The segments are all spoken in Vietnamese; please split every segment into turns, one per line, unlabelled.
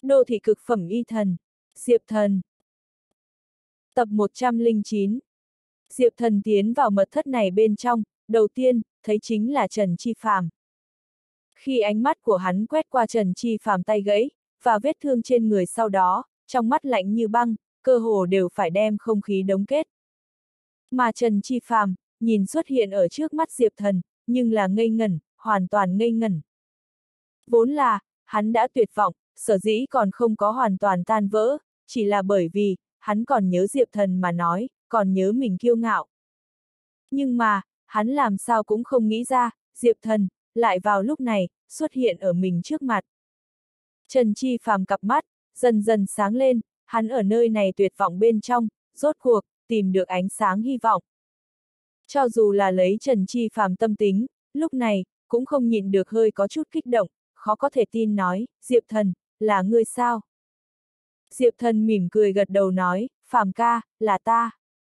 Đô thị cực phẩm y thần. Diệp Thần. Tập 109. Diệp Thần tiến vào mật thất này bên trong, đầu tiên, thấy chính là Trần Chi Phàm. Khi ánh mắt của hắn quét qua Trần Chi Phàm tay gãy, và vết thương trên người sau đó, trong mắt lạnh như băng, cơ hồ đều phải đem không khí đóng kết. Mà Trần Chi Phàm, nhìn xuất hiện ở trước mắt Diệp Thần, nhưng là ngây ngẩn, hoàn toàn ngây ngẩn. Vốn là, hắn đã tuyệt vọng, sở dĩ còn không có hoàn toàn tan vỡ, chỉ là bởi vì, hắn còn nhớ Diệp Thần mà nói, còn nhớ mình kiêu ngạo. Nhưng mà, hắn làm sao cũng không nghĩ ra, Diệp Thần, lại vào lúc này, xuất hiện ở mình trước mặt. Trần Chi Phàm cặp mắt, dần dần sáng lên, hắn ở nơi này tuyệt vọng bên trong, rốt cuộc, tìm được ánh sáng hy vọng. Cho dù là lấy Trần Chi Phàm tâm tính, lúc này, cũng không nhịn được hơi có chút kích động, khó có thể tin nói, Diệp Thần, là ngươi sao? Diệp Thần mỉm cười gật đầu nói, Phàm ca, là ta.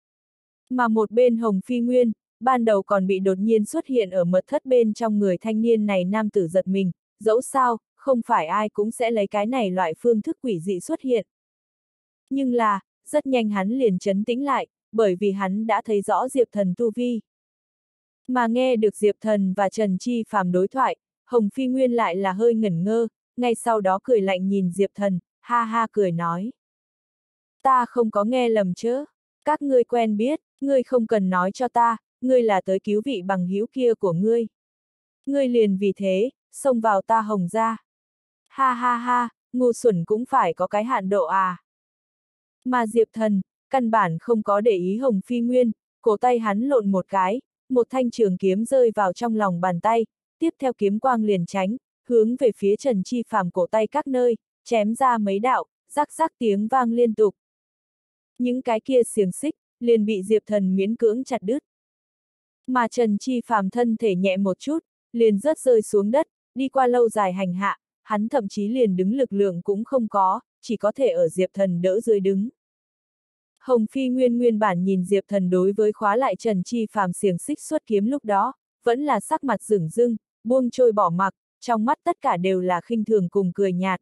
Mà một bên Hồng Phi Nguyên, ban đầu còn bị đột nhiên xuất hiện ở mật thất bên trong người thanh niên này nam tử giật mình, dẫu sao, không phải ai cũng sẽ lấy cái này loại phương thức quỷ dị xuất hiện. Nhưng là, rất nhanh hắn liền trấn tĩnh lại, bởi vì hắn đã thấy rõ Diệp Thần tu vi. Mà nghe được Diệp Thần và Trần Chi Phàm đối thoại, Hồng Phi Nguyên lại là hơi ngẩn ngơ, ngay sau đó cười lạnh nhìn Diệp Thần, ha ha cười nói. Ta không có nghe lầm chứ, các ngươi quen biết, ngươi không cần nói cho ta, ngươi là tới cứu vị bằng hữu kia của ngươi. Ngươi liền vì thế, xông vào ta Hồng gia. Ha ha ha, ngu xuẩn cũng phải có cái hạn độ à. Mà Diệp Thần, căn bản không có để ý Hồng Phi Nguyên, cổ tay hắn lộn một cái, một thanh trường kiếm rơi vào trong lòng bàn tay, tiếp theo kiếm quang liền tránh, hướng về phía Trần Chi Phàm cổ tay các nơi, chém ra mấy đạo, rắc rắc tiếng vang liên tục. Những cái kia xiềng xích, liền bị Diệp Thần miễn cưỡng chặt đứt. Mà Trần Chi Phàm thân thể nhẹ một chút, liền rớt rơi xuống đất, đi qua lâu dài hành hạ, hắn thậm chí liền đứng lực lượng cũng không có, chỉ có thể ở Diệp Thần đỡ dưới đứng. Hồng Phi Nguyên nguyên bản nhìn Diệp Thần đối với khóa lại Trần Chi Phàm xiềng xích xuất kiếm lúc đó, vẫn là sắc mặt dửng dưng, buông trôi bỏ mặc, trong mắt tất cả đều là khinh thường cùng cười nhạt.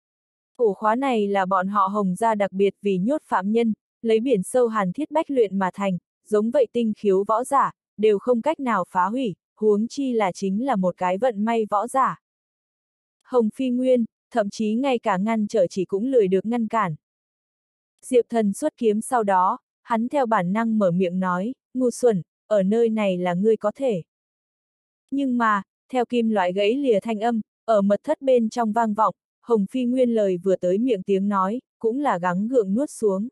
Ổ khóa này là bọn họ Hồng gia đặc biệt vì nhốt phạm nhân, lấy biển sâu hàn thiết bách luyện mà thành, giống vậy tinh khiếu võ giả, đều không cách nào phá hủy, huống chi là chính là một cái vận may võ giả. Hồng Phi Nguyên, thậm chí ngay cả ngăn trở chỉ cũng lười được ngăn cản. Diệp Thần xuất kiếm sau đó, hắn theo bản năng mở miệng nói, ngu xuẩn, ở nơi này là ngươi có thể. Nhưng mà, theo kim loại gãy lìa thanh âm, ở mật thất bên trong vang vọng, Hồng Phi Nguyên lời vừa tới miệng tiếng nói, cũng là gắng gượng nuốt xuống.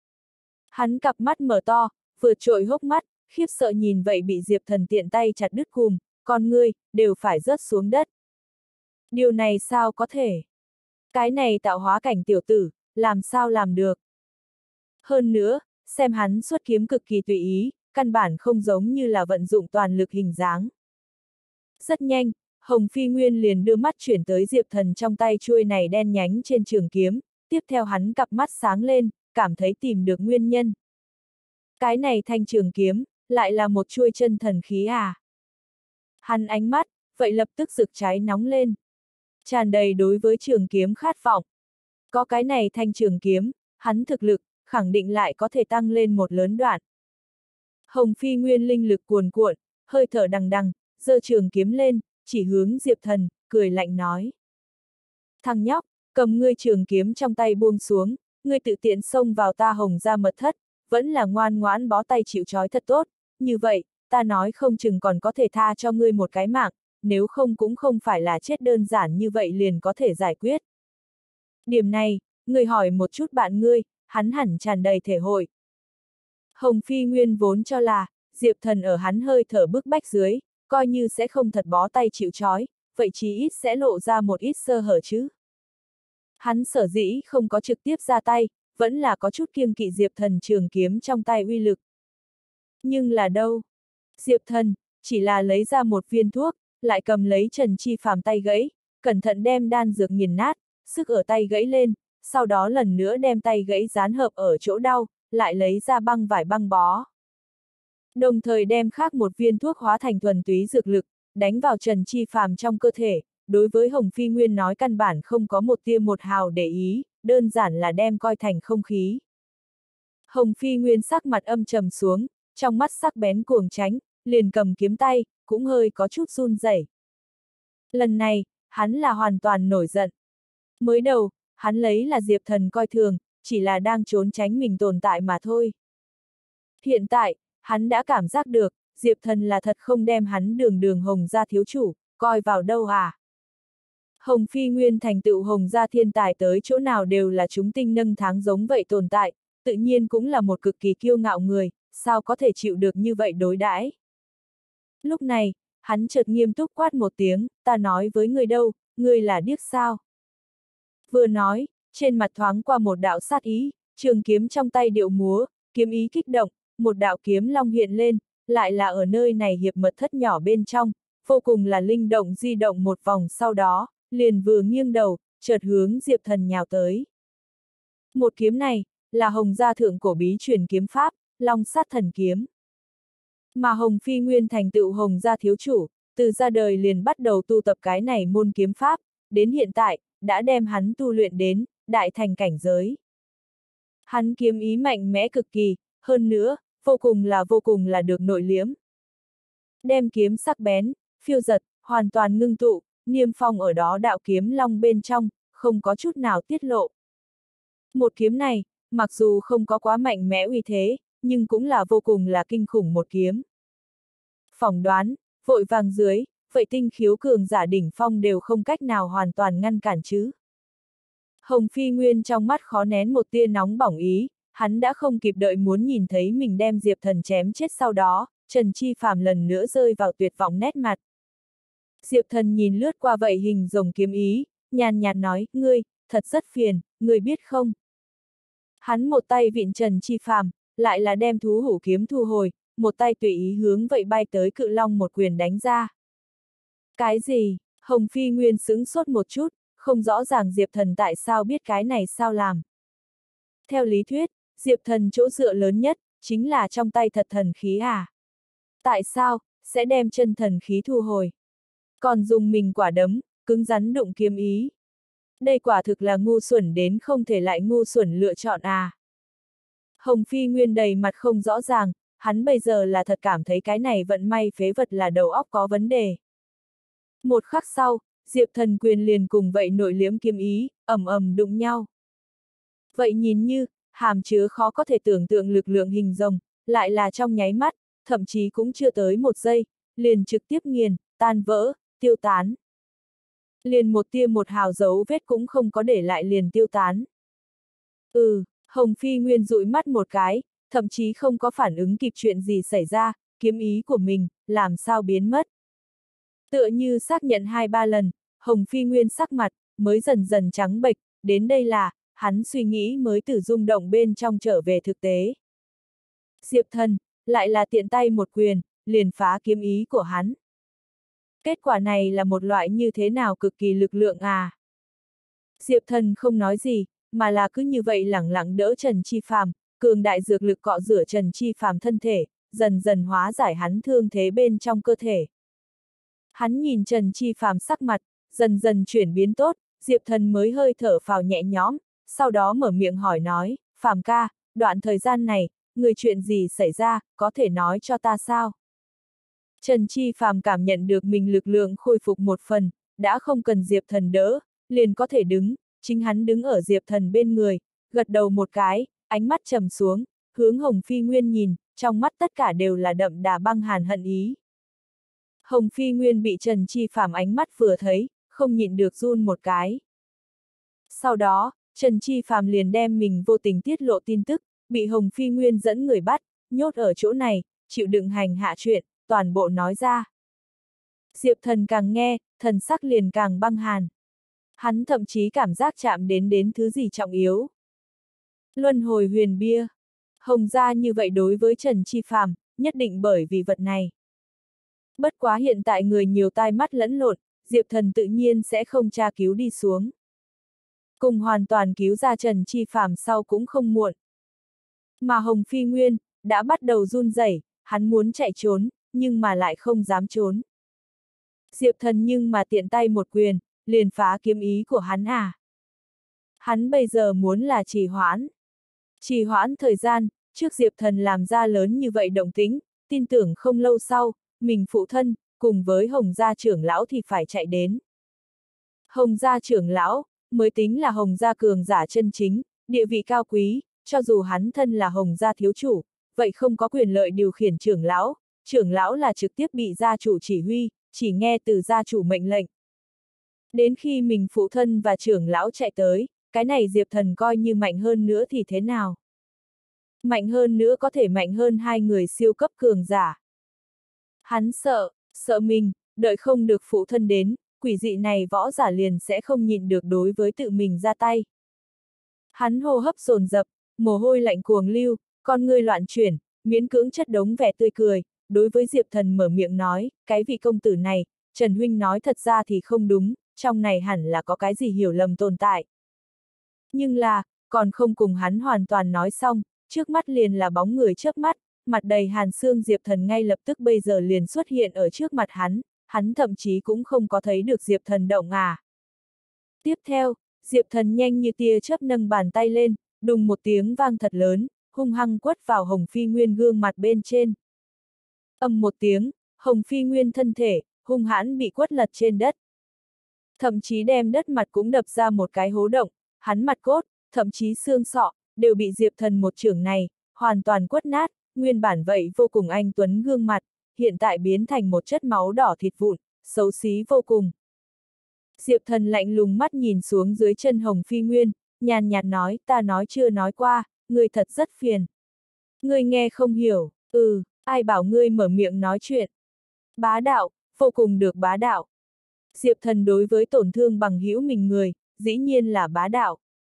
Hắn cặp mắt mở to, vượt trội hốc mắt, khiếp sợ nhìn vậy bị Diệp Thần tiện tay chặt đứt cùm, con ngươi, đều phải rớt xuống đất. Điều này sao có thể? Cái này tạo hóa cảnh tiểu tử, làm sao làm được? Hơn nữa, xem hắn xuất kiếm cực kỳ tùy ý, căn bản không giống như là vận dụng toàn lực hình dáng. Rất nhanh, Hồng Phi Nguyên liền đưa mắt chuyển tới Diệp Thần trong tay chuôi này đen nhánh trên trường kiếm, tiếp theo hắn cặp mắt sáng lên, cảm thấy tìm được nguyên nhân. Cái này thanh trường kiếm, lại là một chuôi chân thần khí à? Hắn ánh mắt, vậy lập tức rực cháy nóng lên. Tràn đầy đối với trường kiếm khát vọng. Có cái này thanh trường kiếm, hắn thực lực, khẳng định lại có thể tăng lên một lớn đoạn. Hồng Phi Nguyên linh lực cuồn cuộn, hơi thở đằng đằng, giơ trường kiếm lên, chỉ hướng Diệp Thần, cười lạnh nói. Thằng nhóc, cầm ngươi trường kiếm trong tay buông xuống, ngươi tự tiện xông vào ta Hồng gia mật thất, vẫn là ngoan ngoãn bó tay chịu trói thật tốt, như vậy, ta nói không chừng còn có thể tha cho ngươi một cái mạng, nếu không cũng không phải là chết đơn giản như vậy liền có thể giải quyết. Điểm này, ngươi hỏi một chút bạn ngươi, hắn hẳn tràn đầy thể hội. Hồng Phi Nguyên vốn cho là, Diệp Thần ở hắn hơi thở bức bách dưới, coi như sẽ không thật bó tay chịu trói, vậy chí ít sẽ lộ ra một ít sơ hở chứ. Hắn sở dĩ không có trực tiếp ra tay, vẫn là có chút kiêng kỵ Diệp Thần trường kiếm trong tay uy lực. Nhưng là đâu? Diệp Thần, chỉ là lấy ra một viên thuốc, lại cầm lấy Trần Chi Phàm tay gãy, cẩn thận đem đan dược nghiền nát, sức ở tay gãy lên, sau đó lần nữa đem tay gãy dán hợp ở chỗ đau, lại lấy ra băng vải băng bó. Đồng thời đem khác một viên thuốc hóa thành thuần túy dược lực, đánh vào Trần Chi Phàm trong cơ thể, đối với Hồng Phi Nguyên nói căn bản không có một tia một hào để ý, đơn giản là đem coi thành không khí. Hồng Phi Nguyên sắc mặt âm trầm xuống, trong mắt sắc bén cuồng tránh, liền cầm kiếm tay, cũng hơi có chút run rẩy. Lần này, hắn là hoàn toàn nổi giận. Mới đầu, hắn lấy là Diệp Thần coi thường, chỉ là đang trốn tránh mình tồn tại mà thôi. Hiện tại, hắn đã cảm giác được, Diệp Thần là thật không đem hắn đường đường Hồng gia thiếu chủ, coi vào đâu à. Hồng Phi Nguyên thành tựu Hồng gia thiên tài tới chỗ nào đều là chúng tinh nâng tháng giống vậy tồn tại, tự nhiên cũng là một cực kỳ kiêu ngạo người, sao có thể chịu được như vậy đối đãi. Lúc này, hắn chợt nghiêm túc quát một tiếng, ta nói với người đâu, người là điếc sao. Vừa nói, trên mặt thoáng qua một đạo sát ý, trường kiếm trong tay điệu múa, kiếm ý kích động, một đạo kiếm long hiện lên, lại là ở nơi này hiệp mật thất nhỏ bên trong, vô cùng là linh động di động một vòng sau đó, liền vừa nghiêng đầu, chợt hướng Diệp Thần nhào tới. Một kiếm này, là Hồng gia thượng cổ bí truyền kiếm pháp, Long sát thần kiếm. Mà Hồng Phi Nguyên thành tựu Hồng gia thiếu chủ, từ ra đời liền bắt đầu tu tập cái này môn kiếm pháp, đến hiện tại, đã đem hắn tu luyện đến đại thành cảnh giới. Hắn kiếm ý mạnh mẽ cực kỳ, hơn nữa, vô cùng là được nội liếm. Đem kiếm sắc bén, phiêu giật, hoàn toàn ngưng tụ, niêm phong ở đó đạo kiếm long bên trong, không có chút nào tiết lộ. Một kiếm này, mặc dù không có quá mạnh mẽ uy thế, nhưng cũng là vô cùng là kinh khủng một kiếm. Phỏng đoán, vội vàng dưới, vậy tinh khiếu cường giả đỉnh phong đều không cách nào hoàn toàn ngăn cản chứ. Hồng Phi Nguyên trong mắt khó nén một tia nóng bỏng ý, hắn đã không kịp đợi muốn nhìn thấy mình đem Diệp Thần chém chết sau đó, Trần Chi Phàm lần nữa rơi vào tuyệt vọng nét mặt. Diệp Thần nhìn lướt qua vậy hình rồng kiếm ý, nhàn nhạt nói, ngươi, thật rất phiền, ngươi biết không? Hắn một tay vịn Trần Chi Phàm, lại là đem thú hủ kiếm thu hồi, một tay tùy ý hướng vậy bay tới cự long một quyền đánh ra. Cái gì? Hồng Phi Nguyên sững sốt một chút, không rõ ràng Diệp Thần tại sao biết cái này sao làm. Theo lý thuyết, Diệp Thần chỗ dựa lớn nhất, chính là trong tay thật thần khí à? Tại sao, sẽ đem chân thần khí thu hồi? Còn dùng mình quả đấm, cứng rắn đụng kiếm ý. Đây quả thực là ngu xuẩn đến không thể lại ngu xuẩn lựa chọn à? Hồng Phi Nguyên đầy mặt không rõ ràng, hắn bây giờ là thật cảm thấy cái này vận may phế vật là đầu óc có vấn đề. Một khắc sau, Diệp Thần quyền liền cùng vậy nội liếm kiếm ý, ầm ầm đụng nhau. Vậy nhìn như, hàm chứa khó có thể tưởng tượng lực lượng hình rồng, lại là trong nháy mắt, thậm chí cũng chưa tới một giây, liền trực tiếp nghiền, tan vỡ, tiêu tán. Liền một tia một hào dấu vết cũng không có để lại liền tiêu tán. Hồng Phi Nguyên dụi mắt một cái, thậm chí không có phản ứng kịp chuyện gì xảy ra, kiếm ý của mình, làm sao biến mất. Tựa như xác nhận 2-3 lần, Hồng Phi Nguyên sắc mặt, mới dần dần trắng bệch, đến đây là, hắn suy nghĩ mới từ rung động bên trong trở về thực tế. Diệp Thần, lại là tiện tay một quyền, liền phá kiếm ý của hắn. Kết quả này là một loại như thế nào cực kỳ lực lượng à? Diệp Thần không nói gì, mà là cứ như vậy lẳng lặng đỡ Trần Chi Phàm, cường đại dược lực cọ rửa Trần Chi Phàm thân thể, dần dần hóa giải hắn thương thế bên trong cơ thể. Hắn nhìn Trần Chi Phàm sắc mặt, dần dần chuyển biến tốt, Diệp Thần mới hơi thở phào nhẹ nhõm, sau đó mở miệng hỏi nói, Phàm ca, đoạn thời gian này, người chuyện gì xảy ra, có thể nói cho ta sao? Trần Chi Phàm cảm nhận được mình lực lượng khôi phục một phần, đã không cần Diệp Thần đỡ, liền có thể đứng, chính hắn đứng ở Diệp Thần bên người, gật đầu một cái, ánh mắt trầm xuống, hướng Hồng Phi Nguyên nhìn, trong mắt tất cả đều là đậm đà băng hàn hận ý. Hồng Phi Nguyên bị Trần Chi Phàm ánh mắt vừa thấy, không nhịn được run một cái. Sau đó, Trần Chi Phàm liền đem mình vô tình tiết lộ tin tức, bị Hồng Phi Nguyên dẫn người bắt, nhốt ở chỗ này, chịu đựng hành hạ chuyện, toàn bộ nói ra. Diệp Thần càng nghe, thần sắc liền càng băng hàn. Hắn thậm chí cảm giác chạm đến thứ gì trọng yếu. Luân hồi huyền bia. Hồng gia như vậy đối với Trần Chi Phàm, nhất định bởi vì vật này. Bất quá hiện tại người nhiều tai mắt lẫn lộn, Diệp Thần tự nhiên sẽ không tra cứu đi xuống. Cùng hoàn toàn cứu ra Trần Chi Phàm sau cũng không muộn. Mà Hồng Phi Nguyên, đã bắt đầu run rẩy, hắn muốn chạy trốn, nhưng mà lại không dám trốn. Diệp Thần nhưng mà tiện tay một quyền, liền phá kiếm ý của hắn à. Hắn bây giờ muốn là trì hoãn. Trì hoãn thời gian, trước Diệp Thần làm ra lớn như vậy động tĩnh, tin tưởng không lâu sau, mình phụ thân, cùng với Hồng gia trưởng lão thì phải chạy đến. Hồng gia trưởng lão, mới tính là Hồng gia cường giả chân chính, địa vị cao quý, cho dù hắn thân là Hồng gia thiếu chủ, vậy không có quyền lợi điều khiển trưởng lão là trực tiếp bị gia chủ chỉ huy, chỉ nghe từ gia chủ mệnh lệnh. Đến khi mình phụ thân và trưởng lão chạy tới, cái này Diệp Thần coi như mạnh hơn nữa thì thế nào? Mạnh hơn nữa có thể mạnh hơn hai người siêu cấp cường giả. Hắn sợ mình, đợi không được phụ thân đến, quỷ dị này võ giả liền sẽ không nhịn được đối với tự mình ra tay. Hắn hô hấp dồn dập, mồ hôi lạnh cuồng lưu, con ngươi loạn chuyển, miễn cưỡng chất đống vẻ tươi cười, đối với Diệp Thần mở miệng nói, cái vị công tử này, Trần Huynh nói thật ra thì không đúng, trong này hẳn là có cái gì hiểu lầm tồn tại. Nhưng là, còn không cùng hắn hoàn toàn nói xong, trước mắt liền là bóng người chớp mắt, mặt đầy hàn xương Diệp Thần ngay lập tức bây giờ liền xuất hiện ở trước mặt hắn thậm chí cũng không có thấy được Diệp Thần động à. Tiếp theo, Diệp Thần nhanh như tia chớp nâng bàn tay lên, đùng một tiếng vang thật lớn, hung hăng quất vào Hồng Phi Nguyên gương mặt bên trên. Ầm một tiếng, Hồng Phi Nguyên thân thể, hung hãn bị quất lật trên đất. Thậm chí đem đất mặt cũng đập ra một cái hố động, hắn mặt cốt, thậm chí xương sọ, đều bị Diệp Thần một chưởng này, hoàn toàn quất nát, nguyên bản vậy vô cùng anh tuấn gương mặt, hiện tại biến thành một chất máu đỏ thịt vụn, xấu xí vô cùng. Diệp Thần lạnh lùng mắt nhìn xuống dưới chân Hồng Phi Nguyên, nhàn nhạt nói, ta nói chưa nói qua, ngươi thật rất phiền. Ngươi nghe không hiểu, ai bảo ngươi mở miệng nói chuyện. Bá đạo, vô cùng được bá đạo. Diệp Thần đối với tổn thương bằng hữu mình người, dĩ nhiên là bá đạo.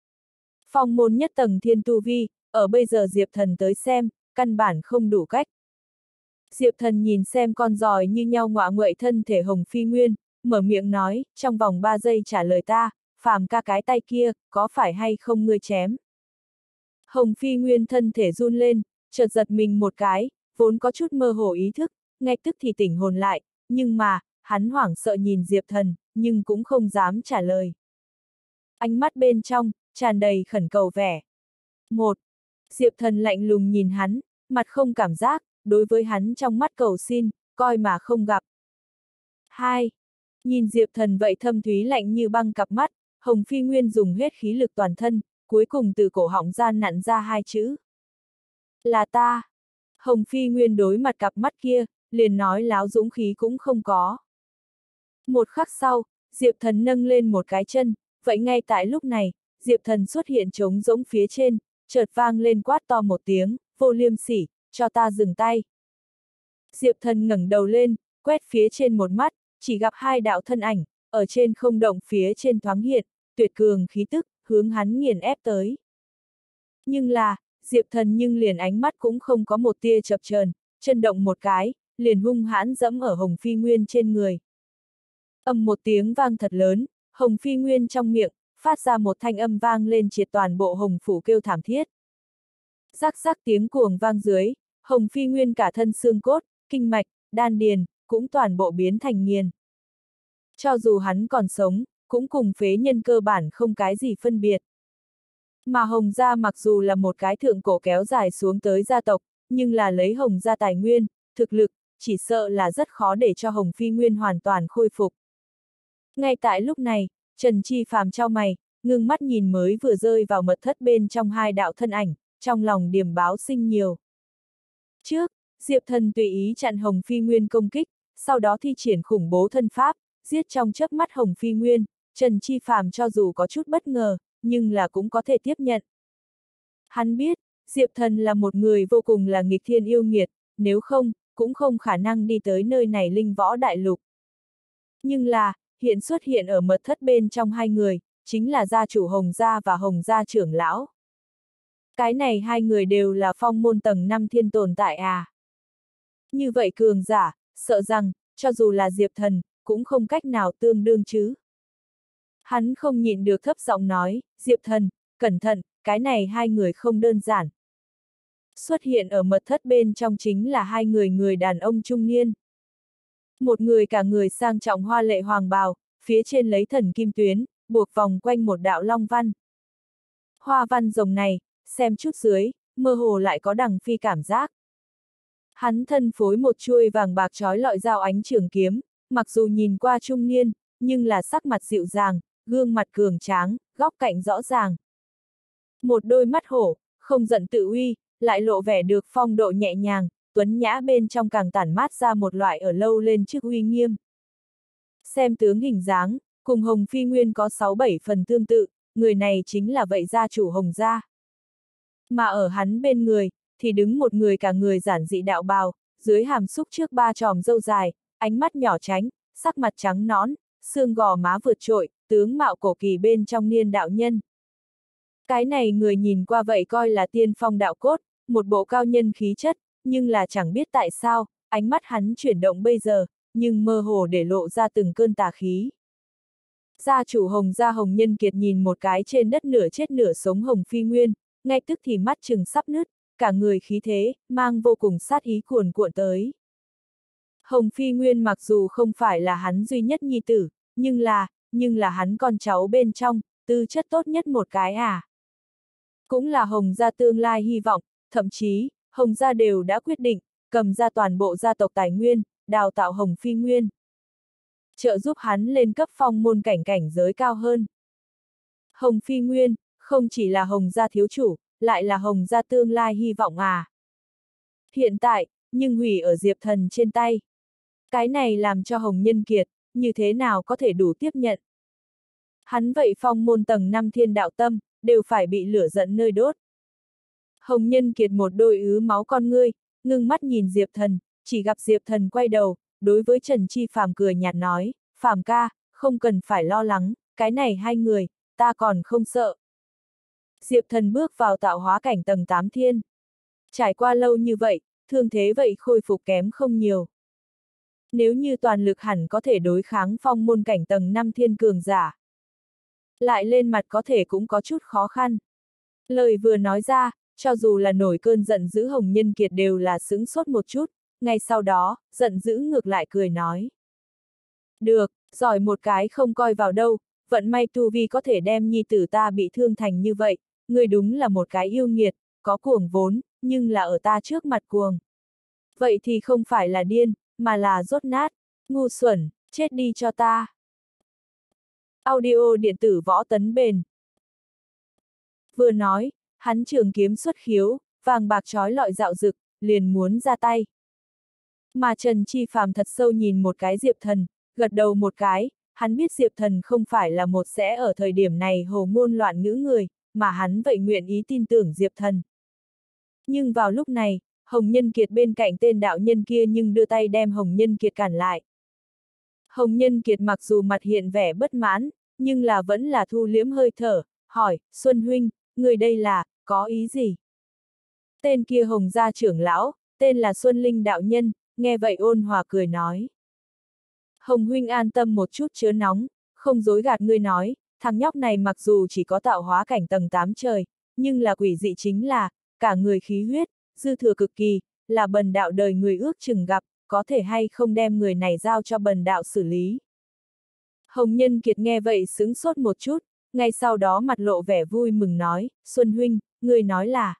Phong môn nhất tầng thiên tu vi, ở bây giờ Diệp Thần tới xem, căn bản không đủ cách. Diệp Thần nhìn xem con giòi như nhau ngọa nguậy thân thể Hồng Phi Nguyên, mở miệng nói, trong vòng 3 giây trả lời ta, phàm ca cái tay kia, có phải hay không ngươi chém. Hồng Phi Nguyên thân thể run lên, chợt giật mình một cái, vốn có chút mơ hồ ý thức, ngay tức thì tỉnh hồn lại, nhưng mà, hắn hoảng sợ nhìn Diệp Thần, nhưng cũng không dám trả lời. Ánh mắt bên trong, tràn đầy khẩn cầu vẻ. 1. Diệp Thần lạnh lùng nhìn hắn, mặt không cảm giác, đối với hắn trong mắt cầu xin, coi mà không gặp. 2. Nhìn Diệp Thần vậy thâm thúy lạnh như băng cặp mắt, Hồng Phi Nguyên dùng hết khí lực toàn thân, cuối cùng từ cổ họng gian nặn ra 2 chữ. Là ta. Hồng Phi Nguyên đối mặt cặp mắt kia, liền nói láo dũng khí cũng không có. Một khắc sau, Diệp Thần nâng lên một cái chân, vậy ngay tại lúc này, Diệp Thần xuất hiện trống rỗng phía trên, chợt vang lên quát to một tiếng, Vô Liêm Sỉ, cho ta dừng tay. Diệp Thần ngẩng đầu lên, quét phía trên một mắt, chỉ gặp 2 đạo thân ảnh, ở trên không động phía trên thoáng hiện, tuyệt cường khí tức, hướng hắn nghiền ép tới. Nhưng là, Diệp Thần nhưng liền ánh mắt cũng không có một tia chập chờn, chân động một cái, liền hung hãn dẫm ở Hồng Phi Nguyên trên người. Ầm một tiếng vang thật lớn, Hồng Phi Nguyên trong miệng, phát ra một thanh âm vang lên triệt toàn bộ Hồng Phủ kêu thảm thiết. Rắc rắc tiếng cuồng vang dưới, Hồng Phi Nguyên cả thân xương cốt, kinh mạch, đan điền, cũng toàn bộ biến thành nghiền. Cho dù hắn còn sống, cũng cùng phế nhân cơ bản không cái gì phân biệt. Mà Hồng gia mặc dù là một cái thượng cổ kéo dài xuống tới gia tộc, nhưng là lấy Hồng gia tài nguyên, thực lực, chỉ sợ là rất khó để cho Hồng Phi Nguyên hoàn toàn khôi phục. Ngay tại lúc này, Trần Chi Phàm chau mày, ngưng mắt nhìn mới vừa rơi vào mật thất bên trong 2 đạo thân ảnh, trong lòng điềm báo sinh nhiều. Trước, Diệp Thần tùy ý chặn Hồng Phi Nguyên công kích, sau đó thi triển khủng bố thân pháp, giết trong chớp mắt Hồng Phi Nguyên, Trần Chi Phàm cho dù có chút bất ngờ, nhưng là cũng có thể tiếp nhận. Hắn biết, Diệp Thần là một người vô cùng là nghịch thiên yêu nghiệt, nếu không, cũng không khả năng đi tới nơi này linh võ đại lục. Nhưng là, hiện xuất hiện ở mật thất bên trong 2 người, chính là gia chủ Hồng gia và Hồng gia trưởng lão. Cái này 2 người đều là phong môn tầng 5 thiên tồn tại à. Như vậy cường giả, sợ rằng, cho dù là Diệp Thần, cũng không cách nào tương đương chứ. Hắn không nhịn được thấp giọng nói, Diệp Thần, cẩn thận, cái này 2 người không đơn giản. Xuất hiện ở mật thất bên trong chính là 2 người đàn ông trung niên. Một người cả người sang trọng hoa lệ hoàng bào, phía trên lấy thần kim tuyến, buộc vòng quanh một đạo long văn. Hoa văn rồng này, xem chút dưới, mơ hồ lại có đằng phi cảm giác. Hắn thân phối một chuôi vàng bạc trói lọi dao ánh trường kiếm, mặc dù nhìn qua trung niên, nhưng là sắc mặt dịu dàng, gương mặt cường tráng, góc cạnh rõ ràng. Một đôi mắt hổ, không giận tự uy, lại lộ vẻ được phong độ nhẹ nhàng, tuấn nhã bên trong càng tản mát ra một loại ở lâu lên trước uy nghiêm. Xem tướng hình dáng, cùng Hồng Phi Nguyên có 6-7 phần tương tự, người này chính là vậy gia chủ Hồng gia. Mà ở hắn bên người, thì đứng một người cả người giản dị đạo bào, dưới hàm xúc trước 3 chòm râu dài, ánh mắt nhỏ tránh, sắc mặt trắng nõn, xương gò má vượt trội, tướng mạo cổ kỳ bên trong niên đạo nhân. Cái này người nhìn qua vậy coi là tiên phong đạo cốt, một bộ cao nhân khí chất, nhưng là chẳng biết tại sao, ánh mắt hắn chuyển động bây giờ, nhưng mơ hồ để lộ ra từng cơn tà khí. Gia chủ Hồng gia Hồng Nhân Kiệt nhìn một cái trên đất nửa chết nửa sống Hồng Phi Nguyên, ngay tức thì mắt trừng sắp nứt, cả người khí thế, mang vô cùng sát ý cuồn cuộn tới. Hồng Phi Nguyên mặc dù không phải là hắn duy nhất nhi tử, nhưng là hắn con cháu bên trong, tư chất tốt nhất một cái à. Cũng là Hồng gia tương lai hy vọng, thậm chí, Hồng gia đều đã quyết định, cầm ra toàn bộ gia tộc tài nguyên, đào tạo Hồng Phi Nguyên. Trợ giúp hắn lên cấp phong môn cảnh giới cao hơn. Hồng Phi Nguyên, không chỉ là Hồng gia thiếu chủ, lại là Hồng gia tương lai hy vọng à. Hiện tại, nhưng hủy ở Diệp Thần trên tay. Cái này làm cho Hồng Nhân Kiệt, như thế nào có thể đủ tiếp nhận. Hắn vậy phong môn tầng 5 thiên đạo tâm, đều phải bị lửa giận nơi đốt. Hồng Nhân Kiệt một đôi ứ máu con ngươi, ngưng mắt nhìn Diệp Thần, chỉ gặp Diệp Thần quay đầu, đối với Trần Chi Phàm cười nhạt nói, Phàm ca, không cần phải lo lắng, cái này hai người, ta còn không sợ. Diệp Thần bước vào tạo hóa cảnh tầng 8 thiên. Trải qua lâu như vậy, thương thế vậy khôi phục kém không nhiều. Nếu như toàn lực hẳn có thể đối kháng phong môn cảnh tầng 5 thiên cường giả. Lại lên mặt có thể cũng có chút khó khăn. Lời vừa nói ra, cho dù là nổi cơn giận dữ Hồng Nhân Kiệt đều là sững sốt một chút, ngay sau đó, giận dữ ngược lại cười nói. Được, giỏi một cái không coi vào đâu, vận may tu vi có thể đem nhi tử ta bị thương thành như vậy, người đúng là một cái yêu nghiệt, có cuồng vốn, nhưng là ở ta trước mặt cuồng. Vậy thì không phải là điên, mà là dốt nát, ngu xuẩn, chết đi cho ta. Audio điện tử Võ Tấn Bền. Vừa nói, hắn trường kiếm xuất khiếu, vàng bạc trói lọi dạo rực, liền muốn ra tay. Mà Trần Chi Phàm thật sâu nhìn một cái Diệp Thần, gật đầu một cái, hắn biết Diệp Thần không phải là một sẽ ở thời điểm này hồ ngôn loạn ngữ người, mà hắn vậy nguyện ý tin tưởng Diệp Thần. Nhưng vào lúc này, Hồng Nhân Kiệt bên cạnh tên đạo nhân kia nhưng đưa tay đem Hồng Nhân Kiệt cản lại. Hồng Nhân Kiệt mặc dù mặt hiện vẻ bất mãn, nhưng là vẫn là thu liễm hơi thở, hỏi, Xuân huynh, người đây là, có ý gì? Tên kia Hồng gia trưởng lão, tên là Xuân Linh đạo nhân, nghe vậy ôn hòa cười nói. Hồng huynh an tâm một chút chớ nóng, không dối gạt ngươi nói, thằng nhóc này mặc dù chỉ có tạo hóa cảnh tầng 8 trời, nhưng là quỷ dị chính là, cả người khí huyết, dư thừa cực kỳ, là bần đạo đời người ước chừng gặp, có thể hay không đem người này giao cho bần đạo xử lý. Hồng Nhân Kiệt nghe vậy sững sốt một chút, ngay sau đó mặt lộ vẻ vui mừng nói, Xuân huynh, người nói là.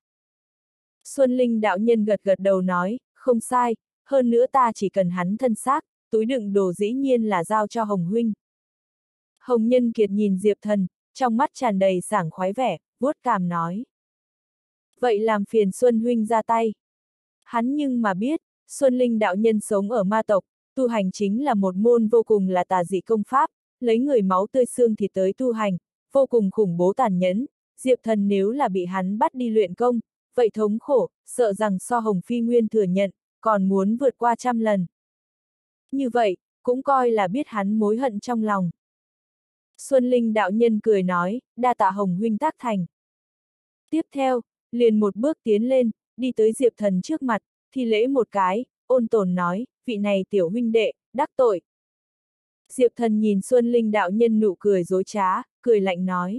Xuân Linh đạo nhân gật gật đầu nói, không sai, hơn nữa ta chỉ cần hắn thân xác, túi đựng đồ dĩ nhiên là giao cho Hồng huynh. Hồng Nhân Kiệt nhìn Diệp Thần, trong mắt tràn đầy sảng khoái vẻ, vuốt cằm nói. Vậy làm phiền Xuân huynh ra tay. Hắn nhưng mà biết, Xuân Linh đạo nhân sống ở ma tộc, tu hành chính là một môn vô cùng là tà dị công pháp, lấy người máu tươi xương thịt tới tu hành, vô cùng khủng bố tàn nhẫn, Diệp Thần nếu là bị hắn bắt đi luyện công, vậy thống khổ, sợ rằng so Hồng Phi Nguyên thừa nhận, còn muốn vượt qua 100 lần. Như vậy, cũng coi là biết hắn mối hận trong lòng. Xuân Linh đạo nhân cười nói, đa tạ Hồng huynh tác thành. Tiếp theo, liền một bước tiến lên, đi tới Diệp Thần trước mặt, thi lễ một cái, ôn tồn nói, vị này tiểu huynh đệ, đắc tội. Diệp Thần nhìn Xuân Linh đạo nhân nụ cười dối trá, cười lạnh nói.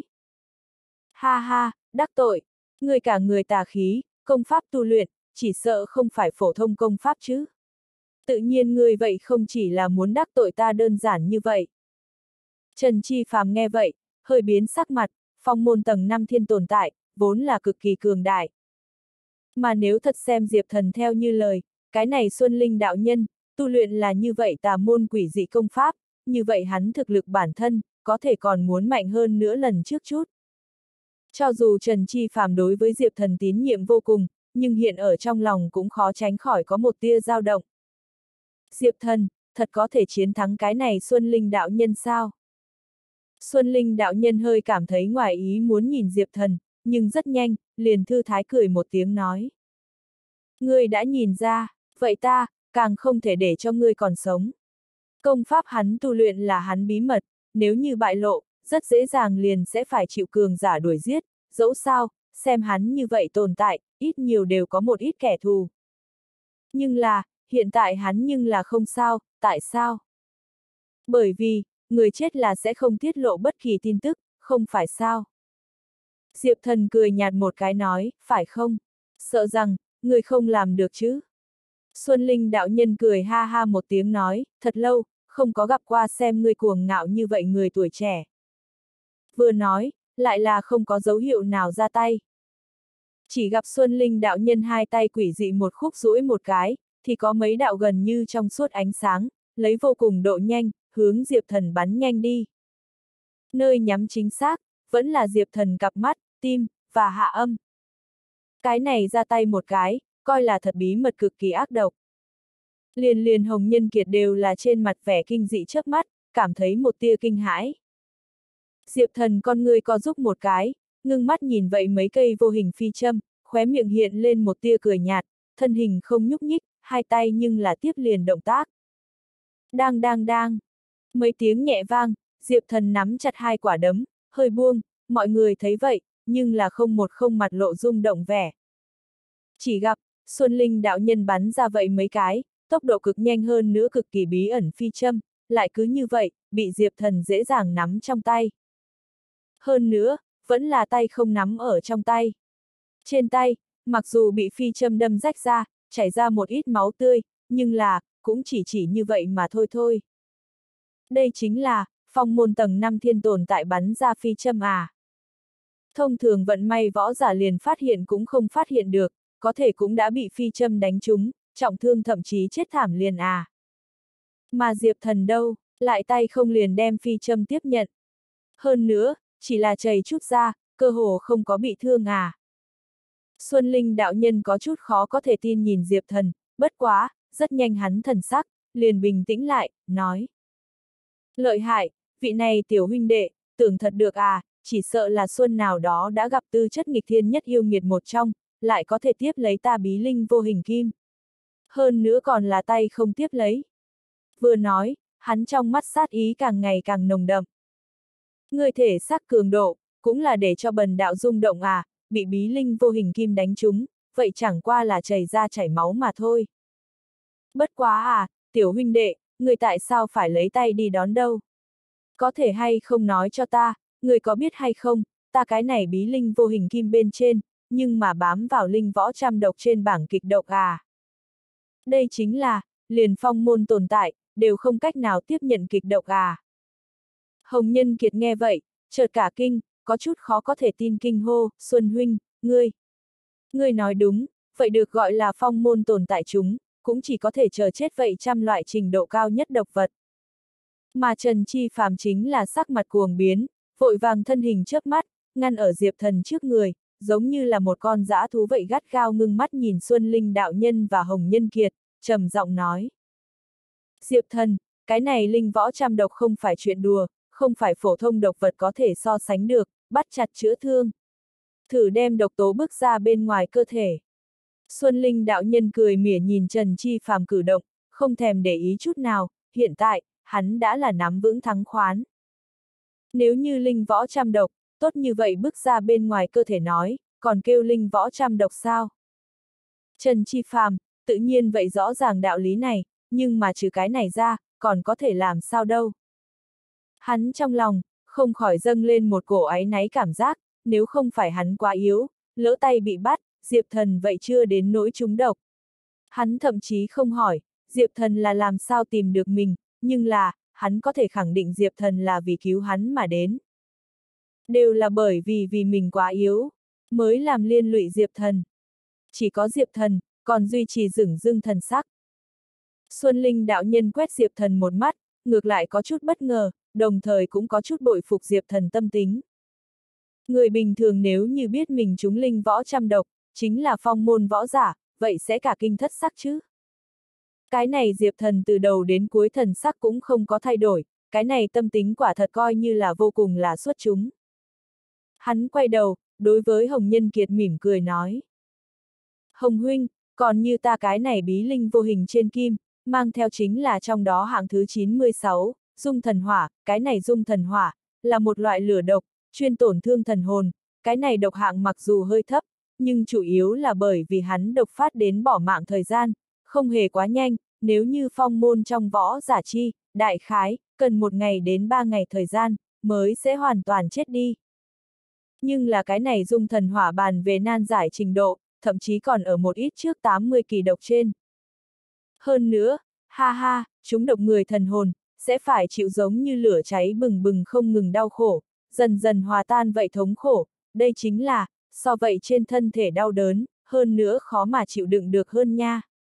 Ha ha, đắc tội, người cả người tà khí, công pháp tu luyện, chỉ sợ không phải phổ thông công pháp chứ. Tự nhiên ngươi vậy không chỉ là muốn đắc tội ta đơn giản như vậy. Trần Chi Phàm nghe vậy, hơi biến sắc mặt, phong môn tầng 5 thiên tồn tại, vốn là cực kỳ cường đại. Mà nếu thật xem Diệp Thần theo như lời, cái này Xuân Linh đạo nhân, tu luyện là như vậy tà môn quỷ dị công pháp, như vậy hắn thực lực bản thân, có thể còn muốn mạnh hơn nữa lần trước chút. Cho dù Trần Chi Phàm đối với Diệp Thần tín nhiệm vô cùng, nhưng hiện ở trong lòng cũng khó tránh khỏi có một tia dao động. Diệp Thần, thật có thể chiến thắng cái này Xuân Linh đạo nhân sao? Xuân Linh đạo nhân hơi cảm thấy ngoài ý muốn nhìn Diệp Thần, nhưng rất nhanh, liền thư thái cười một tiếng nói. Ngươi đã nhìn ra, vậy ta, càng không thể để cho ngươi còn sống. Công pháp hắn tu luyện là hắn bí mật, nếu như bại lộ, rất dễ dàng liền sẽ phải chịu cường giả đuổi giết, dẫu sao, xem hắn như vậy tồn tại, ít nhiều đều có một ít kẻ thù. Nhưng là, hiện tại hắn nhưng là không sao, tại sao? Bởi vì, người chết là sẽ không tiết lộ bất kỳ tin tức, không phải sao? Diệp Thần cười nhạt một cái nói, phải không? Sợ rằng, người không làm được chứ? Xuân Linh đạo nhân cười ha ha một tiếng nói, thật lâu, không có gặp qua xem ngươi cuồng ngạo như vậy người tuổi trẻ. Vừa nói, lại là không có dấu hiệu nào ra tay. Chỉ gặp Xuân Linh đạo nhân hai tay quỷ dị một khúc duỗi một cái, thì có mấy đạo gần như trong suốt ánh sáng, lấy vô cùng độ nhanh, hướng Diệp Thần bắn nhanh đi. Nơi nhắm chính xác, vẫn là Diệp Thần cặp mắt, tim, và hạ âm. Cái này ra tay một cái, coi là thật bí mật cực kỳ ác độc. Liền Hồng Nhân Kiệt đều là trên mặt vẻ kinh dị chớp mắt, cảm thấy một tia kinh hãi. Diệp Thần con ngươi co rúm một cái, ngưng mắt nhìn vậy mấy cây vô hình phi châm, khóe miệng hiện lên một tia cười nhạt, thân hình không nhúc nhích, hai tay nhưng là tiếp liền động tác. Đang. Mấy tiếng nhẹ vang, Diệp Thần nắm chặt hai quả đấm, hơi buông, mọi người thấy vậy, nhưng là không mặt lộ rung động vẻ. Chỉ gặp, Xuân Linh đạo nhân bắn ra vậy mấy cái, tốc độ cực nhanh hơn nữa cực kỳ bí ẩn phi châm, lại cứ như vậy, bị Diệp Thần dễ dàng nắm trong tay. Hơn nữa, vẫn là tay không nắm ở trong tay. Trên tay, mặc dù bị phi châm đâm rách ra, chảy ra một ít máu tươi, nhưng là, cũng chỉ như vậy mà thôi. Đây chính là, phong môn tầng 5 thiên tồn tại bắn ra phi châm à. Thông thường vận may võ giả liền phát hiện cũng không phát hiện được, có thể cũng đã bị phi châm đánh trúng, trọng thương thậm chí chết thảm liền à. Mà Diệp Thần đâu, lại tay không liền đem phi châm tiếp nhận. Hơn nữa, chỉ là chảy chút ra, cơ hồ không có bị thương à. Xuân Linh đạo nhân có chút khó có thể tin nhìn Diệp Thần, bất quá, rất nhanh hắn thần sắc, liền bình tĩnh lại, nói. Lợi hại, vị này tiểu huynh đệ, tưởng thật được à, chỉ sợ là Xuân nào đó đã gặp tư chất nghịch thiên nhất yêu nghiệt một trong, lại có thể tiếp lấy ta bí linh vô hình kim. Hơn nữa còn là tay không tiếp lấy. Vừa nói, hắn trong mắt sát ý càng ngày càng nồng đậm. Người thể xác cường độ, cũng là để cho bần đạo rung động à, bị bí linh vô hình kim đánh trúng, vậy chẳng qua là chảy ra chảy máu mà thôi. Bất quá à, tiểu huynh đệ, người tại sao phải lấy tay đi đón đâu? Có thể hay không nói cho ta, người có biết hay không, ta cái này bí linh vô hình kim bên trên, nhưng mà bám vào linh võ trăm độc trên bảng kịch độc à. Đây chính là, liền phong môn tồn tại, đều không cách nào tiếp nhận kịch độc à. Hồng Nhân Kiệt nghe vậy, chợt cả kinh, có chút khó có thể tin kinh hô, Xuân huynh, ngươi nói đúng, vậy được gọi là phong môn tồn tại chúng, cũng chỉ có thể chờ chết vậy trăm loại trình độ cao nhất độc vật. Mà Trần Chi Phàm chính là sắc mặt cuồng biến, vội vàng thân hình chớp mắt, ngăn ở Diệp Thần trước người, giống như là một con dã thú vậy gắt gao ngưng mắt nhìn Xuân Linh đạo nhân và Hồng Nhân Kiệt, trầm giọng nói. Diệp Thần, cái này linh võ trăm độc không phải chuyện đùa, không phải phổ thông độc vật có thể so sánh được, bắt chặt chữa thương. Thử đem độc tố bước ra bên ngoài cơ thể. Xuân Linh đạo nhân cười mỉa nhìn Trần Chi Phàm cử động, không thèm để ý chút nào, hiện tại, hắn đã là nắm vững thắng khoán. Nếu như linh võ trăm độc, tốt như vậy bước ra bên ngoài cơ thể nói, còn kêu linh võ trăm độc sao? Trần Chi Phàm, tự nhiên vậy rõ ràng đạo lý này, nhưng mà trừ cái này ra, còn có thể làm sao đâu? Hắn trong lòng, không khỏi dâng lên một cổ áy náy cảm giác, nếu không phải hắn quá yếu, lỡ tay bị bắt, Diệp Thần vậy chưa đến nỗi trúng độc. Hắn thậm chí không hỏi, Diệp Thần là làm sao tìm được mình, nhưng là, hắn có thể khẳng định Diệp Thần là vì cứu hắn mà đến. Đều là bởi vì mình quá yếu, mới làm liên lụy Diệp Thần. Chỉ có Diệp Thần, còn duy trì dửng dưng thần sắc. Xuân Linh đạo nhân quét Diệp Thần một mắt, ngược lại có chút bất ngờ, đồng thời cũng có chút bội phục Diệp Thần tâm tính. Người bình thường nếu như biết mình trúng linh võ trăm độc, chính là phong môn võ giả, vậy sẽ cả kinh thất sắc chứ. Cái này Diệp Thần từ đầu đến cuối thần sắc cũng không có thay đổi, cái này tâm tính quả thật coi như là vô cùng là xuất chúng. Hắn quay đầu, đối với Hồng Nhân Kiệt mỉm cười nói. Hồng huynh, còn như ta cái này bí linh vô hình trên kim, mang theo chính là trong đó hạng thứ 96, dung thần hỏa, cái này dung thần hỏa, là một loại lửa độc, chuyên tổn thương thần hồn, cái này độc hạng mặc dù hơi thấp, nhưng chủ yếu là bởi vì hắn độc phát đến bỏ mạng thời gian, không hề quá nhanh, nếu như phong môn trong võ giả chi, đại khái, cần 1 ngày đến 3 ngày thời gian, mới sẽ hoàn toàn chết đi. Nhưng là cái này dung thần hỏa bàn về nan giải trình độ, thậm chí còn ở một ít trước 80 kỳ độc trên. Hơn nữa, ha ha, chúng độc người thần hồn, sẽ phải chịu giống như lửa cháy bừng bừng không ngừng đau khổ, dần dần hòa tan vậy thống khổ, đây chính là, so vậy trên thân thể đau đớn, hơn nữa khó mà chịu đựng được hơn nha.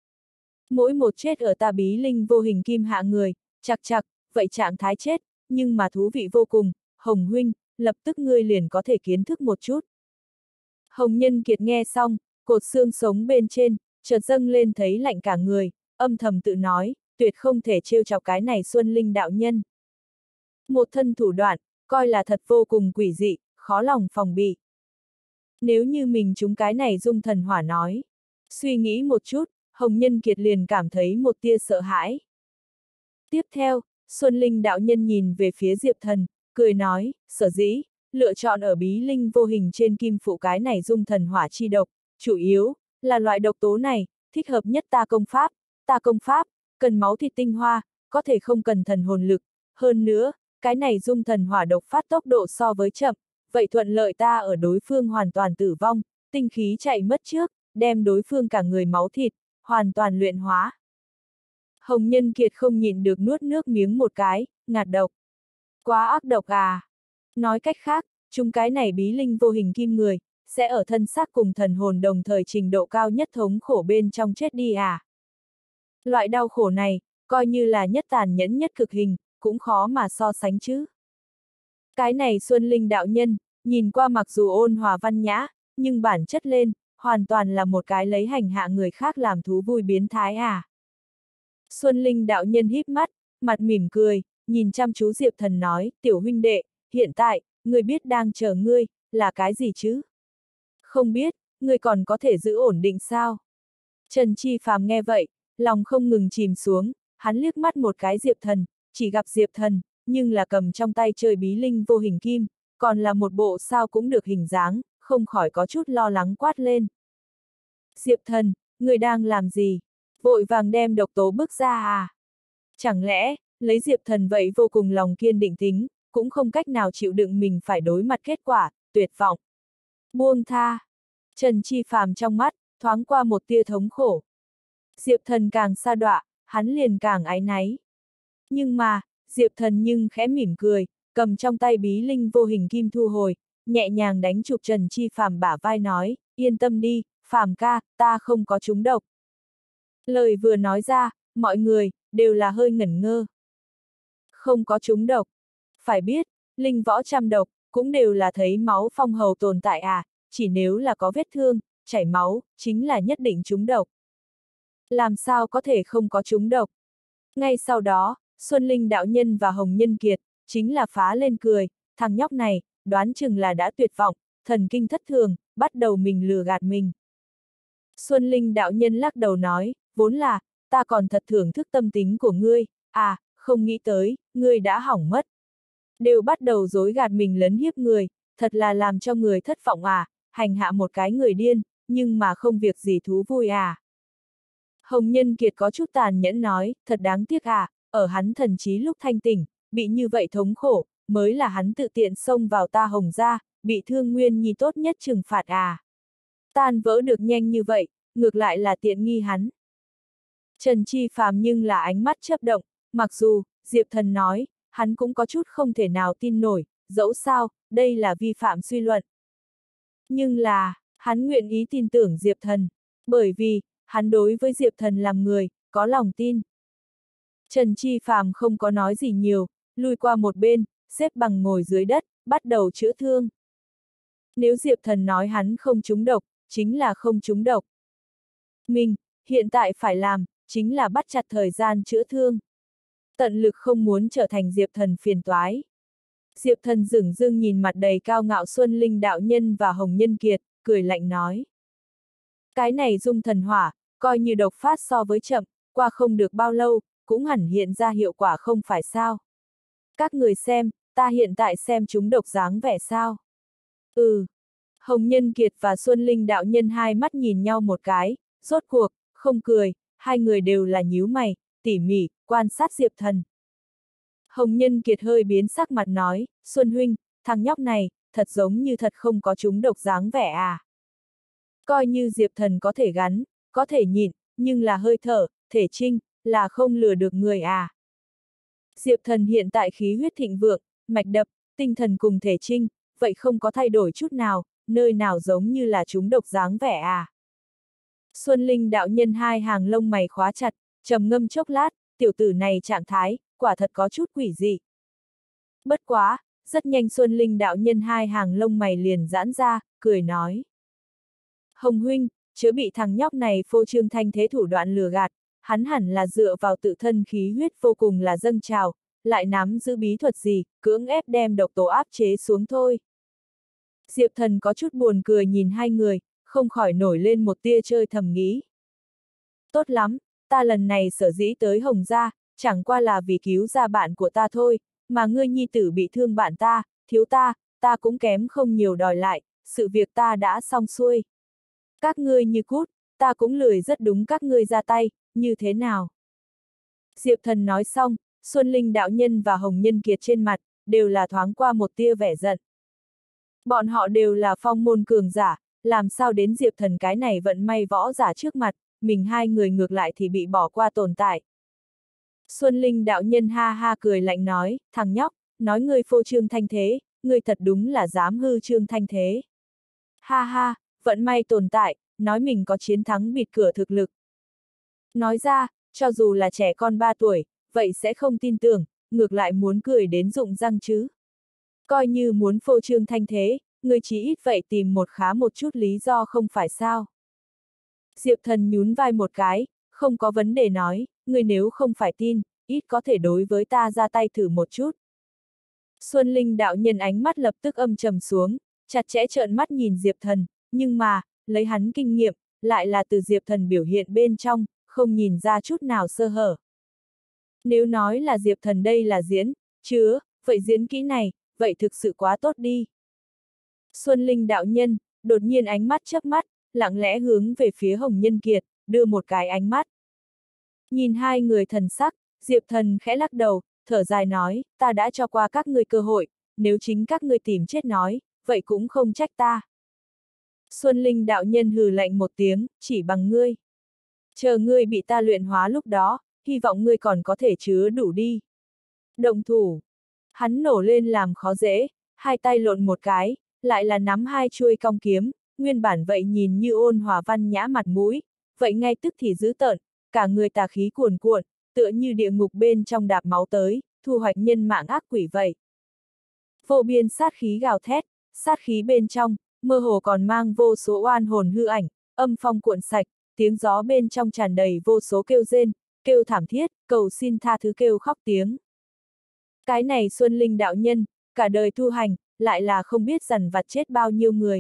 Mỗi một chết ở ta bí linh vô hình kim hạ người, chặt chặt, vậy trạng thái chết, nhưng mà thú vị vô cùng, Hồng huynh, lập tức ngươi liền có thể kiến thức một chút. Hồng Nhân Kiệt nghe xong, cột xương sống bên trên, chợt dâng lên thấy lạnh cả người, âm thầm tự nói, tuyệt không thể trêu chọc cái này Xuân Linh đạo nhân. Một thân thủ đoạn, coi là thật vô cùng quỷ dị, khó lòng phòng bị. Nếu như mình trúng cái này dung thần hỏa nói. Suy nghĩ một chút, Hồng Nhân Kiệt liền cảm thấy một tia sợ hãi. Tiếp theo, Xuân Linh đạo nhân nhìn về phía Diệp Thần, cười nói, sở dĩ, lựa chọn ở bí linh vô hình trên kim phụ cái này dung thần hỏa chi độc, chủ yếu, là loại độc tố này, thích hợp nhất ta công pháp, cần máu thịt tinh hoa, có thể không cần thần hồn lực, hơn nữa, cái này dung thần hỏa độc phát tốc độ so với chậm, vậy thuận lợi ta ở đối phương hoàn toàn tử vong, tinh khí chạy mất trước, đem đối phương cả người máu thịt, hoàn toàn luyện hóa. Hồng Nhân Kiệt không nhịn được nuốt nước miếng một cái, ngạt độc. Quá ác độc à! Nói cách khác, chúng cái này bí linh vô hình kim người, sẽ ở thân xác cùng thần hồn đồng thời trình độ cao nhất thống khổ bên trong chết đi à? Loại đau khổ này, coi như là nhất tàn nhẫn nhất cực hình, cũng khó mà so sánh chứ. Cái này Xuân Linh đạo nhân, nhìn qua mặc dù ôn hòa văn nhã, nhưng bản chất lên, hoàn toàn là một cái lấy hành hạ người khác làm thú vui biến thái à. Xuân Linh đạo nhân híp mắt, mặt mỉm cười, nhìn chăm chú Diệp Thần nói, tiểu huynh đệ, hiện tại, người biết đang chờ ngươi, là cái gì chứ? Không biết, ngươi còn có thể giữ ổn định sao? Trần Chi Phàm nghe vậy, lòng không ngừng chìm xuống, hắn liếc mắt một cái Diệp Thần, chỉ gặp Diệp Thần, nhưng là cầm trong tay chơi bí linh vô hình kim, còn là một bộ sao cũng được hình dáng, không khỏi có chút lo lắng quát lên. Diệp Thần, người đang làm gì? Vội vàng đem độc tố bước ra à? Chẳng lẽ, lấy Diệp Thần vậy vô cùng lòng kiên định tính, cũng không cách nào chịu đựng mình phải đối mặt kết quả, tuyệt vọng. Buông tha. Trần Chi Phàm trong mắt, thoáng qua một tia thống khổ. Diệp Thần càng sa đọa, hắn liền càng áy náy. Nhưng mà, Diệp Thần nhưng khẽ mỉm cười, cầm trong tay bí linh vô hình kim thu hồi, nhẹ nhàng đánh chụp Trần Chi Phàm bả vai nói, yên tâm đi, Phàm ca, ta không có trúng độc. Lời vừa nói ra, mọi người, đều là hơi ngẩn ngơ. Không có trúng độc. Phải biết, linh võ trăm độc, cũng đều là thấy máu phong hầu tồn tại à, chỉ nếu là có vết thương, chảy máu, chính là nhất định trúng độc. Làm sao có thể không có trúng độc? Ngay sau đó, Xuân Linh đạo nhân và Hồng Nhân Kiệt, chính là phá lên cười, thằng nhóc này, đoán chừng là đã tuyệt vọng, thần kinh thất thường, bắt đầu mình lừa gạt mình. Xuân Linh đạo nhân lắc đầu nói, vốn là, ta còn thật thưởng thức tâm tính của ngươi, à, không nghĩ tới, ngươi đã hỏng mất. Đều bắt đầu dối gạt mình lấn hiếp người, thật là làm cho người thất vọng à, hành hạ một cái người điên, nhưng mà không việc gì thú vui à. Hồng Nhân Kiệt có chút tàn nhẫn nói, thật đáng tiếc à, ở hắn thần trí lúc thanh tỉnh, bị như vậy thống khổ, mới là hắn tự tiện xông vào ta Hồng gia, bị thương Nguyên Nhi tốt nhất trừng phạt à. Tan vỡ được nhanh như vậy, ngược lại là tiện nghi hắn. Trần Chi Phàm nhưng là ánh mắt chớp động, mặc dù, Diệp Thần nói, hắn cũng có chút không thể nào tin nổi, dẫu sao, đây là vi phạm suy luận. Nhưng là, hắn nguyện ý tin tưởng Diệp Thần, bởi vì, hắn đối với Diệp Thần làm người, có lòng tin. Trần Chi Phàm không có nói gì nhiều, lui qua một bên, xếp bằng ngồi dưới đất, bắt đầu chữa thương. Nếu Diệp Thần nói hắn không trúng độc, chính là không trúng độc. Mình, hiện tại phải làm, chính là bắt chặt thời gian chữa thương. Tận lực không muốn trở thành Diệp Thần phiền toái. Diệp Thần dửng dưng nhìn mặt đầy cao ngạo Xuân Linh đạo nhân và Hồng Nhân Kiệt, cười lạnh nói. Cái này dung thần hỏa, coi như độc phát so với chậm, qua không được bao lâu, cũng hẳn hiện ra hiệu quả không phải sao. Các người xem, ta hiện tại xem chúng độc dáng vẻ sao. Hồng Nhân Kiệt và Xuân Linh đạo nhân hai mắt nhìn nhau một cái, rốt cuộc, không cười, hai người đều là nhíu mày, tỉ mỉ, quan sát Diệp Thần. Hồng Nhân Kiệt hơi biến sắc mặt nói, Xuân huynh, thằng nhóc này, thật giống như thật không có chúng độc dáng vẻ à. Coi như Diệp Thần có thể gắn, có thể nhịn, nhưng là hơi thở, thể trinh, là không lừa được người à. Diệp Thần hiện tại khí huyết thịnh vượng, mạch đập, tinh thần cùng thể trinh, vậy không có thay đổi chút nào, nơi nào giống như là chúng độc dáng vẻ à. Xuân Linh đạo nhân hai hàng lông mày khóa chặt, trầm ngâm chốc lát, tiểu tử này trạng thái, quả thật có chút quỷ dị. Bất quá, rất nhanh Xuân Linh đạo nhân hai hàng lông mày liền giãn ra, cười nói. Hồng huynh, chớ bị thằng nhóc này phô trương thanh thế thủ đoạn lừa gạt, hắn hẳn là dựa vào tự thân khí huyết vô cùng là dâng trào, lại nắm giữ bí thuật gì, cưỡng ép đem độc tố áp chế xuống thôi. Diệp Thần có chút buồn cười nhìn hai người, không khỏi nổi lên một tia chơi thầm nghĩ. Tốt lắm, ta lần này sở dĩ tới Hồng gia, chẳng qua là vì cứu ra bạn của ta thôi, mà ngươi nhi tử bị thương bạn ta, thiếu ta cũng kém không nhiều đòi lại, sự việc ta đã xong xuôi. Các ngươi như cút, ta cũng lười rất đúng các ngươi ra tay, như thế nào? Diệp Thần nói xong, Xuân Linh đạo nhân và Hồng Nhân Kiệt trên mặt, đều là thoáng qua một tia vẻ giận. Bọn họ đều là phong môn cường giả, làm sao đến Diệp Thần cái này vận may võ giả trước mặt, mình hai người ngược lại thì bị bỏ qua tồn tại. Xuân Linh đạo nhân ha ha cười lạnh nói, thằng nhóc, nói ngươi phô trương thanh thế, ngươi thật đúng là dám hư trương thanh thế. Ha ha, vận may tồn tại, nói mình có chiến thắng bịt cửa thực lực. Nói ra, cho dù là trẻ con 3 tuổi, vậy sẽ không tin tưởng, ngược lại muốn cười đến rụng răng chứ. Coi như muốn phô trương thanh thế, người chỉ ít vậy tìm một khá một chút lý do không phải sao. Diệp Thần nhún vai một cái, không có vấn đề nói, người nếu không phải tin, ít có thể đối với ta ra tay thử một chút. Xuân Linh đạo nhân ánh mắt lập tức âm trầm xuống, chặt chẽ trợn mắt nhìn Diệp Thần, nhưng mà, lấy hắn kinh nghiệm, lại là từ Diệp Thần biểu hiện bên trong, không nhìn ra chút nào sơ hở. Nếu nói là Diệp Thần đây là diễn, chứa, vậy diễn kỹ này, vậy thực sự quá tốt đi. Xuân Linh đạo nhân, đột nhiên ánh mắt chớp mắt, lặng lẽ hướng về phía Hồng Nhân Kiệt, đưa một cái ánh mắt. Nhìn hai người thần sắc, Diệp Thần khẽ lắc đầu, thở dài nói, ta đã cho qua các ngươi cơ hội, nếu chính các ngươi tìm chết nói, vậy cũng không trách ta. Xuân Linh đạo nhân hừ lạnh một tiếng, chỉ bằng ngươi. Chờ ngươi bị ta luyện hóa lúc đó, hy vọng ngươi còn có thể chứa đủ đi. Động thủ. Hắn nổ lên làm khó dễ, hai tay lộn một cái, lại là nắm hai chuôi cong kiếm, nguyên bản vậy nhìn như ôn hòa văn nhã mặt mũi, vậy ngay tức thì dữ tợn, cả người tà khí cuồn cuộn, tựa như địa ngục bên trong đạp máu tới, thu hoạch nhân mạng ác quỷ vậy. Vô biên sát khí gào thét, sát khí bên trong, mơ hồ còn mang vô số oan hồn hư ảnh, âm phong cuộn sạch, tiếng gió bên trong tràn đầy vô số kêu rên, kêu thảm thiết, cầu xin tha thứ kêu khóc tiếng. Cái này Xuân Linh đạo nhân, cả đời tu hành, lại là không biết dằn vặt chết bao nhiêu người.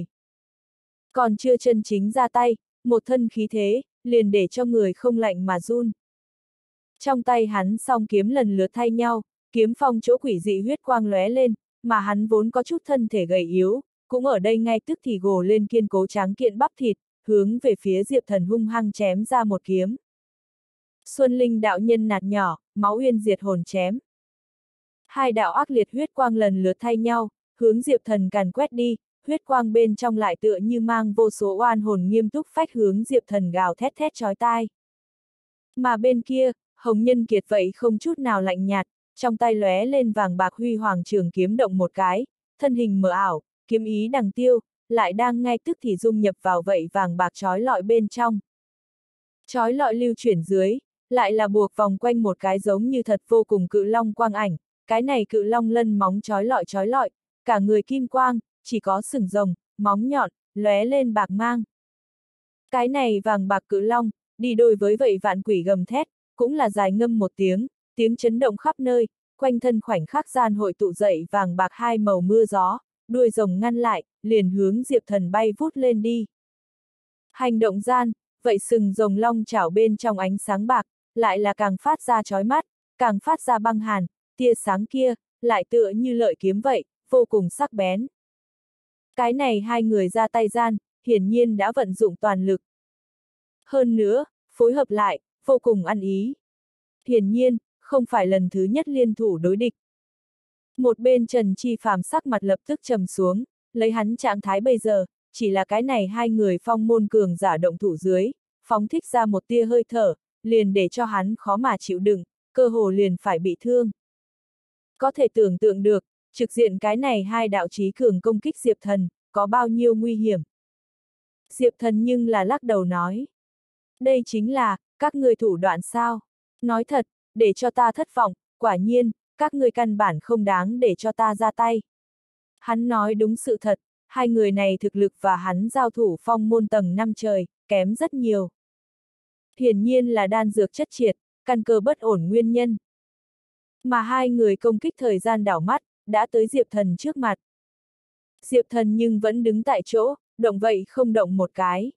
Còn chưa chân chính ra tay, một thân khí thế, liền để cho người không lạnh mà run. Trong tay hắn song kiếm lần lượt thay nhau, kiếm phong chỗ quỷ dị huyết quang lóe lên, mà hắn vốn có chút thân thể gầy yếu, cũng ở đây ngay tức thì gồ lên kiên cố tráng kiện bắp thịt, hướng về phía Diệp Thần hung hăng chém ra một kiếm. Xuân Linh đạo nhân nạt nhỏ, máu uyên diệt hồn chém. Hai đạo ác liệt huyết quang lần lượt thay nhau, hướng Diệp Thần càn quét đi, huyết quang bên trong lại tựa như mang vô số oan hồn nghiêm túc phách hướng Diệp Thần gào thét thét chói tai. Mà bên kia, Hồng Nhân Kiệt vậy không chút nào lạnh nhạt, trong tay lóe lên vàng bạc huy hoàng trường kiếm động một cái, thân hình mờ ảo, kiếm ý đằng tiêu, lại đang ngay tức thì dung nhập vào vậy vàng bạc trói lọi bên trong. Trói lọi lưu chuyển dưới, lại là buộc vòng quanh một cái giống như thật vô cùng cự long quang ảnh, cái này cự long lân móng trói lọi, cả người kim quang, chỉ có sừng rồng, móng nhọn, lóe lên bạc mang. Cái này vàng bạc cự long, đi đôi với vậy vạn quỷ gầm thét, cũng là dài ngâm một tiếng, tiếng chấn động khắp nơi, quanh thân khoảnh khắc gian hội tụ dậy vàng bạc hai màu mưa gió, đuôi rồng ngăn lại, liền hướng Diệp Thần bay vút lên đi. Hành động gian, vậy sừng rồng long chảo bên trong ánh sáng bạc, lại là càng phát ra chói mắt, càng phát ra băng hàn, tia sáng kia, lại tựa như lợi kiếm vậy, vô cùng sắc bén. Cái này hai người ra tay gian, hiển nhiên đã vận dụng toàn lực. Hơn nữa, phối hợp lại, vô cùng ăn ý. Hiển nhiên, không phải lần thứ nhất liên thủ đối địch. Một bên Trần Chi Phàm sắc mặt lập tức trầm xuống, lấy hắn trạng thái bây giờ, chỉ là cái này hai người phong môn cường giả động thủ dưới, phóng thích ra một tia hơi thở, liền để cho hắn khó mà chịu đựng, cơ hồ liền phải bị thương. Có thể tưởng tượng được, trực diện cái này hai đạo chí cường công kích Diệp Thần, có bao nhiêu nguy hiểm. Diệp Thần nhưng là lắc đầu nói. Đây chính là, các người thủ đoạn sao? Nói thật, để cho ta thất vọng, quả nhiên, các người căn bản không đáng để cho ta ra tay. Hắn nói đúng sự thật, hai người này thực lực và hắn giao thủ phong môn tầng 5 trời, kém rất nhiều. Hiển nhiên là đan dược chất triệt, căn cơ bất ổn nguyên nhân. Mà hai người công kích thời gian đảo mắt, đã tới Diệp Thần trước mặt. Diệp Thần nhưng vẫn đứng tại chỗ, động vậy không động một cái.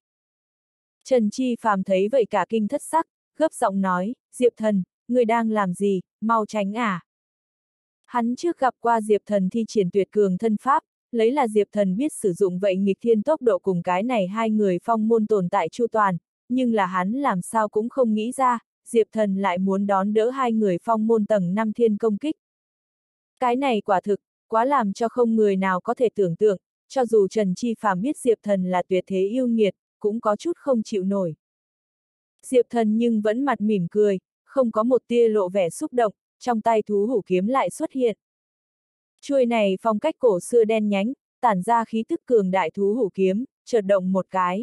Trần Chi Phàm thấy vậy cả kinh thất sắc, gấp giọng nói, Diệp Thần, người đang làm gì, mau tránh à. Hắn trước gặp qua Diệp Thần thi triển tuyệt cường thân pháp, lấy là Diệp Thần biết sử dụng vậy nghịch thiên tốc độ cùng cái này hai người phong môn tồn tại chu toàn, nhưng là hắn làm sao cũng không nghĩ ra, Diệp Thần lại muốn đón đỡ hai người phong môn tầng 5 thiên công kích. Cái này quả thực, quá làm cho không người nào có thể tưởng tượng, cho dù Trần Chi Phàm biết Diệp Thần là tuyệt thế yêu nghiệt, cũng có chút không chịu nổi. Diệp Thần nhưng vẫn mặt mỉm cười, không có một tia lộ vẻ xúc động, trong tay thú hủ kiếm lại xuất hiện. Chuôi này phong cách cổ xưa đen nhánh, tản ra khí tức cường đại thú hủ kiếm, chợt động một cái.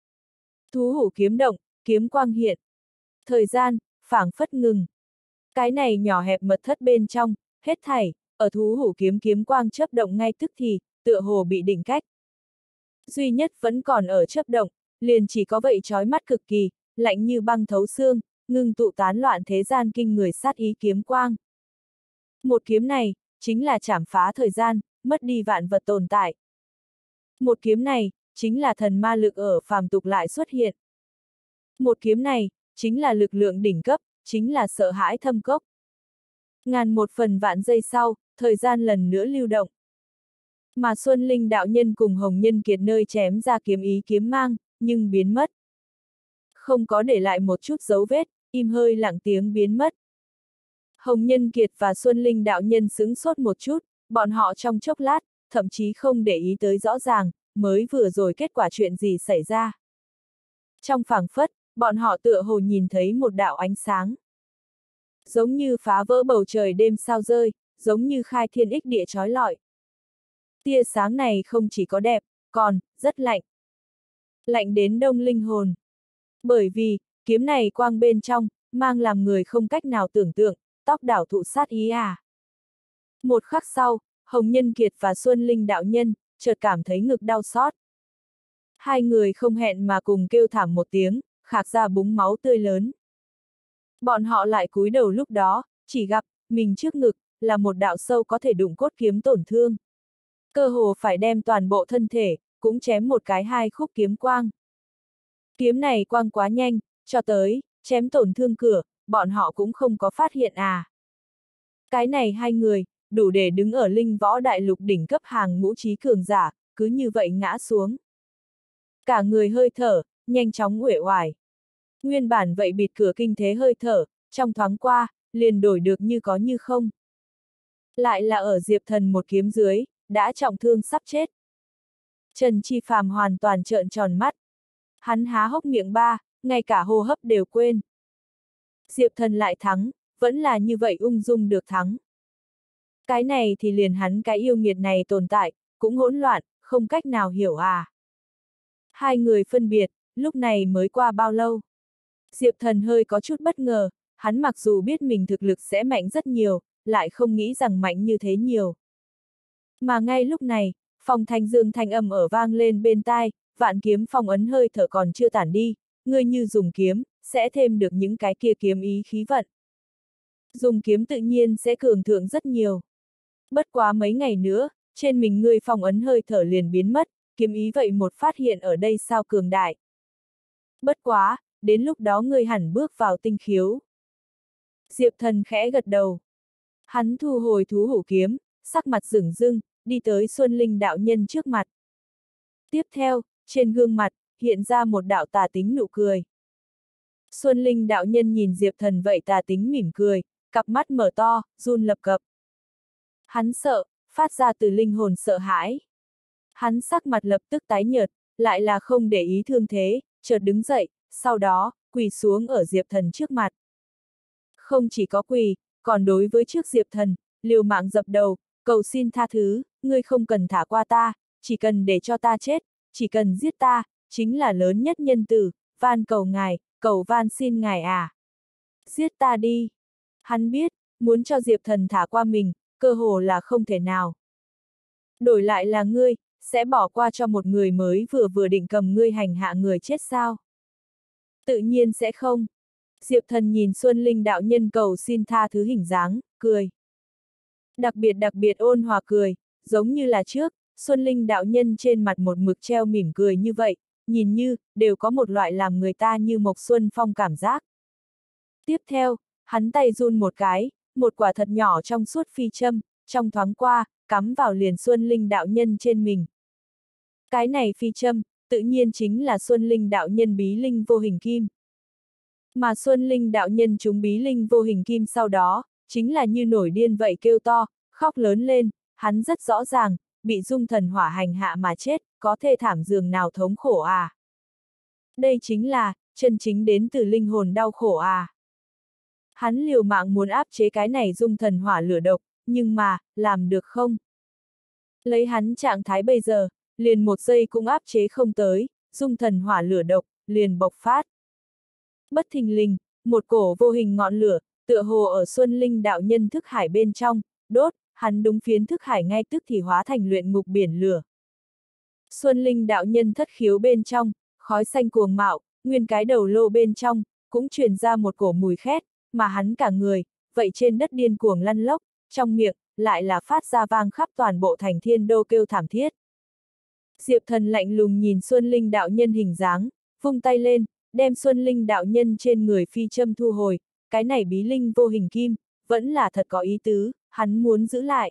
Thú hủ kiếm động, kiếm quang hiện. Thời gian, phảng phất ngừng. Cái này nhỏ hẹp mật thất bên trong, hết thảy, ở thú hủ kiếm kiếm quang chớp động ngay tức thì, tựa hồ bị định cách. Duy nhất vẫn còn ở chớp động, liền chỉ có vậy chói mắt cực kỳ, lạnh như băng thấu xương, ngưng tụ tán loạn thế gian kinh người sát ý kiếm quang. Một kiếm này, chính là chảm phá thời gian, mất đi vạn vật tồn tại. Một kiếm này, chính là thần ma lực ở phàm tục lại xuất hiện. Một kiếm này, chính là lực lượng đỉnh cấp, chính là sợ hãi thâm cốc. Ngàn một phần vạn giây sau, thời gian lần nữa lưu động. Mà Xuân Linh đạo nhân cùng Hồng Nhân Kiệt nơi chém ra kiếm ý kiếm mang, nhưng biến mất. Không có để lại một chút dấu vết, im hơi lặng tiếng biến mất. Hồng Nhân Kiệt và Xuân Linh đạo nhân sững sốt một chút, bọn họ trong chốc lát, thậm chí không để ý tới rõ ràng, mới vừa rồi kết quả chuyện gì xảy ra. Trong phảng phất, bọn họ tựa hồ nhìn thấy một đạo ánh sáng. Giống như phá vỡ bầu trời đêm sao rơi, giống như khai thiên ích địa chói lọi. Tia sáng này không chỉ có đẹp, còn, rất lạnh. Lạnh đến đông linh hồn. Bởi vì, kiếm này quang bên trong, mang làm người không cách nào tưởng tượng, tóc đảo thụ sát ý à. Một khắc sau, Hồng Nhân Kiệt và Xuân Linh đạo nhân, chợt cảm thấy ngực đau xót. Hai người không hẹn mà cùng kêu thảm một tiếng, khạc ra búng máu tươi lớn. Bọn họ lại cúi đầu lúc đó, chỉ gặp, mình trước ngực, là một đạo sâu có thể đụng cốt kiếm tổn thương. Cơ hồ phải đem toàn bộ thân thể, cũng chém một cái hai khúc kiếm quang. Kiếm này quang quá nhanh, cho tới, chém tổn thương cửa, bọn họ cũng không có phát hiện à. Cái này hai người, đủ để đứng ở linh võ đại lục đỉnh cấp hàng ngũ trí cường giả, cứ như vậy ngã xuống. Cả người hơi thở, nhanh chóng uể oải. Nguyên bản vậy bịt cửa kinh thế hơi thở, trong thoáng qua, liền đổi được như có như không. Lại là ở Diệp Thần một kiếm dưới, đã trọng thương sắp chết. Trần Chi Phàm hoàn toàn trợn tròn mắt. Hắn há hốc miệng ba, ngay cả hô hấp đều quên. Diệp Thần lại thắng, vẫn là như vậy ung dung được thắng. Cái này thì liền hắn cái yêu nghiệt này tồn tại, cũng hỗn loạn, không cách nào hiểu à. Hai người phân biệt, lúc này mới qua bao lâu? Diệp Thần hơi có chút bất ngờ, hắn mặc dù biết mình thực lực sẽ mạnh rất nhiều, lại không nghĩ rằng mạnh như thế nhiều. Mà ngay lúc này, Phong Thanh Dương thanh âm ở vang lên bên tai, Vạn Kiếm phong ấn hơi thở còn chưa tản đi, ngươi như dùng kiếm, sẽ thêm được những cái kia kiếm ý khí vận. Dùng kiếm tự nhiên sẽ cường thượng rất nhiều. Bất quá mấy ngày nữa, trên mình ngươi phong ấn hơi thở liền biến mất, kiếm ý vậy một phát hiện ở đây sao cường đại. Bất quá, đến lúc đó ngươi hẳn bước vào tinh khiếu. Diệp Thần khẽ gật đầu. Hắn thu hồi thú hổ kiếm, sắc mặt rửng rưng, đi tới Xuân Linh đạo nhân trước mặt. Tiếp theo, trên gương mặt, hiện ra một đạo tà tính nụ cười. Xuân Linh đạo nhân nhìn Diệp Thần vậy tà tính mỉm cười, cặp mắt mở to, run lập cập. Hắn sợ, phát ra từ linh hồn sợ hãi. Hắn sắc mặt lập tức tái nhợt, lại là không để ý thương thế, chợt đứng dậy, sau đó, quỳ xuống ở Diệp Thần trước mặt. Không chỉ có quỳ, còn đối với trước Diệp Thần, liều mạng dập đầu, cầu xin tha thứ, ngươi không cần thả qua ta, chỉ cần để cho ta chết, chỉ cần giết ta, chính là lớn nhất nhân từ, van cầu ngài, cầu van xin ngài à. Giết ta đi. Hắn biết, muốn cho Diệp Thần thả qua mình, cơ hồ là không thể nào. Đổi lại là ngươi, sẽ bỏ qua cho một người mới vừa định cầm ngươi hành hạ người chết sao? Tự nhiên sẽ không. Diệp Thần nhìn Xuân Linh đạo nhân cầu xin tha thứ hình dáng, cười. Đặc biệt ôn hòa cười, giống như là trước, Xuân Linh đạo nhân trên mặt một mực treo mỉm cười như vậy, nhìn như, đều có một loại làm người ta như Mộc Xuân Phong cảm giác. Tiếp theo, hắn tay run một cái, một quả thật nhỏ trong suốt phi châm, trong thoáng qua, cắm vào liền Xuân Linh đạo nhân trên mình. Cái này phi châm, tự nhiên chính là Xuân Linh đạo nhân bí linh vô hình kim. Mà Xuân Linh đạo nhân chúng bí linh vô hình kim sau đó, chính là như nổi điên vậy kêu to, khóc lớn lên, hắn rất rõ ràng, bị dung thần hỏa hành hạ mà chết, có thể thảm giường nào thống khổ à. Đây chính là, chân chính đến từ linh hồn đau khổ à. Hắn liều mạng muốn áp chế cái này dung thần hỏa lửa độc, nhưng mà, làm được không? Lấy hắn trạng thái bây giờ, liền một giây cũng áp chế không tới, dung thần hỏa lửa độc, liền bộc phát. Bất thình lình, một cổ vô hình ngọn lửa, tựa hồ ở Xuân Linh đạo nhân thức hải bên trong, đốt, hắn đúng phiến thức hải ngay tức thì hóa thành luyện ngục biển lửa. Xuân Linh đạo nhân thất khiếu bên trong, khói xanh cuồng mạo, nguyên cái đầu lô bên trong, cũng truyền ra một cổ mùi khét, mà hắn cả người, vậy trên đất điên cuồng lăn lóc, trong miệng, lại là phát ra vang khắp toàn bộ thành thiên đô kêu thảm thiết. Diệp Thần lạnh lùng nhìn Xuân Linh đạo nhân hình dáng, vung tay lên, đem Xuân Linh đạo nhân trên người phi châm thu hồi, cái này bí linh vô hình kim, vẫn là thật có ý tứ, hắn muốn giữ lại.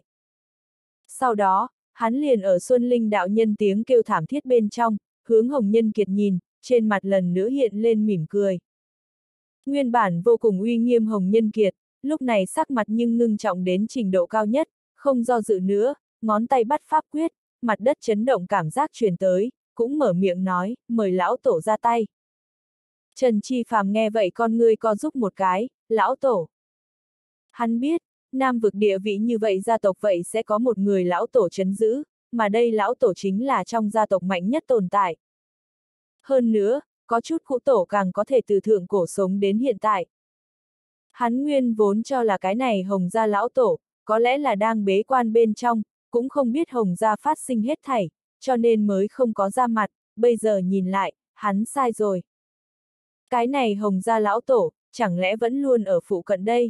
Sau đó, hắn liền ở Xuân Linh đạo nhân tiếng kêu thảm thiết bên trong, hướng Hồng Nhân Kiệt nhìn, trên mặt lần nữa hiện lên mỉm cười. Nguyên bản vô cùng uy nghiêm Hồng Nhân Kiệt, lúc này sắc mặt nhưng ngưng trọng đến trình độ cao nhất, không do dự nữa, ngón tay bắt pháp quyết, mặt đất chấn động cảm giác truyền tới, cũng mở miệng nói, mời lão tổ ra tay. Trần Chi Phàm nghe vậy con ngươi co giúp một cái, lão tổ. Hắn biết, Nam vực địa vị như vậy gia tộc vậy sẽ có một người lão tổ trấn giữ, mà đây lão tổ chính là trong gia tộc mạnh nhất tồn tại. Hơn nữa, có chút cụ tổ càng có thể từ thượng cổ sống đến hiện tại. Hắn nguyên vốn cho là cái này Hồng gia lão tổ, có lẽ là đang bế quan bên trong, cũng không biết Hồng gia phát sinh hết thảy, cho nên mới không có ra mặt, bây giờ nhìn lại, hắn sai rồi. Cái này Hồng gia lão tổ, chẳng lẽ vẫn luôn ở phụ cận đây?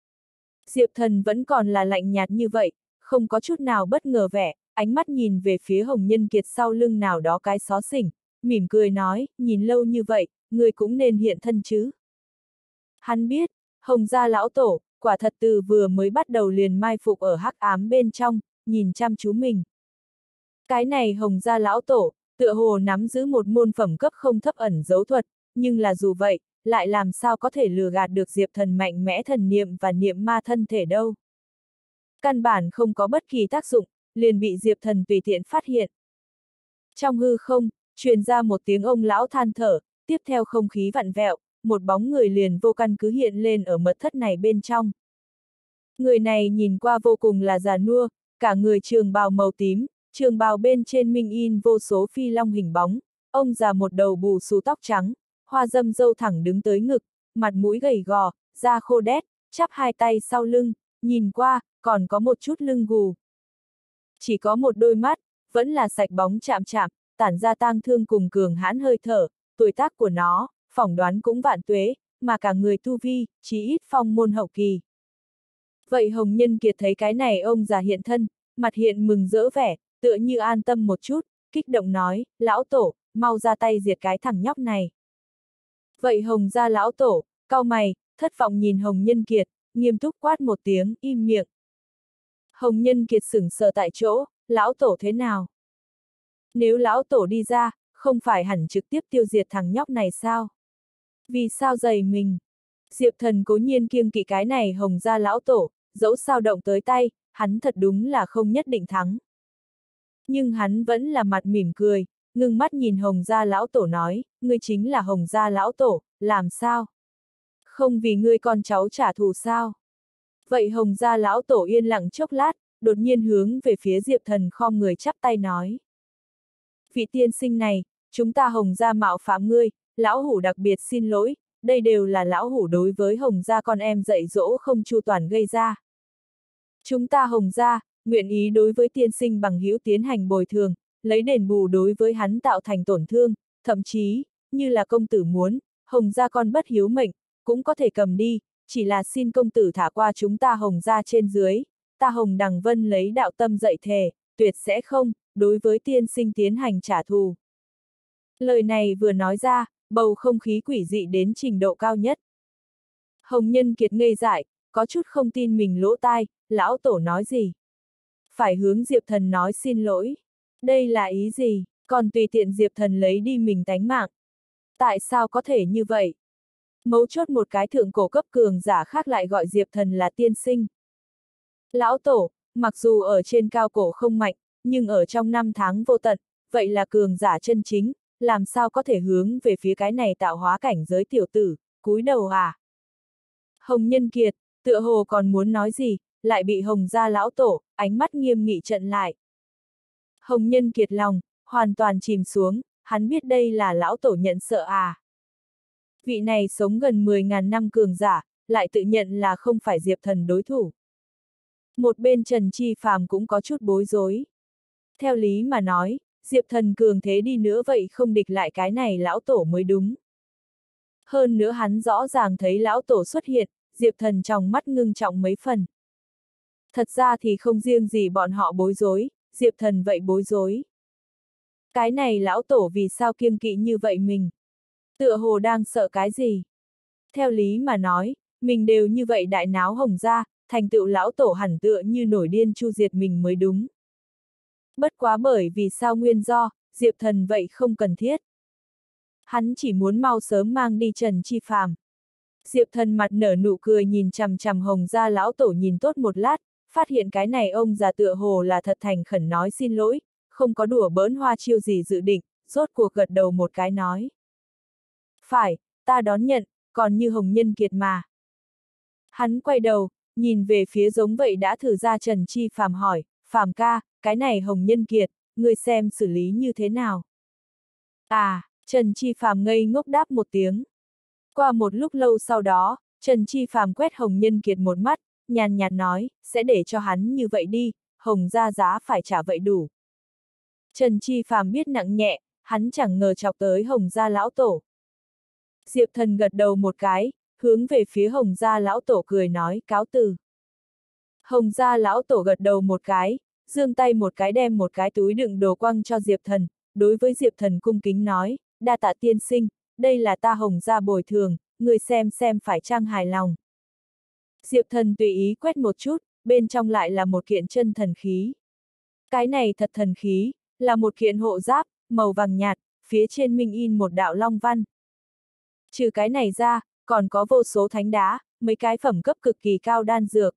Diệp Thần vẫn còn là lạnh nhạt như vậy, không có chút nào bất ngờ vẻ, ánh mắt nhìn về phía Hồng Nhân Kiệt sau lưng nào đó cái xó xỉnh, mỉm cười nói, nhìn lâu như vậy, người cũng nên hiện thân chứ. Hắn biết, Hồng gia lão tổ, quả thật từ vừa mới bắt đầu liền mai phục ở hắc ám bên trong, nhìn chăm chú mình. Cái này Hồng gia lão tổ, tựa hồ nắm giữ một môn phẩm cấp không thấp ẩn dấu thuật, nhưng là dù vậy, lại làm sao có thể lừa gạt được Diệp Thần mạnh mẽ thần niệm và niệm ma thân thể đâu. Căn bản không có bất kỳ tác dụng, liền bị Diệp Thần tùy tiện phát hiện. Trong hư không, truyền ra một tiếng ông lão than thở, tiếp theo không khí vặn vẹo, một bóng người liền vô căn cứ hiện lên ở mật thất này bên trong. Người này nhìn qua vô cùng là già nua, cả người trường bào màu tím, trường bào bên trên minh in vô số phi long hình bóng, ông già một đầu bù xù tóc trắng, hoa râm râu thẳng đứng tới ngực, mặt mũi gầy gò, da khô đét, chắp hai tay sau lưng, nhìn qua, còn có một chút lưng gù. Chỉ có một đôi mắt, vẫn là sạch bóng chạm chạm, tản ra tang thương cùng cường hãn hơi thở, tuổi tác của nó, phỏng đoán cũng vạn tuế, mà cả người tu vi, chí ít phong môn hậu kỳ. Vậy Hồng Nhân Kiệt thấy cái này ông già hiện thân, mặt hiện mừng rỡ vẻ, tựa như an tâm một chút, kích động nói, lão tổ, mau ra tay diệt cái thằng nhóc này. Vậy Hồng gia lão tổ, cau mày, thất vọng nhìn Hồng Nhân Kiệt, nghiêm túc quát một tiếng, im miệng. Hồng Nhân Kiệt sững sờ tại chỗ, lão tổ thế nào? Nếu lão tổ đi ra, không phải hẳn trực tiếp tiêu diệt thằng nhóc này sao? Vì sao giày mình? Diệp Thần cố nhiên kiêng kỵ cái này Hồng gia lão tổ, dẫu sao động tới tay, hắn thật đúng là không nhất định thắng. Nhưng hắn vẫn là mặt mỉm cười, ngưng mắt nhìn Hồng gia lão tổ nói, ngươi chính là Hồng gia lão tổ, làm sao? Không vì ngươi con cháu trả thù sao? Vậy Hồng gia lão tổ yên lặng chốc lát, đột nhiên hướng về phía Diệp Thần khom người chắp tay nói. Vị tiên sinh này, chúng ta Hồng gia mạo phạm ngươi, lão hủ đặc biệt xin lỗi, đây đều là lão hủ đối với Hồng gia con em dạy dỗ không chu toàn gây ra. Chúng ta Hồng gia, nguyện ý đối với tiên sinh bằng hữu tiến hành bồi thường, lấy đền bù đối với hắn tạo thành tổn thương, thậm chí, như là công tử muốn, Hồng gia con bất hiếu mệnh, cũng có thể cầm đi, chỉ là xin công tử thả qua chúng ta Hồng gia trên dưới, ta Hồng Đằng Vân lấy đạo tâm dạy thề, tuyệt sẽ không, đối với tiên sinh tiến hành trả thù. Lời này vừa nói ra, bầu không khí quỷ dị đến trình độ cao nhất. Hồng Nhân Kiệt ngây dại, có chút không tin mình lỗ tai, lão tổ nói gì? Phải hướng Diệp Thần nói xin lỗi. Đây là ý gì? Còn tùy tiện Diệp Thần lấy đi mình tánh mạng. Tại sao có thể như vậy? Mấu chốt một cái thượng cổ cấp cường giả khác lại gọi Diệp Thần là tiên sinh. Lão tổ, mặc dù ở trên cao cổ không mạnh, nhưng ở trong năm tháng vô tận, vậy là cường giả chân chính, làm sao có thể hướng về phía cái này tạo hóa cảnh giới tiểu tử, cúi đầu à? Hồng Nhân Kiệt, tựa hồ còn muốn nói gì, lại bị Hồng gia lão tổ, ánh mắt nghiêm nghị chặn lại. Hồng Nhân Kiệt lòng, hoàn toàn chìm xuống, hắn biết đây là lão tổ nhận sợ à. Vị này sống gần 10.000 năm cường giả, lại tự nhận là không phải Diệp Thần đối thủ. Một bên Trần Chi Phàm cũng có chút bối rối. Theo lý mà nói, Diệp Thần cường thế đi nữa vậy không địch lại cái này lão tổ mới đúng. Hơn nữa hắn rõ ràng thấy lão tổ xuất hiện, Diệp Thần trong mắt ngưng trọng mấy phần. Thật ra thì không riêng gì bọn họ bối rối, Diệp Thần vậy bối rối. Cái này lão tổ vì sao kiêng kỵ như vậy mình? Tựa hồ đang sợ cái gì? Theo lý mà nói, mình đều như vậy đại náo Hồng gia, thành tựu lão tổ hẳn tựa như nổi điên chu diệt mình mới đúng. Bất quá bởi vì sao nguyên do, Diệp Thần vậy không cần thiết. Hắn chỉ muốn mau sớm mang đi Trần Chi Phàm. Diệp Thần mặt nở nụ cười nhìn chằm chằm Hồng gia lão tổ nhìn tốt một lát, phát hiện cái này ông già tựa hồ là thật thành khẩn nói xin lỗi, không có đùa bỡn hoa chiêu gì dự định, rốt cuộc gật đầu một cái nói. Phải, ta đón nhận, còn như Hồng Nhân Kiệt mà. Hắn quay đầu, nhìn về phía giống vậy đã thử ra Trần Chi Phàm hỏi, Phàm ca, cái này Hồng Nhân Kiệt, ngươi xem xử lý như thế nào? À, Trần Chi Phàm ngây ngốc đáp một tiếng. Qua một lúc lâu sau đó, Trần Chi Phàm quét Hồng Nhân Kiệt một mắt, nhàn nhạt nói, sẽ để cho hắn như vậy đi, Hồng gia giá phải trả vậy đủ. Trần Chi Phàm biết nặng nhẹ, hắn chẳng ngờ chọc tới Hồng gia lão tổ. Diệp Thần gật đầu một cái, hướng về phía Hồng gia lão tổ cười nói, cáo từ. Hồng gia lão tổ gật đầu một cái, giương tay một cái đem một cái túi đựng đồ quăng cho Diệp Thần, đối với Diệp Thần cung kính nói, đa tạ tiên sinh, đây là ta Hồng gia bồi thường, người xem phải chăng hài lòng. Diệp Thần tùy ý quét một chút, bên trong lại là một kiện chân thần khí. Cái này thật thần khí, là một kiện hộ giáp, màu vàng nhạt, phía trên minh in một đạo long văn. Trừ cái này ra, còn có vô số thánh đá, mấy cái phẩm cấp cực kỳ cao đan dược.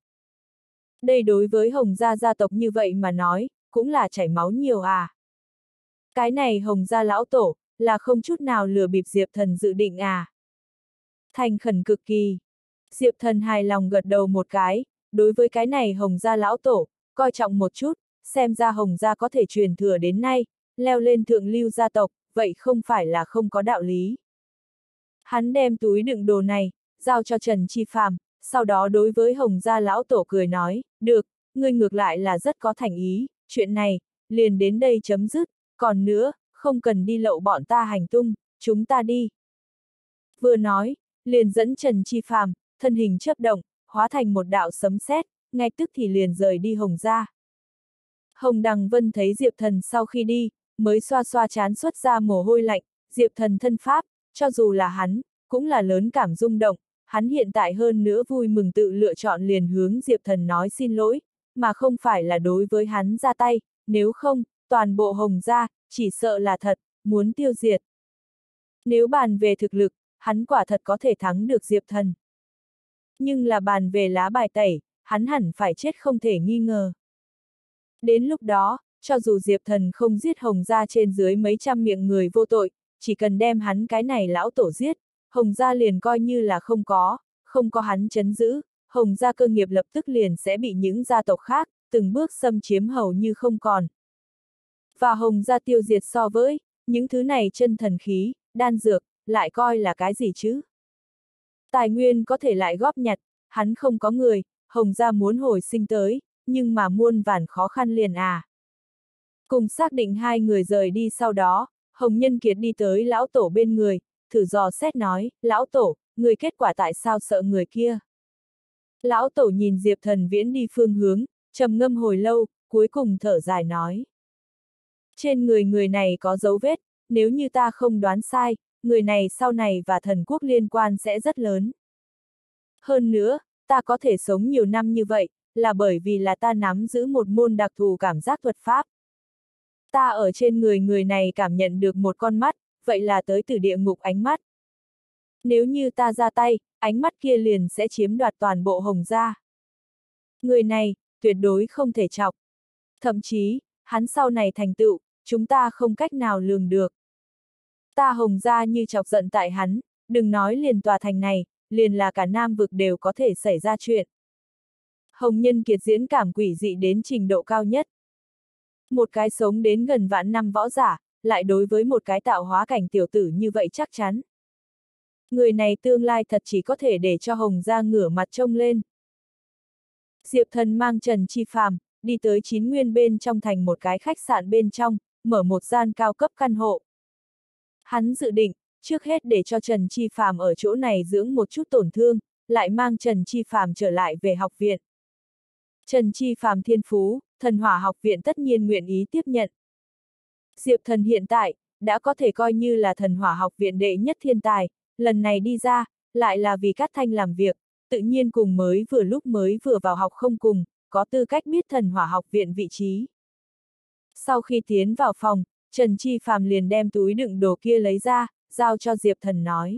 Đây đối với Hồng gia gia tộc như vậy mà nói, cũng là chảy máu nhiều à. Cái này Hồng gia lão tổ, là không chút nào lừa bịp Diệp Thần dự định à. Thành khẩn cực kỳ. Diệp Thần hài lòng gật đầu một cái, đối với cái này Hồng gia lão tổ, coi trọng một chút, xem ra Hồng gia có thể truyền thừa đến nay, leo lên thượng lưu gia tộc, vậy không phải là không có đạo lý. Hắn đem túi đựng đồ này, giao cho Trần Chi Phàm, sau đó đối với Hồng gia lão tổ cười nói, được, ngươi ngược lại là rất có thành ý, chuyện này, liền đến đây chấm dứt, còn nữa, không cần đi lậu bọn ta hành tung, chúng ta đi. Vừa nói, liền dẫn Trần Chi Phàm, thân hình chớp động, hóa thành một đạo sấm sét, ngay tức thì liền rời đi Hồng gia. Hồng Đằng Vân thấy Diệp Thần sau khi đi, mới xoa xoa trán xuất ra mồ hôi lạnh, Diệp Thần thân pháp, cho dù là hắn, cũng là lớn cảm rung động, hắn hiện tại hơn nữa vui mừng tự lựa chọn liền hướng Diệp Thần nói xin lỗi, mà không phải là đối với hắn ra tay, nếu không, toàn bộ Hồng gia, chỉ sợ là thật, muốn tiêu diệt. Nếu bàn về thực lực, hắn quả thật có thể thắng được Diệp Thần. Nhưng là bàn về lá bài tẩy, hắn hẳn phải chết không thể nghi ngờ. Đến lúc đó, cho dù Diệp Thần không giết Hồng gia trên dưới mấy trăm miệng người vô tội, chỉ cần đem hắn cái này lão tổ giết, Hồng gia liền coi như là không có hắn trấn giữ, Hồng gia cơ nghiệp lập tức liền sẽ bị những gia tộc khác, từng bước xâm chiếm hầu như không còn. Và Hồng gia tiêu diệt so với, những thứ này chân thần khí, đan dược, lại coi là cái gì chứ? Tài nguyên có thể lại góp nhặt, hắn không có người, Hồng gia muốn hồi sinh tới, nhưng mà muôn vàn khó khăn liền à. Cùng xác định hai người rời đi sau đó, Hồng Nhân Kiệt đi tới lão tổ bên người, thử dò xét nói, lão tổ, người kết quả tại sao sợ người kia? Lão tổ nhìn Diệp Thần viễn đi phương hướng, trầm ngâm hồi lâu, cuối cùng thở dài nói. Trên người này có dấu vết, nếu như ta không đoán sai, người này sau này và thần quốc liên quan sẽ rất lớn. Hơn nữa, ta có thể sống nhiều năm như vậy, là bởi vì là ta nắm giữ một môn đặc thù cảm giác thuật pháp. Ta ở trên người này cảm nhận được một con mắt, vậy là tới từ địa ngục ánh mắt. Nếu như ta ra tay, ánh mắt kia liền sẽ chiếm đoạt toàn bộ Hồng gia. Người này, tuyệt đối không thể chọc. Thậm chí, hắn sau này thành tựu, chúng ta không cách nào lường được. Ta Hồng gia như chọc giận tại hắn, đừng nói liền tòa thành này, liền là cả Nam vực đều có thể xảy ra chuyện. Hồng Nhân Kiệt diễn cảm quỷ dị đến trình độ cao nhất. Một cái sống đến gần vạn năm võ giả, lại đối với một cái tạo hóa cảnh tiểu tử như vậy chắc chắn. Người này tương lai thật chỉ có thể để cho Hồng gia ngửa mặt trông lên. Diệp Thần mang Trần Chi Phàm, đi tới Chín Nguyên bên trong thành một cái khách sạn bên trong, mở một gian cao cấp căn hộ. Hắn dự định, trước hết để cho Trần Chi Phàm ở chỗ này dưỡng một chút tổn thương, lại mang Trần Chi Phàm trở lại về học viện. Trần Chi Phàm thiên phú, Thần Hỏa học viện tất nhiên nguyện ý tiếp nhận. Diệp Thần hiện tại, đã có thể coi như là Thần Hỏa học viện đệ nhất thiên tài, lần này đi ra, lại là vì Cát Thanh làm việc, tự nhiên cùng mới vừa vào học không cùng, có tư cách biết Thần Hỏa học viện vị trí. Sau khi tiến vào phòng, Trần Chi Phàm liền đem túi đựng đồ kia lấy ra, giao cho Diệp Thần nói.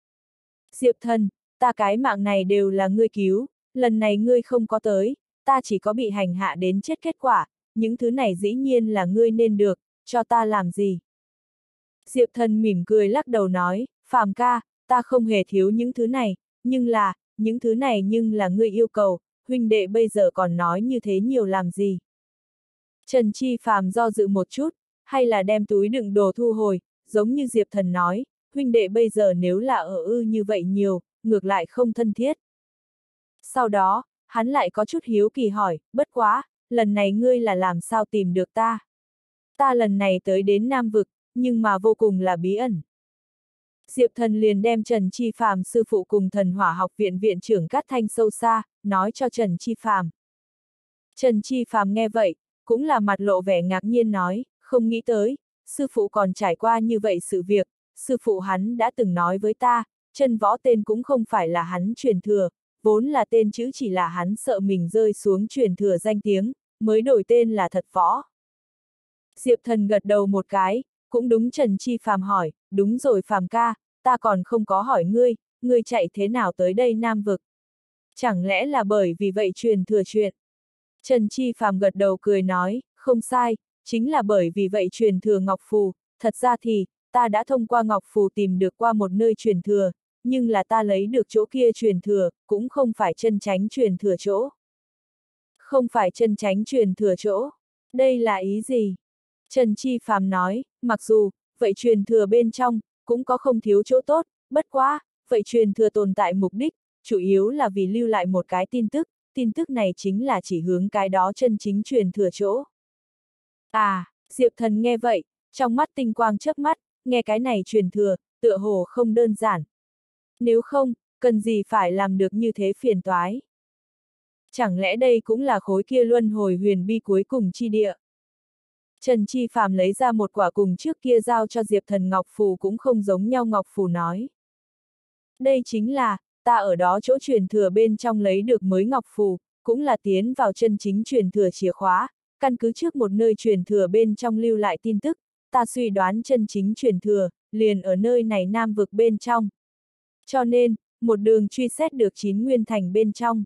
Diệp Thần, ta cái mạng này đều là ngươi cứu, lần này ngươi không có tới, ta chỉ có bị hành hạ đến chết kết quả, những thứ này dĩ nhiên là ngươi nên được, cho ta làm gì? Diệp Thần mỉm cười lắc đầu nói, Phàm ca, ta không hề thiếu những thứ này, những thứ này nhưng là ngươi yêu cầu, huynh đệ bây giờ còn nói như thế nhiều làm gì? Trần Chi Phàm do dự một chút, hay là đem túi đựng đồ thu hồi, giống như Diệp Thần nói, huynh đệ bây giờ nếu là ở ư như vậy nhiều, ngược lại không thân thiết. Sau đó, hắn lại có chút hiếu kỳ hỏi, bất quá, lần này ngươi là làm sao tìm được ta? Ta lần này tới đến Nam Vực, nhưng mà vô cùng là bí ẩn. Diệp Thần liền đem Trần Chi Phàm sư phụ cùng Thần Hỏa học viện viện trưởng Cát Thanh sâu xa, nói cho Trần Chi Phàm. Trần Chi Phàm nghe vậy, cũng là mặt lộ vẻ ngạc nhiên nói, không nghĩ tới, sư phụ còn trải qua như vậy sự việc, sư phụ hắn đã từng nói với ta, chân võ tên cũng không phải là hắn truyền thừa, vốn là tên chữ chỉ là hắn sợ mình rơi xuống truyền thừa danh tiếng, mới đổi tên là thật võ. Diệp Thần gật đầu một cái, cũng đúng. Trần Chi Phàm hỏi, đúng rồi Phàm ca, ta còn không có hỏi ngươi chạy thế nào tới đây Nam Vực? Chẳng lẽ là bởi vì vậy truyền thừa chuyện? Trần Chi Phàm gật đầu cười nói, không sai, chính là bởi vì vậy truyền thừa Ngọc Phù, thật ra thì, ta đã thông qua Ngọc Phù tìm được qua một nơi truyền thừa, nhưng là ta lấy được chỗ kia truyền thừa, cũng không phải chân chánh truyền thừa chỗ. Không phải chân chánh truyền thừa chỗ. Đây là ý gì? Trần Chi Phàm nói, mặc dù, vậy truyền thừa bên trong, cũng có không thiếu chỗ tốt, bất quá, vậy truyền thừa tồn tại mục đích, chủ yếu là vì lưu lại một cái tin tức này chính là chỉ hướng cái đó chân chính truyền thừa chỗ. À, Diệp Thần nghe vậy, trong mắt tinh quang chớp mắt, nghe cái này truyền thừa, tựa hồ không đơn giản. Nếu không, cần gì phải làm được như thế phiền toái. Chẳng lẽ đây cũng là khối kia luân hồi huyền bi cuối cùng chi địa? Trần Chi Phàm lấy ra một quả cùng trước kia giao cho Diệp Thần ngọc phù cũng không giống nhau ngọc phù nói. Đây chính là, ta ở đó chỗ truyền thừa bên trong lấy được mới ngọc phù, cũng là tiến vào chân chính truyền thừa chìa khóa, căn cứ trước một nơi truyền thừa bên trong lưu lại tin tức, ta suy đoán chân chính truyền thừa, liền ở nơi này Nam vực bên trong. Cho nên, một đường truy xét được 9 nguyên thành bên trong.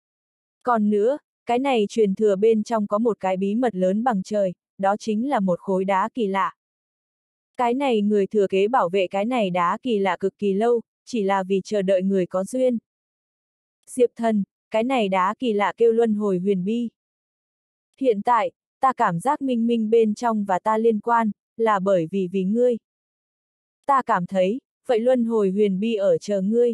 Còn nữa, cái này truyền thừa bên trong có một cái bí mật lớn bằng trời, đó chính là một khối đá kỳ lạ. Cái này người thừa kế bảo vệ cái này đá kỳ lạ cực kỳ lâu, chỉ là vì chờ đợi người có duyên. Diệp Thần, cái này đá kỳ lạ kêu luân hồi huyền bi. Hiện tại, ta cảm giác minh minh bên trong và ta liên quan, là bởi vì ngươi. Ta cảm thấy, vậy luân hồi huyền bi ở chờ ngươi.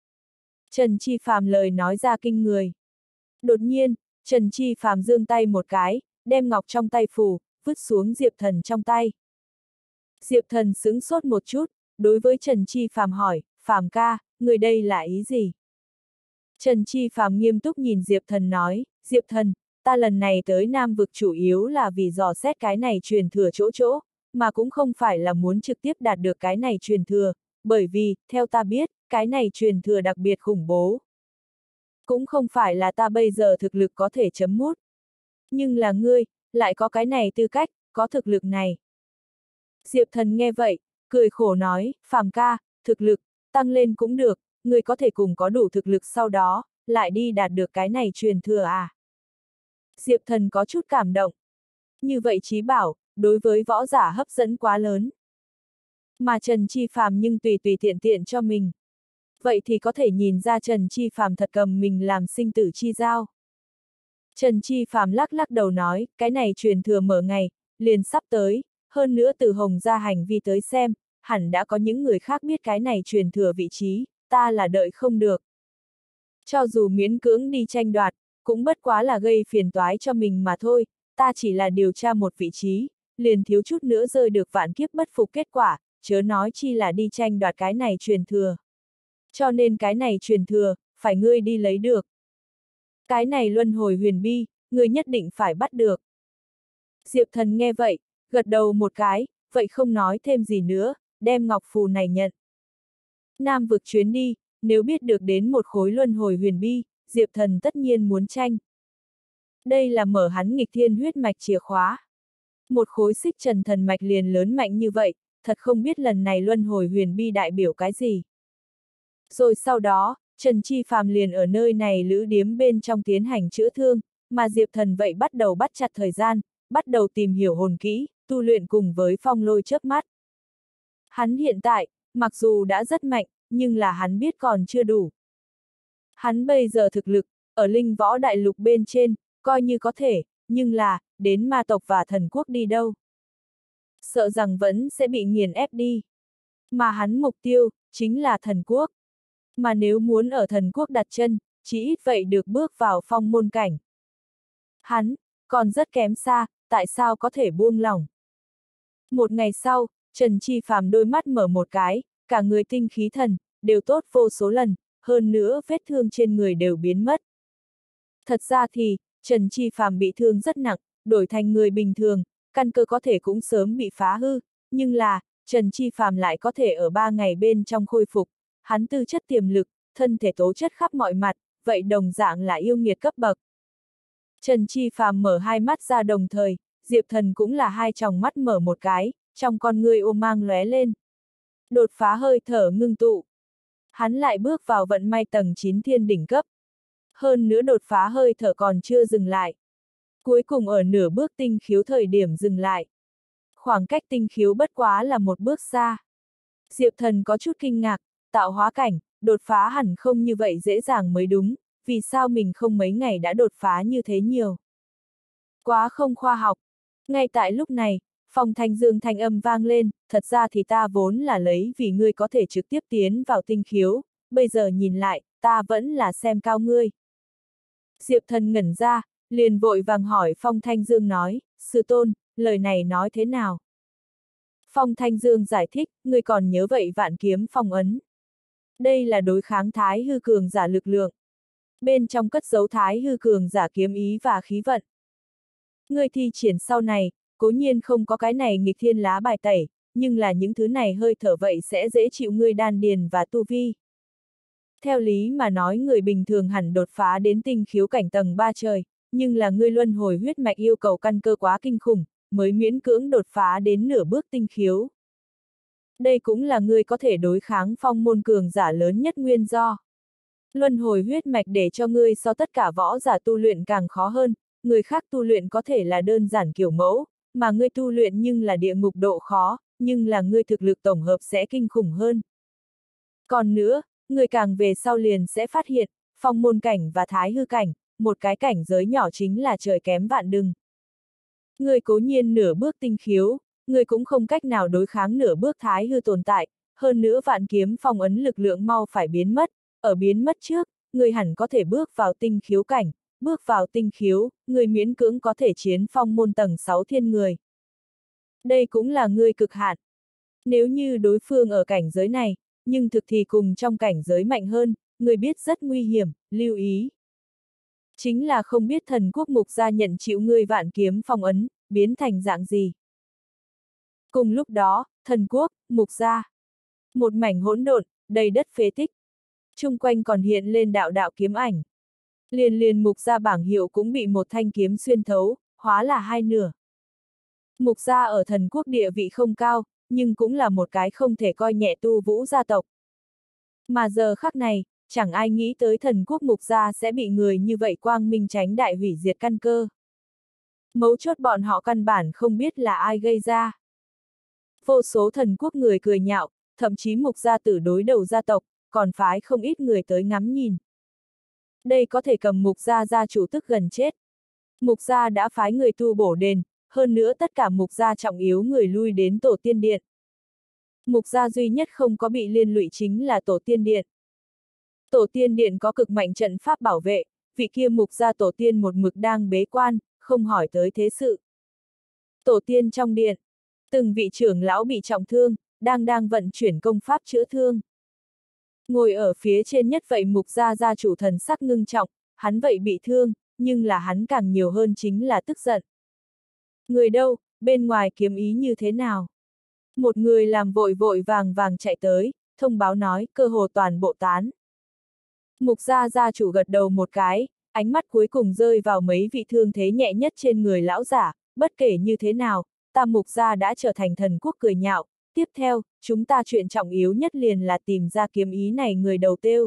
Trần Chi Phàm lời nói ra kinh người. Đột nhiên, Trần Chi Phàm giương tay một cái, đem ngọc trong tay phù, vứt xuống Diệp Thần trong tay. Diệp Thần sững sốt một chút, đối với Trần Chi Phàm hỏi, Phàm ca, người đây là ý gì? Trần Chi Phàm nghiêm túc nhìn Diệp Thần nói, Diệp Thần, ta lần này tới Nam vực chủ yếu là vì dò xét cái này truyền thừa chỗ, mà cũng không phải là muốn trực tiếp đạt được cái này truyền thừa, bởi vì, theo ta biết, cái này truyền thừa đặc biệt khủng bố. Cũng không phải là ta bây giờ thực lực có thể chấm mút. Nhưng là ngươi, lại có cái này tư cách, có thực lực này. Diệp Thần nghe vậy, cười khổ nói, Phàm ca, thực lực, tăng lên cũng được, ngươi có thể cùng có đủ thực lực sau đó, lại đi đạt được cái này truyền thừa à. Diệp Thần có chút cảm động. Như vậy chí bảo, đối với võ giả hấp dẫn quá lớn. Mà Trần Chi Phàm nhưng tùy tiện tiện cho mình. Vậy thì có thể nhìn ra Trần Chi Phàm thật cầm mình làm sinh tử chi giao. Trần Chi Phàm lắc lắc đầu nói, cái này truyền thừa mở ngày, liền sắp tới, hơn nữa từ Hồng ra hành vi tới xem, hẳn đã có những người khác biết cái này truyền thừa vị trí, ta là đợi không được. Cho dù miễn cưỡng đi tranh đoạt, cũng bất quá là gây phiền toái cho mình mà thôi, ta chỉ là điều tra một vị trí, liền thiếu chút nữa rơi được vạn kiếp bất phục kết quả, chớ nói chi là đi tranh đoạt cái này truyền thừa. Cho nên cái này truyền thừa, phải ngươi đi lấy được. Cái này luân hồi huyền bi, ngươi nhất định phải bắt được. Diệp Thần nghe vậy, gật đầu một cái, vậy không nói thêm gì nữa, đem ngọc phù này nhận. Nam vực chuyến đi, nếu biết được đến một khối luân hồi huyền bi, Diệp Thần tất nhiên muốn tranh. Đây là mở hắn nghịch thiên huyết mạch chìa khóa. Một khối xích trần thần mạch liền lớn mạnh như vậy, thật không biết lần này luân hồi huyền bi đại biểu cái gì. Rồi sau đó, Trần Chi Phàm liền ở nơi này lữ điếm bên trong tiến hành chữa thương, mà Diệp Thần vậy bắt đầu bắt chặt thời gian, bắt đầu tìm hiểu hồn kỹ, tu luyện cùng với phong lôi chớp mắt. Hắn hiện tại, mặc dù đã rất mạnh, nhưng là hắn biết còn chưa đủ. Hắn bây giờ thực lực, ở linh võ đại lục bên trên, coi như có thể, nhưng là, đến ma tộc và thần quốc đi đâu. Sợ rằng vẫn sẽ bị nghiền ép đi. Mà hắn mục tiêu, chính là thần quốc. Mà nếu muốn ở thần quốc đặt chân, chỉ ít vậy được bước vào phong môn cảnh. Hắn, còn rất kém xa, tại sao có thể buông lỏng. Một ngày sau, Trần Chi Phàm đôi mắt mở một cái, cả người tinh khí thần, đều tốt vô số lần, hơn nữa vết thương trên người đều biến mất. Thật ra thì, Trần Chi Phàm bị thương rất nặng, đổi thành người bình thường, căn cơ có thể cũng sớm bị phá hư, nhưng là, Trần Chi Phàm lại có thể ở 3 ngày bên trong khôi phục, hắn tư chất tiềm lực, thân thể tố chất khắp mọi mặt, vậy đồng dạng là yêu nghiệt cấp bậc. Trần Chi Phàm mở hai mắt ra đồng thời, Diệp Thần cũng là hai tròng mắt mở một cái, trong con ngươi ô mang lóe lên. Đột phá hơi thở ngưng tụ. Hắn lại bước vào vận may tầng 9 thiên đỉnh cấp. Hơn nữa đột phá hơi thở còn chưa dừng lại. Cuối cùng ở nửa bước tinh khiếu thời điểm dừng lại. Khoảng cách tinh khiếu bất quá là một bước xa. Diệp Thần có chút kinh ngạc, tạo hóa cảnh, đột phá hẳn không như vậy dễ dàng mới đúng, vì sao mình không mấy ngày đã đột phá như thế nhiều. Quá không khoa học. Ngay tại lúc này, Phong Thanh Dương thanh âm vang lên, thật ra thì ta vốn là lấy vì ngươi có thể trực tiếp tiến vào tinh khiếu, bây giờ nhìn lại, ta vẫn là xem cao ngươi. Diệp Thần ngẩn ra, liền vội vàng hỏi Phong Thanh Dương nói, sư tôn, lời này nói thế nào? Phong Thanh Dương giải thích, ngươi còn nhớ vậy vạn kiếm phong ấn. Đây là đối kháng thái hư cường giả lực lượng. Bên trong cất giấu thái hư cường giả kiếm ý và khí vận. Ngươi thi triển sau này, cố nhiên không có cái này nghịch thiên lá bài tẩy, nhưng là những thứ này hơi thở vậy sẽ dễ chịu ngươi đan điền và tu vi. Theo lý mà nói người bình thường hẳn đột phá đến tinh khiếu cảnh tầng 3 trời, nhưng là ngươi luân hồi huyết mạch yêu cầu căn cơ quá kinh khủng, mới miễn cưỡng đột phá đến nửa bước tinh khiếu. Đây cũng là ngươi có thể đối kháng phong môn cường giả lớn nhất nguyên do. Luân hồi huyết mạch để cho ngươi so tất cả võ giả tu luyện càng khó hơn, người khác tu luyện có thể là đơn giản kiểu mẫu, mà ngươi tu luyện nhưng là địa ngục độ khó, nhưng là ngươi thực lực tổng hợp sẽ kinh khủng hơn. Còn nữa, người càng về sau liền sẽ phát hiện, phong môn cảnh và thái hư cảnh, một cái cảnh giới nhỏ chính là trời kém vạn đừng. Người cố nhiên nửa bước tinh khiếu, người cũng không cách nào đối kháng nửa bước thái hư tồn tại, hơn nữa vạn kiếm phong ấn lực lượng mau phải biến mất, ở biến mất trước, người hẳn có thể bước vào tinh khiếu cảnh, bước vào tinh khiếu, người miễn cưỡng có thể chiến phong môn tầng 6 thiên người. Đây cũng là người cực hạn. Nếu như đối phương ở cảnh giới này, nhưng thực thì cùng trong cảnh giới mạnh hơn, người biết rất nguy hiểm, lưu ý. Chính là không biết thần quốc mục gia nhận chịu ngươi vạn kiếm phong ấn, biến thành dạng gì. Cùng lúc đó, thần quốc, mục gia. Một mảnh hỗn độn, đầy đất phế tích. Chung quanh còn hiện lên đạo đạo kiếm ảnh. Liền liền mục gia bảng hiệu cũng bị một thanh kiếm xuyên thấu, hóa là hai nửa. Mục gia ở thần quốc địa vị không cao, nhưng cũng là một cái không thể coi nhẹ tu vũ gia tộc. Mà giờ khắc này, chẳng ai nghĩ tới thần quốc mục gia sẽ bị người như vậy quang minh tránh đại hủy diệt căn cơ. Mấu chốt bọn họ căn bản không biết là ai gây ra. Vô số thần quốc người cười nhạo, thậm chí mục gia tử đối đầu gia tộc, còn phái không ít người tới ngắm nhìn. Đây có thể cầm mục gia gia chủ tức gần chết. Mục gia đã phái người tu bổ đền, hơn nữa tất cả mục gia trọng yếu người lui đến tổ tiên điện. Mục gia duy nhất không có bị liên lụy chính là tổ tiên điện. Tổ tiên điện có cực mạnh trận pháp bảo vệ, vị kia mục gia tổ tiên một mực đang bế quan, không hỏi tới thế sự. Tổ tiên trong điện, từng vị trưởng lão bị trọng thương, đang vận chuyển công pháp chữa thương. Ngồi ở phía trên nhất vậy mục gia gia chủ thần sắc ngưng trọng, hắn vậy bị thương, nhưng là hắn càng nhiều hơn chính là tức giận. Người đâu, bên ngoài kiếm ý như thế nào? Một người làm vội vội vàng vàng chạy tới, thông báo nói, cơ hồ toàn bộ tán. Mục gia gia chủ gật đầu một cái, ánh mắt cuối cùng rơi vào mấy vị thương thế nhẹ nhất trên người lão giả, bất kể như thế nào, ta mục gia đã trở thành thần quốc cười nhạo, tiếp theo, chúng ta chuyện trọng yếu nhất liền là tìm ra kiếm ý này người đầu tiêu.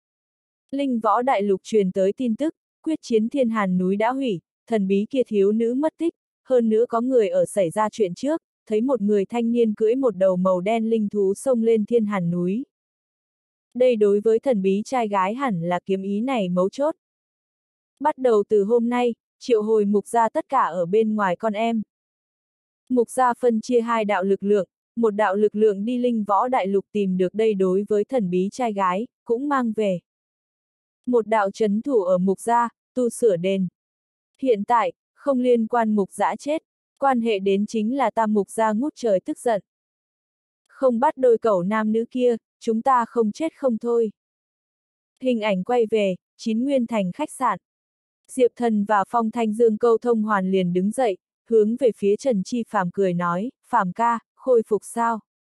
Linh võ đại lục truyền tới tin tức, quyết chiến thiên hàn núi đã hủy, thần bí kia thiếu nữ mất tích, hơn nữa có người ở xảy ra chuyện trước, thấy một người thanh niên cưỡi một đầu màu đen linh thú xông lên thiên hàn núi. Đây đối với thần bí trai gái hẳn là kiếm ý này mấu chốt. Bắt đầu từ hôm nay, triệu hồi mục gia tất cả ở bên ngoài con em. Mục gia phân chia hai đạo lực lượng, một đạo lực lượng đi linh võ đại lục tìm được đây đối với thần bí trai gái, cũng mang về. Một đạo trấn thủ ở mục gia, tu sửa đền. Hiện tại, không liên quan mục dã chết, quan hệ đến chính là ta mục gia ngút trời tức giận. Không bắt đôi cẩu nam nữ kia, chúng ta không chết không thôi. Hình ảnh quay về, Chín Nguyên Thành khách sạn. Diệp Thần và Phong Thanh Dương câu thông hoàn liền đứng dậy, hướng về phía Trần Chi Phàm cười nói, Phàm ca, khôi phục sao?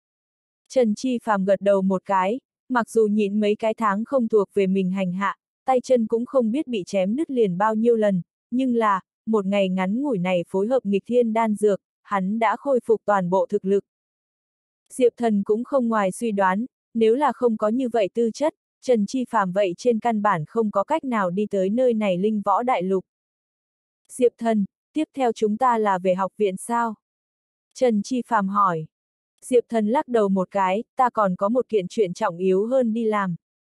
Trần Chi Phàm gật đầu một cái, mặc dù nhịn mấy cái tháng không thuộc về mình hành hạ, tay chân cũng không biết bị chém đứt liền bao nhiêu lần, nhưng là, một ngày ngắn ngủi này phối hợp nghịch thiên đan dược, hắn đã khôi phục toàn bộ thực lực. Diệp Thần cũng không ngoài suy đoán, nếu là không có như vậy tư chất, Trần Chi Phàm vậy trên căn bản không có cách nào đi tới nơi này linh võ đại lục. Diệp Thần, tiếp theo chúng ta là về học viện sao? Trần Chi Phàm hỏi. Diệp Thần lắc đầu một cái, ta còn có một kiện chuyện trọng yếu hơn đi làm.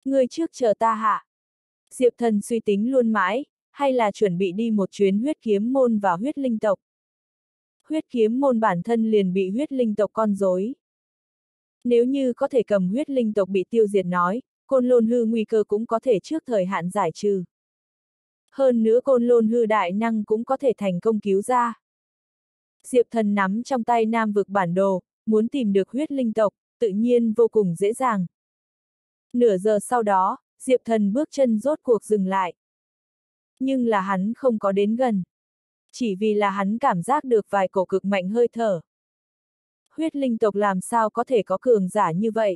Ngươi trước chờ ta hạ. Diệp Thần suy tính luôn mãi, hay là chuẩn bị đi một chuyến huyết kiếm môn và huyết linh tộc. Huyết kiếm môn bản thân liền bị huyết linh tộc con rối. Nếu như có thể cầm huyết linh tộc bị tiêu diệt nói, Côn Lôn Hư nguy cơ cũng có thể trước thời hạn giải trừ. Hơn nữa Côn Lôn Hư đại năng cũng có thể thành công cứu ra. Diệp Thần nắm trong tay Nam vực bản đồ, muốn tìm được huyết linh tộc, tự nhiên vô cùng dễ dàng. Nửa giờ sau đó, Diệp Thần bước chân rốt cuộc dừng lại. Nhưng là hắn không có đến gần. Chỉ vì là hắn cảm giác được vài cổ cực mạnh hơi thở. Huyết linh tộc làm sao có thể có cường giả như vậy?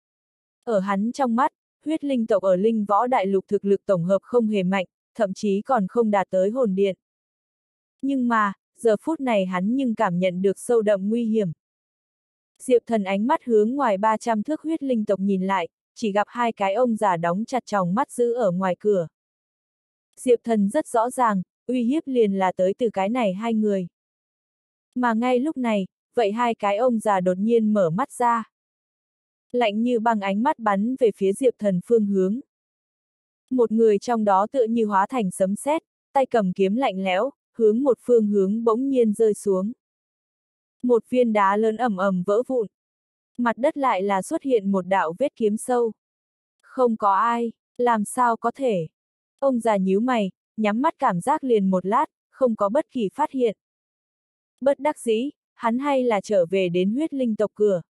Ở hắn trong mắt, huyết linh tộc ở linh võ đại lục thực lực tổng hợp không hề mạnh, thậm chí còn không đạt tới hồn điện. Nhưng mà, giờ phút này hắn nhưng cảm nhận được sâu đậm nguy hiểm. Diệp Thần ánh mắt hướng ngoài 300 thước huyết linh tộc nhìn lại, chỉ gặp hai cái ông già đóng chặt tròng mắt giữ ở ngoài cửa. Diệp Thần rất rõ ràng, uy hiếp liền là tới từ cái này hai người. Mà ngay lúc này, vậy hai cái ông già đột nhiên mở mắt ra. Lạnh như băng ánh mắt bắn về phía Diệp Thần phương hướng. Một người trong đó tựa như hóa thành sấm sét, tay cầm kiếm lạnh lẽo, hướng một phương hướng bỗng nhiên rơi xuống. Một viên đá lớn ầm ầm vỡ vụn. Mặt đất lại là xuất hiện một đạo vết kiếm sâu. Không có ai, làm sao có thể? Ông già nhíu mày, nhắm mắt cảm giác liền một lát, không có bất kỳ phát hiện. Bất đắc dĩ, hắn hay là trở về đến huyết linh tộc cửa.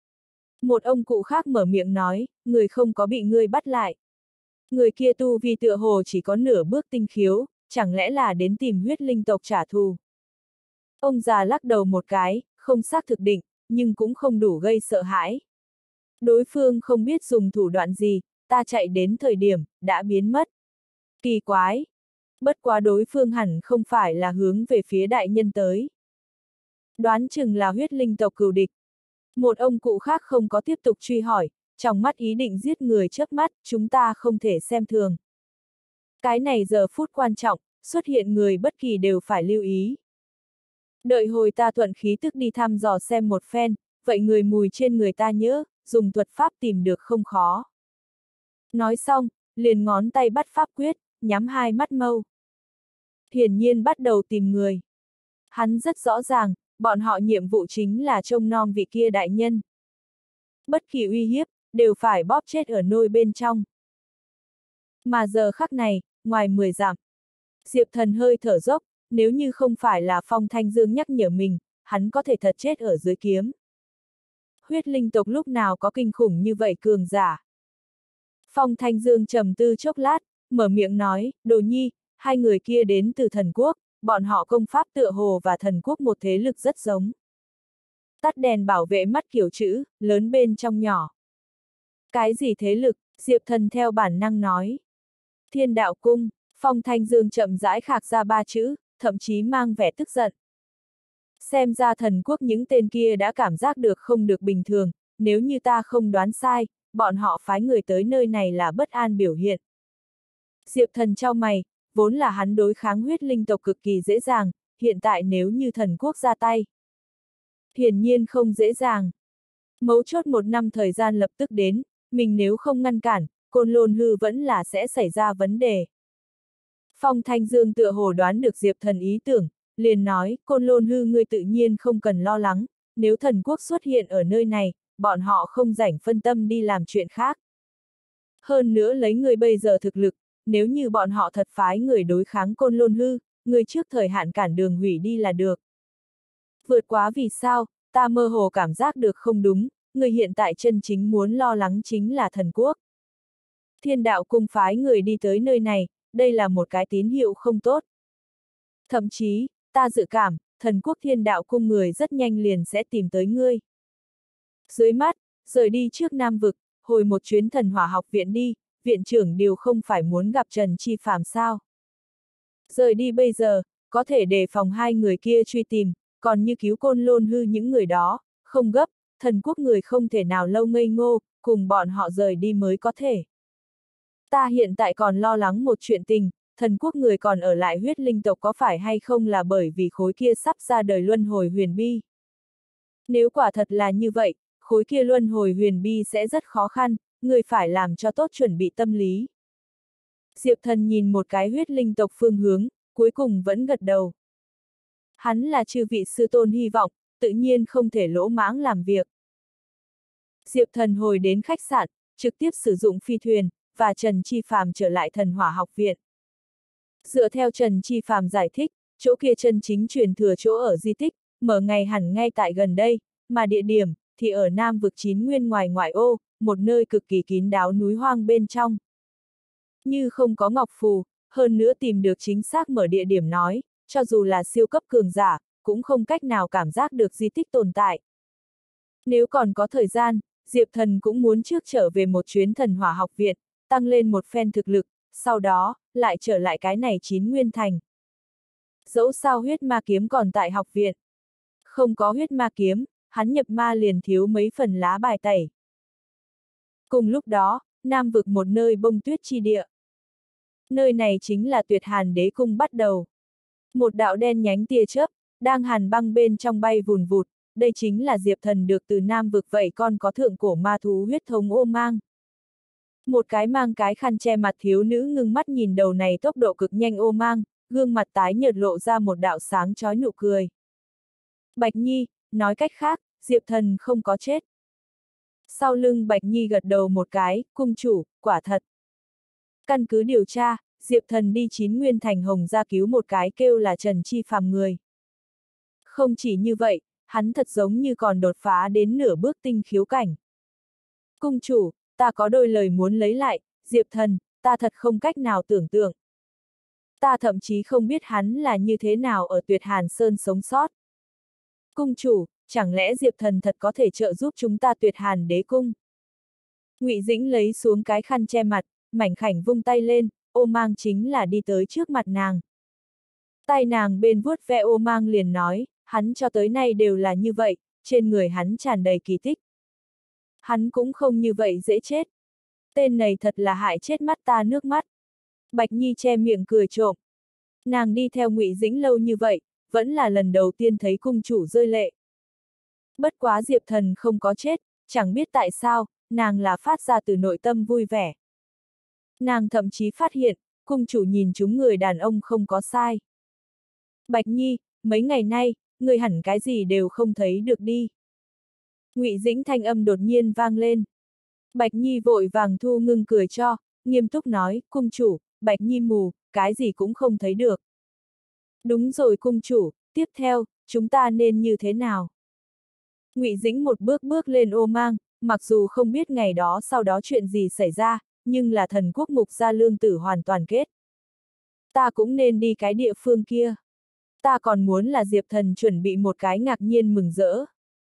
Một ông cụ khác mở miệng nói, người không có bị ngươi bắt lại. Người kia tu vi tựa hồ chỉ có nửa bước tinh khiếu, chẳng lẽ là đến tìm huyết linh tộc trả thù. Ông già lắc đầu một cái, không xác thực định, nhưng cũng không đủ gây sợ hãi. Đối phương không biết dùng thủ đoạn gì, ta chạy đến thời điểm, đã biến mất. Kỳ quái! Bất quá đối phương hẳn không phải là hướng về phía đại nhân tới. Đoán chừng là huyết linh tộc cừu địch. Một ông cụ khác không có tiếp tục truy hỏi, trong mắt ý định giết người chớp mắt, chúng ta không thể xem thường. Cái này giờ phút quan trọng, xuất hiện người bất kỳ đều phải lưu ý. Đợi hồi ta thuận khí tức đi thăm dò xem một phen, vậy người mùi trên người ta nhớ, dùng thuật pháp tìm được không khó. Nói xong, liền ngón tay bắt pháp quyết, nhắm hai mắt mâu. Hiển nhiên bắt đầu tìm người. Hắn rất rõ ràng, bọn họ nhiệm vụ chính là trông nom vị kia đại nhân. Bất kỳ uy hiếp, đều phải bóp chết ở nôi bên trong. Mà giờ khắc này, ngoài 10 dặm, Diệp Thần hơi thở dốc, nếu như không phải là Phong Thanh Dương nhắc nhở mình, hắn có thể thật chết ở dưới kiếm. Huyết linh tộc lúc nào có kinh khủng như vậy cường giả. Phong Thanh Dương trầm tư chốc lát, mở miệng nói, Đồ Nhi, hai người kia đến từ thần quốc, bọn họ công pháp tựa hồ và thần quốc một thế lực rất giống. Tắt đèn bảo vệ mắt kiểu chữ, lớn bên trong nhỏ. Cái gì thế lực? Diệp Thần theo bản năng nói. Thiên đạo cung. Phong Thanh Dương chậm rãi khạc ra ba chữ, thậm chí mang vẻ tức giận. Xem ra thần quốc những tên kia đã cảm giác được không được bình thường, nếu như ta không đoán sai, bọn họ phái người tới nơi này là bất an biểu hiện. Diệp Thần chau mày, vốn là hắn đối kháng huyết linh tộc cực kỳ dễ dàng, hiện tại nếu như thần quốc ra tay. Hiển nhiên không dễ dàng. Mấu chốt một năm thời gian lập tức đến, mình nếu không ngăn cản, Côn Lôn Hư vẫn là sẽ xảy ra vấn đề. Phong Thanh Dương tựa hồ đoán được Diệp Thần ý tưởng, liền nói, Côn Lôn Hư ngươi tự nhiên không cần lo lắng, nếu thần quốc xuất hiện ở nơi này, bọn họ không rảnh phân tâm đi làm chuyện khác. Hơn nữa lấy người bây giờ thực lực, nếu như bọn họ thật phái người đối kháng Côn Lôn Hư, người trước thời hạn cản đường hủy đi là được. Vượt quá vì sao, ta mơ hồ cảm giác được không đúng, người hiện tại chân chính muốn lo lắng chính là thần quốc. Thiên đạo cung phái người đi tới nơi này, đây là một cái tín hiệu không tốt. Thậm chí, ta dự cảm, thần quốc thiên đạo cung người rất nhanh liền sẽ tìm tới ngươi. Dưới mắt, rời đi trước Nam vực, hồi một chuyến thần hỏa học viện đi, viện trưởng điều không phải muốn gặp Trần Chi Phàm sao. Rời đi bây giờ, có thể đề phòng hai người kia truy tìm, còn như cứu Côn Lôn Hư những người đó, không gấp, thần quốc người không thể nào lâu ngây ngô, cùng bọn họ rời đi mới có thể. Ta hiện tại còn lo lắng một chuyện tình, thần quốc người còn ở lại huyết linh tộc có phải hay không là bởi vì khối kia sắp ra đời luân hồi huyền bi. Nếu quả thật là như vậy, khối kia luân hồi huyền bi sẽ rất khó khăn, người phải làm cho tốt chuẩn bị tâm lý. Diệp Thần nhìn một cái huyết linh tộc phương hướng, cuối cùng vẫn gật đầu. Hắn là chư vị sư tôn hy vọng, tự nhiên không thể lỗ mãng làm việc. Diệp Thần hồi đến khách sạn, trực tiếp sử dụng phi thuyền, và Trần Chi Phàm trở lại Thần Hỏa học viện. Dựa theo Trần Chi Phàm giải thích, chỗ kia chân chính truyền thừa chỗ ở di tích, mở ngày hẳn ngay tại gần đây, mà địa điểm, thì ở Nam vực 9 nguyên ngoài ngoại ô, một nơi cực kỳ kín đáo núi hoang bên trong. Như không có ngọc phù, hơn nữa tìm được chính xác mở địa điểm nói, cho dù là siêu cấp cường giả, cũng không cách nào cảm giác được di tích tồn tại. Nếu còn có thời gian, Diệp Thần cũng muốn trước trở về một chuyến Thần Hỏa học viện, tăng lên một phen thực lực, sau đó, lại trở lại cái này 9 nguyên thành. Dẫu sao huyết ma kiếm còn tại học viện. Không có huyết ma kiếm, hắn nhập ma liền thiếu mấy phần lá bài tẩy. Cùng lúc đó, Nam vực một nơi bông tuyết chi địa. Nơi này chính là Tuyệt Hàn Đế Cung bắt đầu. Một đạo đen nhánh tia chớp, đang hàn băng bên trong bay vùn vụt, đây chính là Diệp Thần được từ Nam vực vậy con có thượng cổ ma thú huyết thống ô mang. Một cái mang cái khăn che mặt thiếu nữ ngưng mắt nhìn đầu này tốc độ cực nhanh ô mang, gương mặt tái nhợt lộ ra một đạo sáng chói nụ cười. Bạch Nhi, nói cách khác, Diệp Thần không có chết. Sau lưng Bạch Nhi gật đầu một cái, cung chủ, quả thật. Căn cứ điều tra, Diệp Thần đi 9 nguyên thành Hồng ra cứu một cái kêu là Trần Chi Phàm người. Không chỉ như vậy, hắn thật giống như còn đột phá đến nửa bước tinh khiếu cảnh. Cung chủ, ta có đôi lời muốn lấy lại, Diệp Thần, ta thật không cách nào tưởng tượng. Ta thậm chí không biết hắn là như thế nào ở Tuyệt Hàn Sơn sống sót. Cung chủ, chẳng lẽ Diệp Thần thật có thể trợ giúp chúng ta Tuyệt Hàn Đế Cung? Ngụy Dĩnh lấy xuống cái khăn che mặt, mảnh khảnh vung tay lên, ô mang chính là đi tới trước mặt nàng. Tay nàng bên vuốt ve ô mang liền nói, hắn cho tới nay đều là như vậy, trên người hắn tràn đầy kỳ tích. Hắn cũng không như vậy dễ chết. Tên này thật là hại chết mắt ta nước mắt. Bạch Nhi che miệng cười trộm. Nàng đi theo Ngụy Dĩnh lâu như vậy, vẫn là lần đầu tiên thấy cung chủ rơi lệ. Bất quá Diệp Thần không có chết, chẳng biết tại sao, nàng là phát ra từ nội tâm vui vẻ. Nàng thậm chí phát hiện, cung chủ nhìn chúng người đàn ông không có sai. Bạch Nhi, mấy ngày nay, người hẳn cái gì đều không thấy được đi. Ngụy Dĩnh thanh âm đột nhiên vang lên. Bạch Nhi vội vàng thu ngưng cười cho, nghiêm túc nói, cung chủ, Bạch Nhi mù, cái gì cũng không thấy được. Đúng rồi cung chủ, tiếp theo, chúng ta nên như thế nào? Ngụy Dĩnh một bước bước lên ô mang, mặc dù không biết ngày đó sau đó chuyện gì xảy ra, nhưng là thần quốc mục gia lương tử hoàn toàn kết. Ta cũng nên đi cái địa phương kia. Ta còn muốn là Diệp Thần chuẩn bị một cái ngạc nhiên mừng rỡ.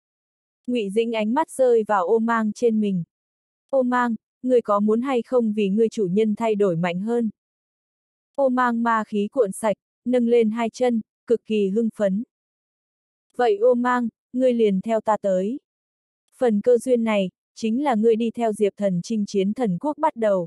Ngụy Dĩnh ánh mắt rơi vào ô mang trên mình. Ô mang, người có muốn hay không vì người chủ nhân thay đổi mạnh hơn? Ô mang ma khí cuộn sạch, nâng lên hai chân, cực kỳ hưng phấn. Vậy ô mang, ngươi liền theo ta tới. Phần cơ duyên này, chính là ngươi đi theo Diệp Thần chinh chiến thần quốc bắt đầu.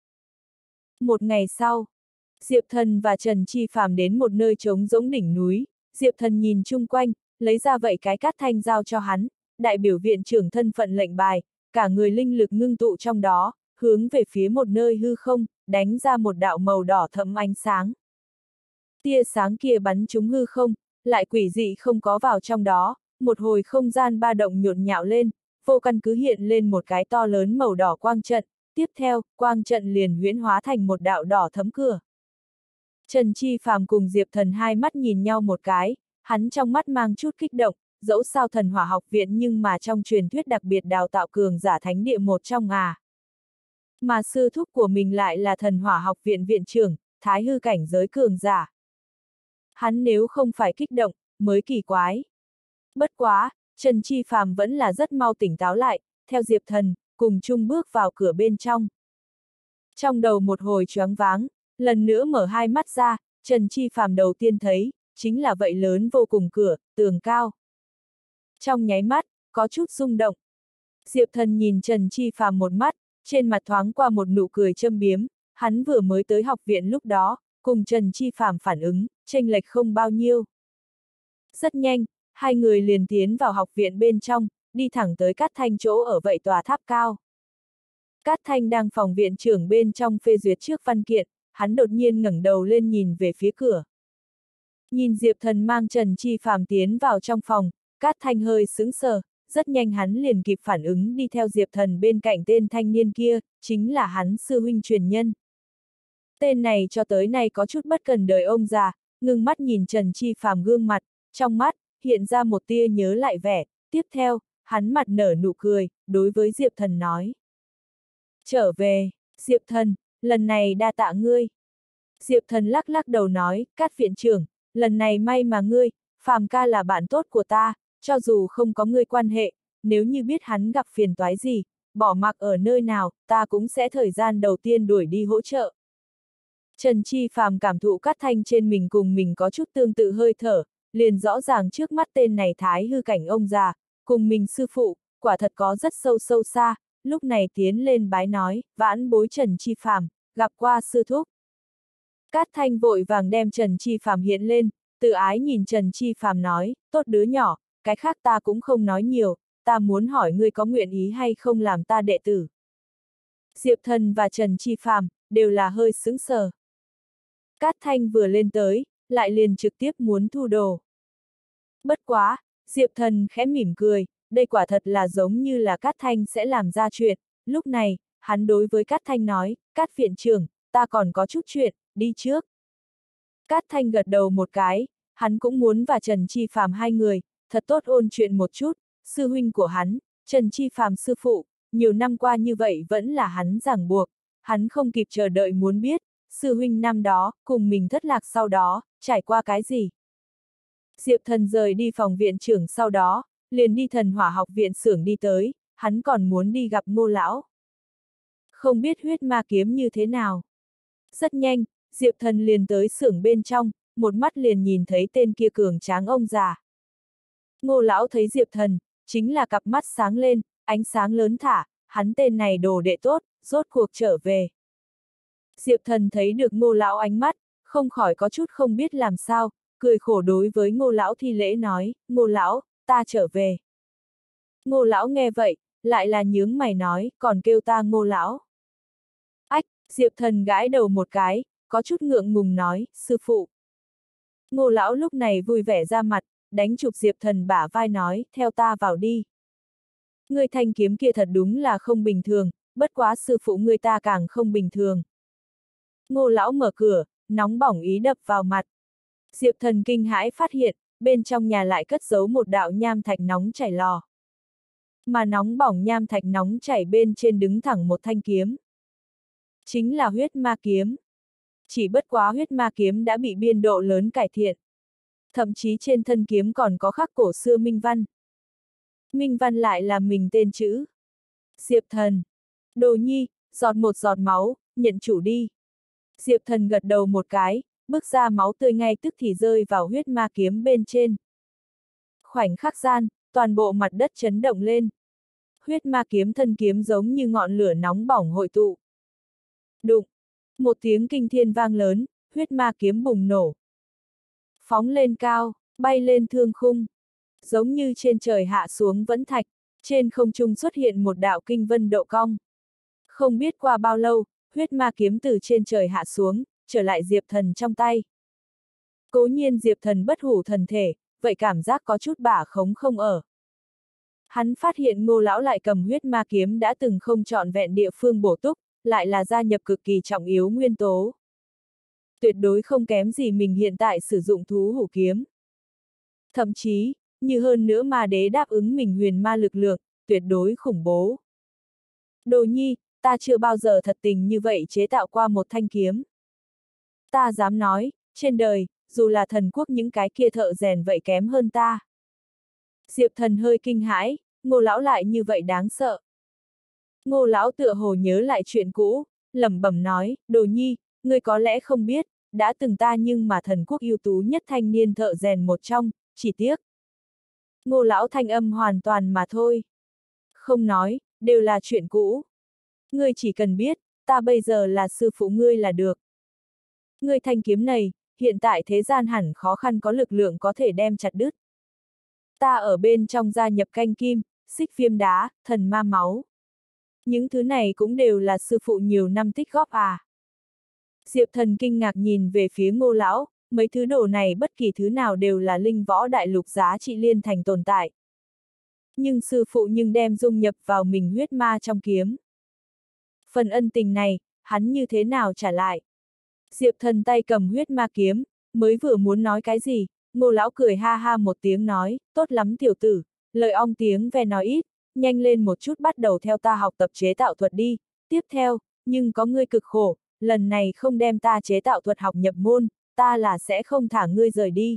Một ngày sau, Diệp Thần và Trần Chi Phàm đến một nơi trống rỗng đỉnh núi, Diệp Thần nhìn chung quanh, lấy ra vậy cái cát thanh giao cho hắn, đại biểu viện trưởng thân phận lệnh bài, cả người linh lực ngưng tụ trong đó, hướng về phía một nơi hư không, đánh ra một đạo màu đỏ thẫm ánh sáng. Tia sáng kia bắn trúng hư không, lại quỷ dị không có vào trong đó, một hồi không gian ba động nhộn nhạo lên, vô căn cứ hiện lên một cái to lớn màu đỏ quang trận, tiếp theo, quang trận liền huyễn hóa thành một đạo đỏ thấm cửa. Trần Chi Phàm cùng Diệp Thần hai mắt nhìn nhau một cái, hắn trong mắt mang chút kích động, dẫu sao Thần Hỏa học viện nhưng mà trong truyền thuyết đặc biệt đào tạo cường giả thánh địa một trong à. Mà sư thúc của mình lại là Thần Hỏa học viện viện trưởng, thái hư cảnh giới cường giả. Hắn nếu không phải kích động, mới kỳ quái. Bất quá, Trần Chi Phàm vẫn là rất mau tỉnh táo lại, theo Diệp Thần, cùng chung bước vào cửa bên trong. Trong đầu một hồi choáng váng, lần nữa mở hai mắt ra, Trần Chi Phàm đầu tiên thấy, chính là vậy lớn vô cùng cửa, tường cao. Trong nháy mắt, có chút rung động. Diệp Thần nhìn Trần Chi Phàm một mắt, trên mặt thoáng qua một nụ cười châm biếm, hắn vừa mới tới học viện lúc đó, cùng Trần Chi Phàm phản ứng, chênh lệch không bao nhiêu. Rất nhanh, hai người liền tiến vào học viện bên trong, đi thẳng tới Cát Thanh chỗ ở vậy tòa tháp cao. Cát Thanh đang phòng viện trưởng bên trong phê duyệt trước văn kiện, hắn đột nhiên ngẩng đầu lên nhìn về phía cửa. Nhìn Diệp Thần mang Trần Chi Phàm tiến vào trong phòng, Cát Thanh hơi sững sờ, rất nhanh hắn liền kịp phản ứng đi theo Diệp Thần bên cạnh tên thanh niên kia, chính là hắn sư huynh truyền nhân. Tên này cho tới nay có chút bất cần đời ông già, ngưng mắt nhìn Trần Chi Phàm gương mặt, trong mắt hiện ra một tia nhớ lại vẻ, tiếp theo, hắn mặt nở nụ cười, đối với Diệp Thần nói. Trở về, Diệp Thần, lần này đa tạ ngươi. Diệp Thần lắc lắc đầu nói, Cát viện trưởng, lần này may mà ngươi, Phàm ca là bạn tốt của ta, cho dù không có ngươi quan hệ, nếu như biết hắn gặp phiền toái gì, bỏ mặc ở nơi nào, ta cũng sẽ thời gian đầu tiên đuổi đi hỗ trợ. Trần Chi Phàm cảm thụ Cát Thanh trên mình cùng mình có chút tương tự hơi thở, liền rõ ràng trước mắt tên này thái hư cảnh ông già, cùng mình sư phụ, quả thật có rất sâu xa, lúc này tiến lên bái nói, vãn bối Trần Chi Phàm, gặp qua sư thúc. Cát Thanh vội vàng đem Trần Chi Phàm hiện lên, tự ái nhìn Trần Chi Phàm nói, tốt đứa nhỏ, cái khác ta cũng không nói nhiều, ta muốn hỏi ngươi có nguyện ý hay không làm ta đệ tử. Diệp Thần và Trần Chi Phàm đều là hơi sững sờ. Cát Thanh vừa lên tới, lại liền trực tiếp muốn thu đồ. Bất quá, Diệp Thần khẽ mỉm cười, đây quả thật là giống như là Cát Thanh sẽ làm ra chuyện, lúc này, hắn đối với Cát Thanh nói, Cát viện trưởng, ta còn có chút chuyện, đi trước. Cát Thanh gật đầu một cái, hắn cũng muốn và Trần Chi Phàm hai người, thật tốt ôn chuyện một chút, sư huynh của hắn, Trần Chi Phàm sư phụ, nhiều năm qua như vậy vẫn là hắn ràng buộc, hắn không kịp chờ đợi muốn biết, sư huynh năm đó, cùng mình thất lạc sau đó, trải qua cái gì. Diệp Thần rời đi phòng viện trưởng sau đó, liền đi Thần Hỏa học viện xưởng đi tới, hắn còn muốn đi gặp Ngô lão. Không biết huyết ma kiếm như thế nào. Rất nhanh, Diệp Thần liền tới xưởng bên trong, một mắt liền nhìn thấy tên kia cường tráng ông già. Ngô lão thấy Diệp Thần, chính là cặp mắt sáng lên, ánh sáng lớn thả, hắn tên này đồ đệ tốt, rốt cuộc trở về. Diệp Thần thấy được Ngô lão ánh mắt, không khỏi có chút không biết làm sao, cười khổ đối với Ngô lão thi lễ nói, Ngô lão, ta trở về. Ngô lão nghe vậy, lại là nhướng mày nói, còn kêu ta Ngô lão. Ách, Diệp Thần gãi đầu một cái, có chút ngượng ngùng nói, sư phụ. Ngô lão lúc này vui vẻ ra mặt, đánh chụp Diệp Thần bả vai nói, theo ta vào đi. Người thanh kiếm kia thật đúng là không bình thường, bất quá sư phụ người ta càng không bình thường. Ngô lão mở cửa, nóng bỏng ý đập vào mặt. Diệp Thần kinh hãi phát hiện, bên trong nhà lại cất giấu một đạo nham thạch nóng chảy lò. Mà nóng bỏng nham thạch nóng chảy bên trên đứng thẳng một thanh kiếm. Chính là huyết ma kiếm. Chỉ bất quá huyết ma kiếm đã bị biên độ lớn cải thiện. Thậm chí trên thân kiếm còn có khắc cổ xưa minh văn. Minh văn lại là mình tên chữ. Diệp Thần. Đồ nhi, giọt một giọt máu, nhận chủ đi. Diệp Thần gật đầu một cái, bước ra máu tươi ngay tức thì rơi vào huyết ma kiếm bên trên. Khoảnh khắc gian, toàn bộ mặt đất chấn động lên. Huyết ma kiếm thân kiếm giống như ngọn lửa nóng bỏng hội tụ. Đụng! Một tiếng kinh thiên vang lớn, huyết ma kiếm bùng nổ. Phóng lên cao, bay lên thương khung. Giống như trên trời hạ xuống vẫn thạch, trên không trung xuất hiện một đạo kinh vân độ cong. Không biết qua bao lâu, huyết ma kiếm từ trên trời hạ xuống, trở lại Diệp Thần trong tay. Cố nhiên Diệp Thần bất hủ thần thể, vậy cảm giác có chút bả khống không ở. Hắn phát hiện Ngô lão lại cầm huyết ma kiếm đã từng không trọn vẹn địa phương bổ túc, lại là gia nhập cực kỳ trọng yếu nguyên tố. Tuyệt đối không kém gì mình hiện tại sử dụng thú hủ kiếm. Thậm chí, như hơn nữa ma đế đáp ứng mình huyền ma lực lượng, tuyệt đối khủng bố. Đồ nhi, ta chưa bao giờ thật tình như vậy chế tạo qua một thanh kiếm. Ta dám nói, trên đời, dù là thần quốc những cái kia thợ rèn vậy kém hơn ta. Diệp Thần hơi kinh hãi, Ngô lão lại như vậy đáng sợ. Ngô lão tựa hồ nhớ lại chuyện cũ, lẩm bẩm nói, đồ nhi, ngươi có lẽ không biết, đã từng ta nhưng mà thần quốc ưu tú nhất thanh niên thợ rèn một trong, chỉ tiếc. Ngô lão thanh âm hoàn toàn mà thôi. Không nói, đều là chuyện cũ. Ngươi chỉ cần biết, ta bây giờ là sư phụ ngươi là được. Ngươi thanh kiếm này, hiện tại thế gian hẳn khó khăn có lực lượng có thể đem chặt đứt. Ta ở bên trong gia nhập canh kim, xích viêm đá, thần ma máu. Những thứ này cũng đều là sư phụ nhiều năm tích góp à? Diệp Thần kinh ngạc nhìn về phía Ngô lão, mấy thứ đồ này bất kỳ thứ nào đều là linh võ đại lục giá trị liên thành tồn tại. Nhưng sư phụ đem dung nhập vào mình huyết ma trong kiếm. Phần ân tình này, hắn như thế nào trả lại? Diệp Thần tay cầm huyết ma kiếm, mới vừa muốn nói cái gì, Ngô lão cười ha ha một tiếng nói, tốt lắm tiểu tử, lời ong tiếng ve nói ít, nhanh lên một chút bắt đầu theo ta học tập chế tạo thuật đi, tiếp theo, nhưng có ngươi cực khổ, lần này không đem ta chế tạo thuật học nhập môn, ta là sẽ không thả ngươi rời đi.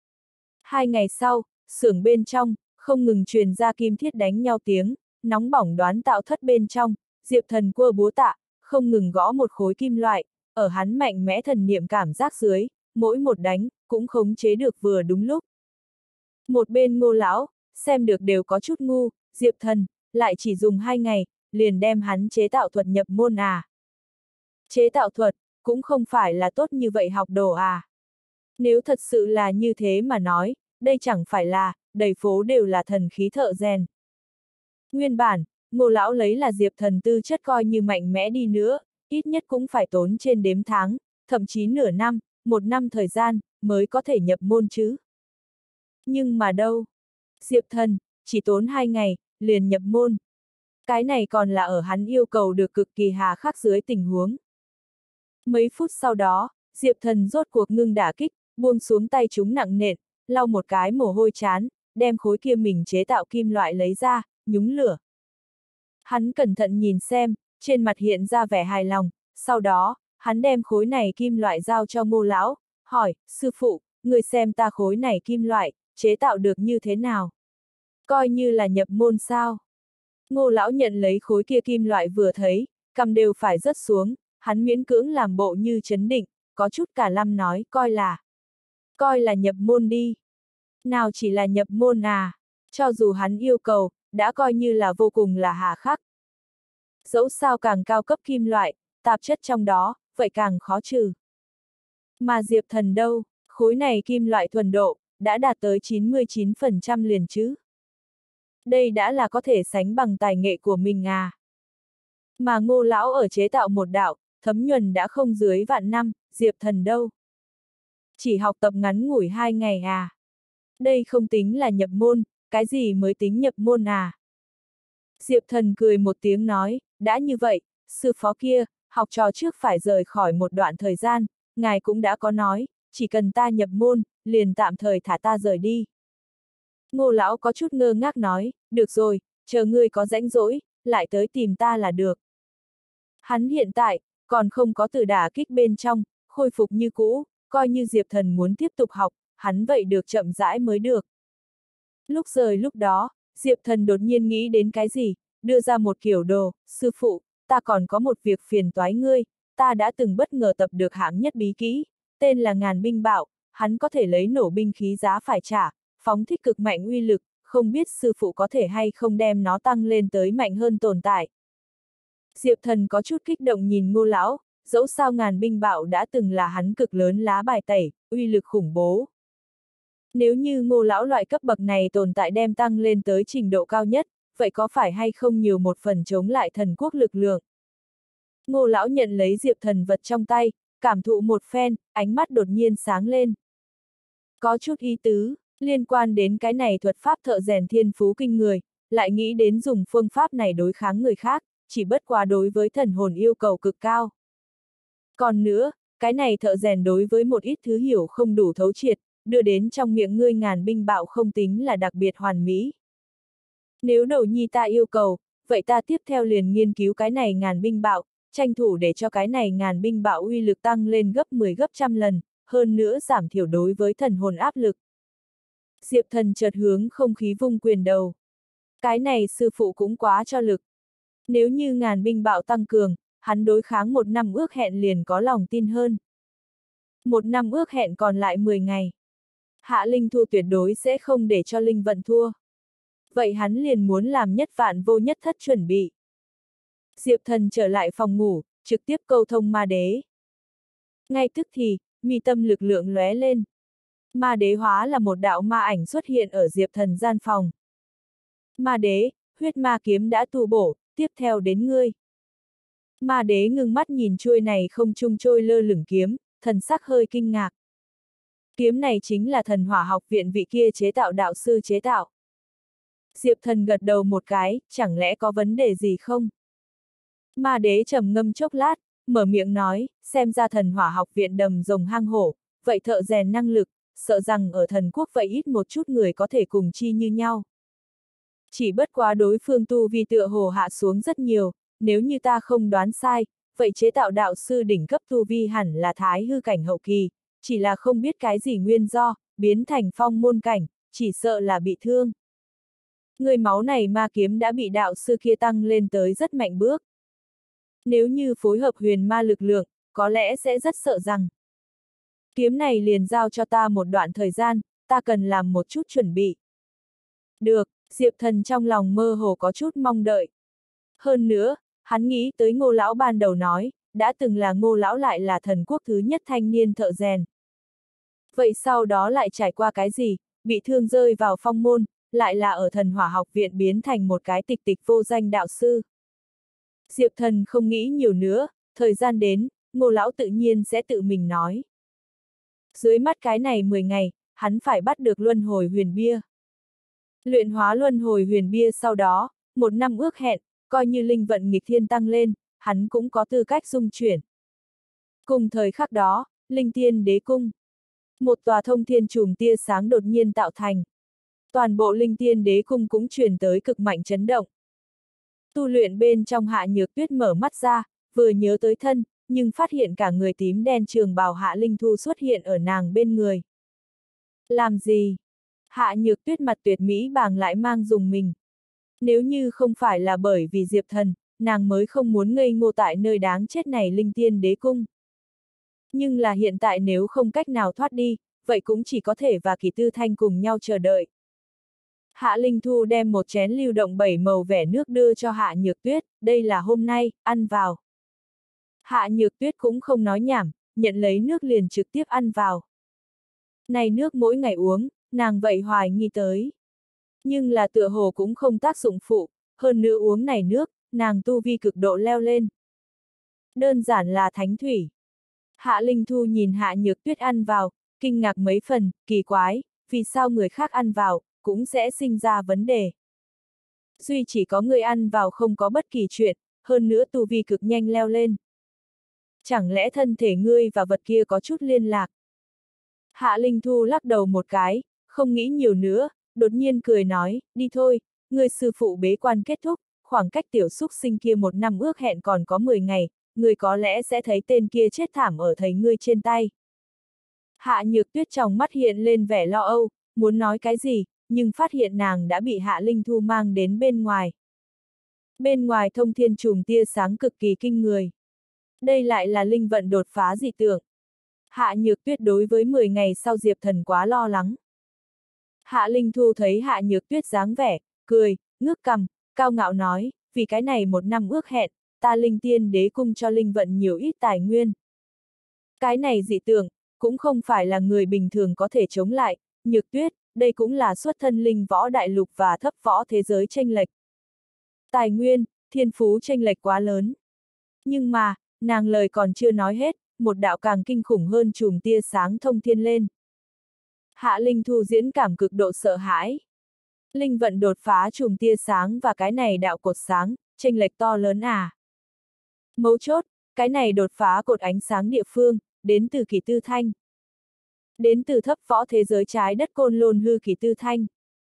2 ngày sau, xưởng bên trong, không ngừng truyền ra kim thiết đánh nhau tiếng, nóng bỏng đoán tạo thất bên trong, Diệp Thần quơ búa tạ, không ngừng gõ một khối kim loại, ở hắn mạnh mẽ thần niệm cảm giác dưới, mỗi một đánh, cũng khống chế được vừa đúng lúc. Một bên Ngô lão, xem được đều có chút ngu, Diệp Thần, lại chỉ dùng 2 ngày, liền đem hắn chế tạo thuật nhập môn à. Chế tạo thuật, cũng không phải là tốt như vậy học đồ à. Nếu thật sự là như thế mà nói, đây chẳng phải là, đầy phố đều là thần khí thợ rèn. Nguyên bản, Ngô lão lấy là Diệp Thần tư chất coi như mạnh mẽ đi nữa, ít nhất cũng phải tốn trên đếm tháng, thậm chí nửa năm, 1 năm thời gian, mới có thể nhập môn chứ. Nhưng mà đâu? Diệp Thần, chỉ tốn 2 ngày, liền nhập môn. Cái này còn là ở hắn yêu cầu được cực kỳ hà khắc dưới tình huống. Mấy phút sau đó, Diệp Thần rốt cuộc ngưng đả kích, buông xuống tay chúng nặng nện, lau một cái mồ hôi chán, đem khối kia mình chế tạo kim loại lấy ra, nhúng lửa. Hắn cẩn thận nhìn xem, trên mặt hiện ra vẻ hài lòng, sau đó, hắn đem khối này kim loại giao cho Ngô lão, hỏi, sư phụ, người xem ta khối này kim loại, chế tạo được như thế nào? Coi như là nhập môn sao? Ngô lão nhận lấy khối kia kim loại vừa thấy, cằm đều phải rớt xuống, hắn miễn cưỡng làm bộ như trấn định, có chút cả lâm nói, coi là nhập môn đi. Nào chỉ là nhập môn à, cho dù hắn yêu cầu, đã coi như là vô cùng là hà khắc. Dẫu sao càng cao cấp kim loại, tạp chất trong đó, vậy càng khó trừ. Mà Diệp Thần đâu, khối này kim loại thuần độ, đã đạt tới 99% liền chứ. Đây đã là có thể sánh bằng tài nghệ của mình à. Mà Ngô lão ở chế tạo một đạo, thấm nhuần đã không dưới vạn năm, Diệp Thần đâu. Chỉ học tập ngắn ngủi 2 ngày à. Đây không tính là nhập môn, cái gì mới tính nhập môn à. Diệp Thần cười một tiếng nói, đã như vậy, sư phó kia, học trò trước phải rời khỏi một đoạn thời gian, ngài cũng đã có nói, chỉ cần ta nhập môn, liền tạm thời thả ta rời đi. Ngô lão có chút ngơ ngác nói, được rồi, chờ ngươi có rãnh rỗi, lại tới tìm ta là được. Hắn hiện tại, còn không có từ đả kích bên trong, khôi phục như cũ, coi như Diệp Thần muốn tiếp tục học, hắn vậy được chậm rãi mới được. Lúc rời lúc đó, Diệp Thần đột nhiên nghĩ đến cái gì, đưa ra một kiểu đồ, sư phụ, ta còn có một việc phiền toái ngươi, ta đã từng bất ngờ tập được hạng nhất bí kỹ, tên là Ngàn Binh Bạo, hắn có thể lấy nổ binh khí giá phải trả, phóng thích cực mạnh uy lực, không biết sư phụ có thể hay không đem nó tăng lên tới mạnh hơn tồn tại. Diệp Thần có chút kích động nhìn Ngô lão, dẫu sao Ngàn Binh Bạo đã từng là hắn cực lớn lá bài tẩy, uy lực khủng bố. Nếu như Ngô lão loại cấp bậc này tồn tại đem tăng lên tới trình độ cao nhất, vậy có phải hay không nhiều một phần chống lại thần quốc lực lượng? Ngô lão nhận lấy Diệp Thần vật trong tay, cảm thụ một phen, ánh mắt đột nhiên sáng lên. Có chút ý tứ, liên quan đến cái này thuật pháp thợ rèn thiên phú kinh người, lại nghĩ đến dùng phương pháp này đối kháng người khác, chỉ bất quá đối với thần hồn yêu cầu cực cao. Còn nữa, cái này thợ rèn đối với một ít thứ hiểu không đủ thấu triệt, đưa đến trong miệng ngươi Ngàn Binh Bạo không tính là đặc biệt hoàn mỹ. Nếu đầu nhi ta yêu cầu, vậy ta tiếp theo liền nghiên cứu cái này Ngàn Binh Bạo, tranh thủ để cho cái này Ngàn Binh Bạo uy lực tăng lên gấp 10 gấp trăm lần, hơn nữa giảm thiểu đối với thần hồn áp lực. Diệp Thần chợt hướng không khí vung quyền đầu. Cái này sư phụ cũng quá cho lực. Nếu như Ngàn Binh Bạo tăng cường, hắn đối kháng 1 năm ước hẹn liền có lòng tin hơn. 1 năm ước hẹn còn lại 10 ngày. Hạ Linh Thu tuyệt đối sẽ không để cho Linh Vận thua. Vậy hắn liền muốn làm nhất vạn vô nhất thất chuẩn bị. Diệp Thần trở lại phòng ngủ, trực tiếp câu thông ma đế. Ngay tức thì, mi tâm lực lượng lóe lên. Ma đế hóa là một đạo ma ảnh xuất hiện ở Diệp Thần gian phòng. Ma đế, huyết ma kiếm đã tu bổ, tiếp theo đến ngươi. Ma đế ngưng mắt nhìn chuôi này không trung trôi lơ lửng kiếm, thần sắc hơi kinh ngạc. Kiếm này chính là thần hỏa học viện vị kia chế tạo đạo sư chế tạo. Diệp Thần gật đầu một cái, chẳng lẽ có vấn đề gì không? Ma đế trầm ngâm chốc lát, mở miệng nói, xem ra thần hỏa học viện đầm rồng hang hổ, vậy thợ rèn năng lực, sợ rằng ở thần quốc vậy ít một chút người có thể cùng chi như nhau. Chỉ bất quá đối phương tu vi tựa hồ hạ xuống rất nhiều, nếu như ta không đoán sai, vậy chế tạo đạo sư đỉnh cấp tu vi hẳn là thái hư cảnh hậu kỳ, chỉ là không biết cái gì nguyên do, biến thành phong môn cảnh, chỉ sợ là bị thương. Người máu này ma kiếm đã bị đạo sư kia tăng lên tới rất mạnh bước. Nếu như phối hợp huyền ma lực lượng, có lẽ sẽ rất sợ rằng. Kiếm này liền giao cho ta một đoạn thời gian, ta cần làm một chút chuẩn bị. Được, Diệp Thần trong lòng mơ hồ có chút mong đợi. Hơn nữa, hắn nghĩ tới Ngô lão ban đầu nói, đã từng là Ngô lão lại là thần quốc thứ nhất thanh niên thợ rèn. Vậy sau đó lại trải qua cái gì, bị thương rơi vào phong môn, lại là ở thần hỏa học viện biến thành một cái tịch tịch vô danh đạo sư. Diệp Thần không nghĩ nhiều nữa, thời gian đến, Ngô lão tự nhiên sẽ tự mình nói. Dưới mắt cái này 10 ngày, hắn phải bắt được luân hồi huyền bia. Luyện hóa luân hồi huyền bia sau đó, 1 năm ước hẹn, coi như linh vận nghịch thiên tăng lên, hắn cũng có tư cách dung chuyển. Cùng thời khắc đó, Linh Tiên Đế Cung. Một tòa thông thiên chùm tia sáng đột nhiên tạo thành. Toàn bộ Linh Tiên Đế Cung cũng truyền tới cực mạnh chấn động. Tu luyện bên trong Hạ Nhược Tuyết mở mắt ra, vừa nhớ tới thân, nhưng phát hiện cả người tím đen trường bào Hạ Linh Thu xuất hiện ở nàng bên người. Làm gì? Hạ Nhược Tuyết mặt tuyệt mỹ bàng lại mang dùng mình. Nếu như không phải là bởi vì Diệp Thần, nàng mới không muốn ngây ngô tại nơi đáng chết này Linh Tiên Đế Cung. Nhưng là hiện tại nếu không cách nào thoát đi, vậy cũng chỉ có thể và Kỳ Tư Thanh cùng nhau chờ đợi. Hạ Linh Thu đem một chén lưu động 7 màu vẻ nước đưa cho Hạ Nhược Tuyết, đây là hôm nay, ăn vào. Hạ Nhược Tuyết cũng không nói nhảm, nhận lấy nước liền trực tiếp ăn vào. Này nước mỗi ngày uống, nàng vậy hoài nghi tới. Nhưng là tựa hồ cũng không tác dụng phụ, hơn nữa uống này nước, nàng tu vi cực độ leo lên. Đơn giản là thánh thủy. Hạ Linh Thu nhìn Hạ Nhược Tuyết ăn vào, kinh ngạc mấy phần, kỳ quái, vì sao người khác ăn vào, cũng sẽ sinh ra vấn đề. Duy chỉ có người ăn vào không có bất kỳ chuyện, hơn nữa tu vi cực nhanh leo lên. Chẳng lẽ thân thể ngươi và vật kia có chút liên lạc? Hạ Linh Thu lắc đầu một cái, không nghĩ nhiều nữa, đột nhiên cười nói, đi thôi, người sư phụ bế quan kết thúc, khoảng cách tiểu xúc sinh kia 1 năm ước hẹn còn có 10 ngày, người có lẽ sẽ thấy tên kia chết thảm ở thấy ngươi trên tay. Hạ Nhược Tuyết trong mắt hiện lên vẻ lo âu, muốn nói cái gì, nhưng phát hiện nàng đã bị Hạ Linh Thu mang đến bên ngoài. Bên ngoài thông thiên chùm tia sáng cực kỳ kinh người. Đây lại là linh vận đột phá dị tượng. Hạ Nhược Tuyết đối với 10 ngày sau Diệp Thần quá lo lắng. Hạ Linh Thu thấy Hạ Nhược Tuyết dáng vẻ, cười, ngước cằm, cao ngạo nói, vì cái này 1 năm ước hẹn, ta Linh Tiên Đế Cung cho linh vận nhiều ít tài nguyên. Cái này dị tượng, cũng không phải là người bình thường có thể chống lại, Nhược Tuyết, đây cũng là xuất thân linh võ đại lục và thấp võ thế giới chênh lệch. Tài nguyên, thiên phú chênh lệch quá lớn. Nhưng mà, nàng lời còn chưa nói hết, một đạo càng kinh khủng hơn chùm tia sáng thông thiên lên. Hạ Linh Thu diễn cảm cực độ sợ hãi. Linh vận đột phá chùm tia sáng và cái này đạo cột sáng, chênh lệch to lớn à. Mấu chốt, cái này đột phá cột ánh sáng địa phương, đến từ Kỳ Tư Thanh. Đến từ thấp võ thế giới trái đất Côn Lôn hư Kỳ Tư Thanh.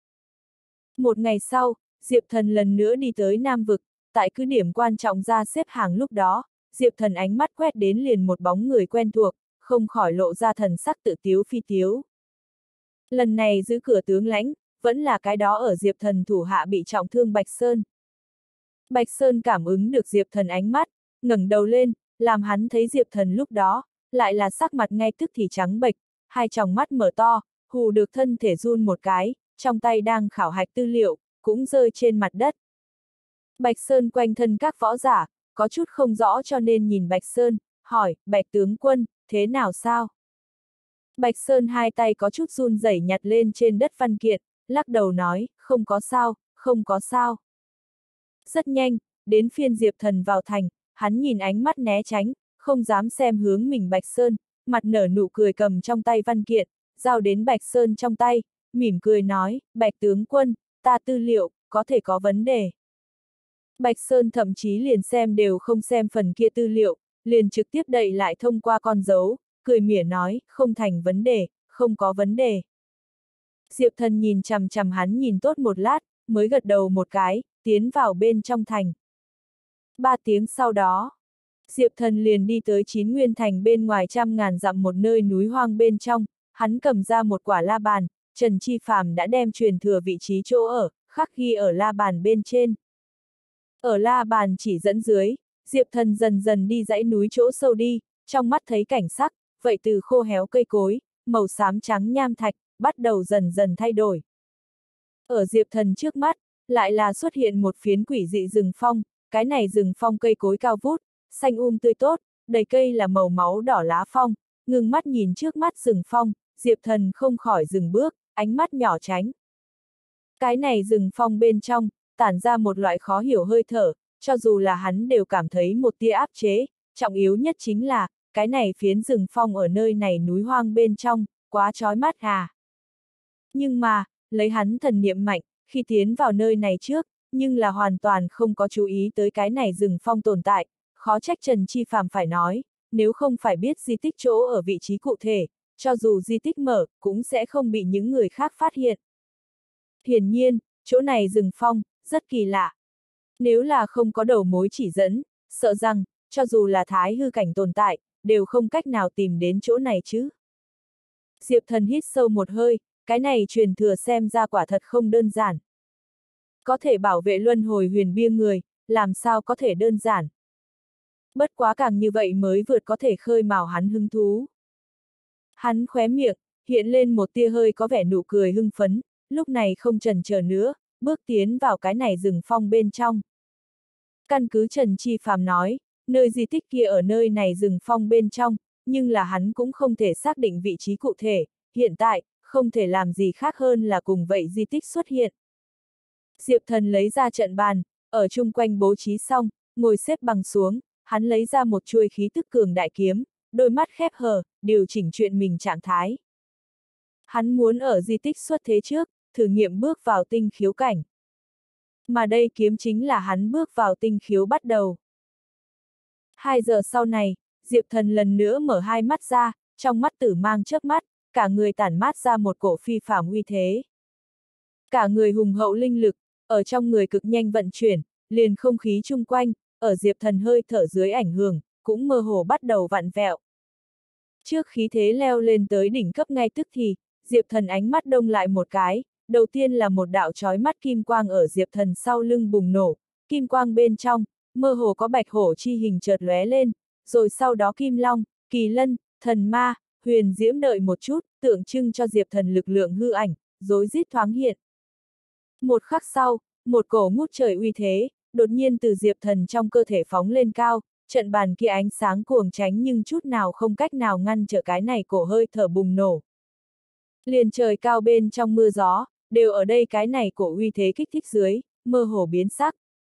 Một ngày sau, Diệp Thần lần nữa đi tới Nam Vực, tại cứ điểm quan trọng ra xếp hàng lúc đó, Diệp Thần ánh mắt quét đến liền một bóng người quen thuộc, không khỏi lộ ra thần sắc tự tiếu phi tiếu. Lần này giữ cửa tướng lãnh, vẫn là cái đó ở Diệp Thần thủ hạ bị trọng thương Bạch Sơn. Bạch Sơn cảm ứng được Diệp Thần ánh mắt, ngẩng đầu lên, làm hắn thấy Diệp Thần lúc đó, lại là sắc mặt ngay tức thì trắng bệch, hai tròng mắt mở to, hù được thân thể run một cái, trong tay đang khảo hạch tư liệu, cũng rơi trên mặt đất. Bạch Sơn quanh thân các võ giả, có chút không rõ cho nên nhìn Bạch Sơn, hỏi, Bạch tướng quân, thế nào sao? Bạch Sơn hai tay có chút run rẩy nhặt lên trên đất văn kiện, lắc đầu nói, không có sao, không có sao. Rất nhanh, đến phiên Diệp Thần vào thành, hắn nhìn ánh mắt né tránh, không dám xem hướng mình Bạch Sơn, mặt nở nụ cười cầm trong tay văn kiện, giao đến Bạch Sơn trong tay, mỉm cười nói, Bạch tướng quân, ta tư liệu, có thể có vấn đề. Bạch Sơn thậm chí liền xem đều không xem phần kia tư liệu, liền trực tiếp đậy lại thông qua con dấu, cười mỉa nói, không thành vấn đề, không có vấn đề. Diệp Thần nhìn chằm chằm hắn nhìn tốt một lát, mới gật đầu một cái, tiến vào bên trong thành. 3 tiếng sau đó, Diệp Thần liền đi tới Chín Nguyên Thành bên ngoài trăm ngàn dặm một nơi núi hoang bên trong, hắn cầm ra một quả la bàn, Trần Chi Phàm đã đem truyền thừa vị trí chỗ ở, khắc ghi ở la bàn bên trên. Ở la bàn chỉ dẫn dưới, Diệp Thần dần dần đi dãy núi chỗ sâu đi, trong mắt thấy cảnh sắc, vậy từ khô héo cây cối, màu xám trắng nham thạch, bắt đầu dần dần thay đổi. Ở Diệp Thần trước mắt, lại là xuất hiện một phiến quỷ dị rừng phong, cái này rừng phong cây cối cao vút, xanh tươi tốt, đầy cây là màu máu đỏ lá phong, ngưng mắt nhìn trước mắt rừng phong, Diệp Thần không khỏi dừng bước, ánh mắt nhỏ tránh. Cái này rừng phong bên trong, tản ra một loại khó hiểu hơi thở, cho dù là hắn đều cảm thấy một tia áp chế, trọng yếu nhất chính là, cái này phiến rừng phong ở nơi này núi hoang bên trong, quá chói mắt à. Nhưng mà, lấy hắn thần niệm mạnh, khi tiến vào nơi này trước, nhưng là hoàn toàn không có chú ý tới cái này rừng phong tồn tại, khó trách Trần Chi Phàm phải nói, nếu không phải biết di tích chỗ ở vị trí cụ thể, cho dù di tích mở, cũng sẽ không bị những người khác phát hiện. Hiển nhiên, chỗ này rừng phong, rất kỳ lạ. Nếu là không có đầu mối chỉ dẫn, sợ rằng, cho dù là thái hư cảnh tồn tại, đều không cách nào tìm đến chỗ này chứ. Diệp Thần hít sâu một hơi, cái này truyền thừa xem ra quả thật không đơn giản. Có thể bảo vệ luân hồi huyền bia người, làm sao có thể đơn giản. Bất quá càng như vậy mới vượt có thể khơi mào hắn hứng thú. Hắn khóe miệng, hiện lên một tia hơi có vẻ nụ cười hưng phấn, lúc này không chần chờ nữa, bước tiến vào cái này rừng phong bên trong. Căn cứ Trần Chi Phàm nói, nơi di tích kia ở nơi này rừng phong bên trong, nhưng là hắn cũng không thể xác định vị trí cụ thể, hiện tại, không thể làm gì khác hơn là cùng vậy di tích xuất hiện. Diệp Thần lấy ra trận bàn, ở chung quanh bố trí xong, ngồi xếp bằng xuống, hắn lấy ra một chuôi khí tức cường đại kiếm, đôi mắt khép hờ, điều chỉnh chuyện mình trạng thái. Hắn muốn ở di tích xuất thế trước, thử nghiệm bước vào tinh khiếu cảnh. Mà đây kiếm chính là hắn bước vào tinh khiếu bắt đầu. 2 giờ sau này, Diệp Thần lần nữa mở hai mắt ra, trong mắt tử mang chớp mắt, cả người tản mát ra một cổ phi phàm uy thế. Cả người hùng hậu linh lực, ở trong người cực nhanh vận chuyển, liền không khí chung quanh, ở Diệp Thần hơi thở dưới ảnh hưởng, cũng mơ hồ bắt đầu vặn vẹo. Trước khí thế leo lên tới đỉnh cấp ngay tức thì, Diệp Thần ánh mắt đông lại một cái, đầu tiên là một đạo chói mắt kim quang ở Diệp Thần sau lưng bùng nổ, kim quang bên trong, mơ hồ có bạch hổ chi hình chợt lóe lên, rồi sau đó kim long, kỳ lân, thần ma, huyền diễm đợi một chút, tượng trưng cho Diệp Thần lực lượng hư ảnh, rối rít thoáng hiện. Một khắc sau, một cổ ngút trời uy thế, đột nhiên từ Diệp Thần trong cơ thể phóng lên cao, trận bàn kia ánh sáng cuồng tránh nhưng chút nào không cách nào ngăn trở cái này cổ hơi thở bùng nổ. Liền trời cao bên trong mưa gió, đều ở đây cái này cổ uy thế kích thích dưới, mơ hồ biến sắc.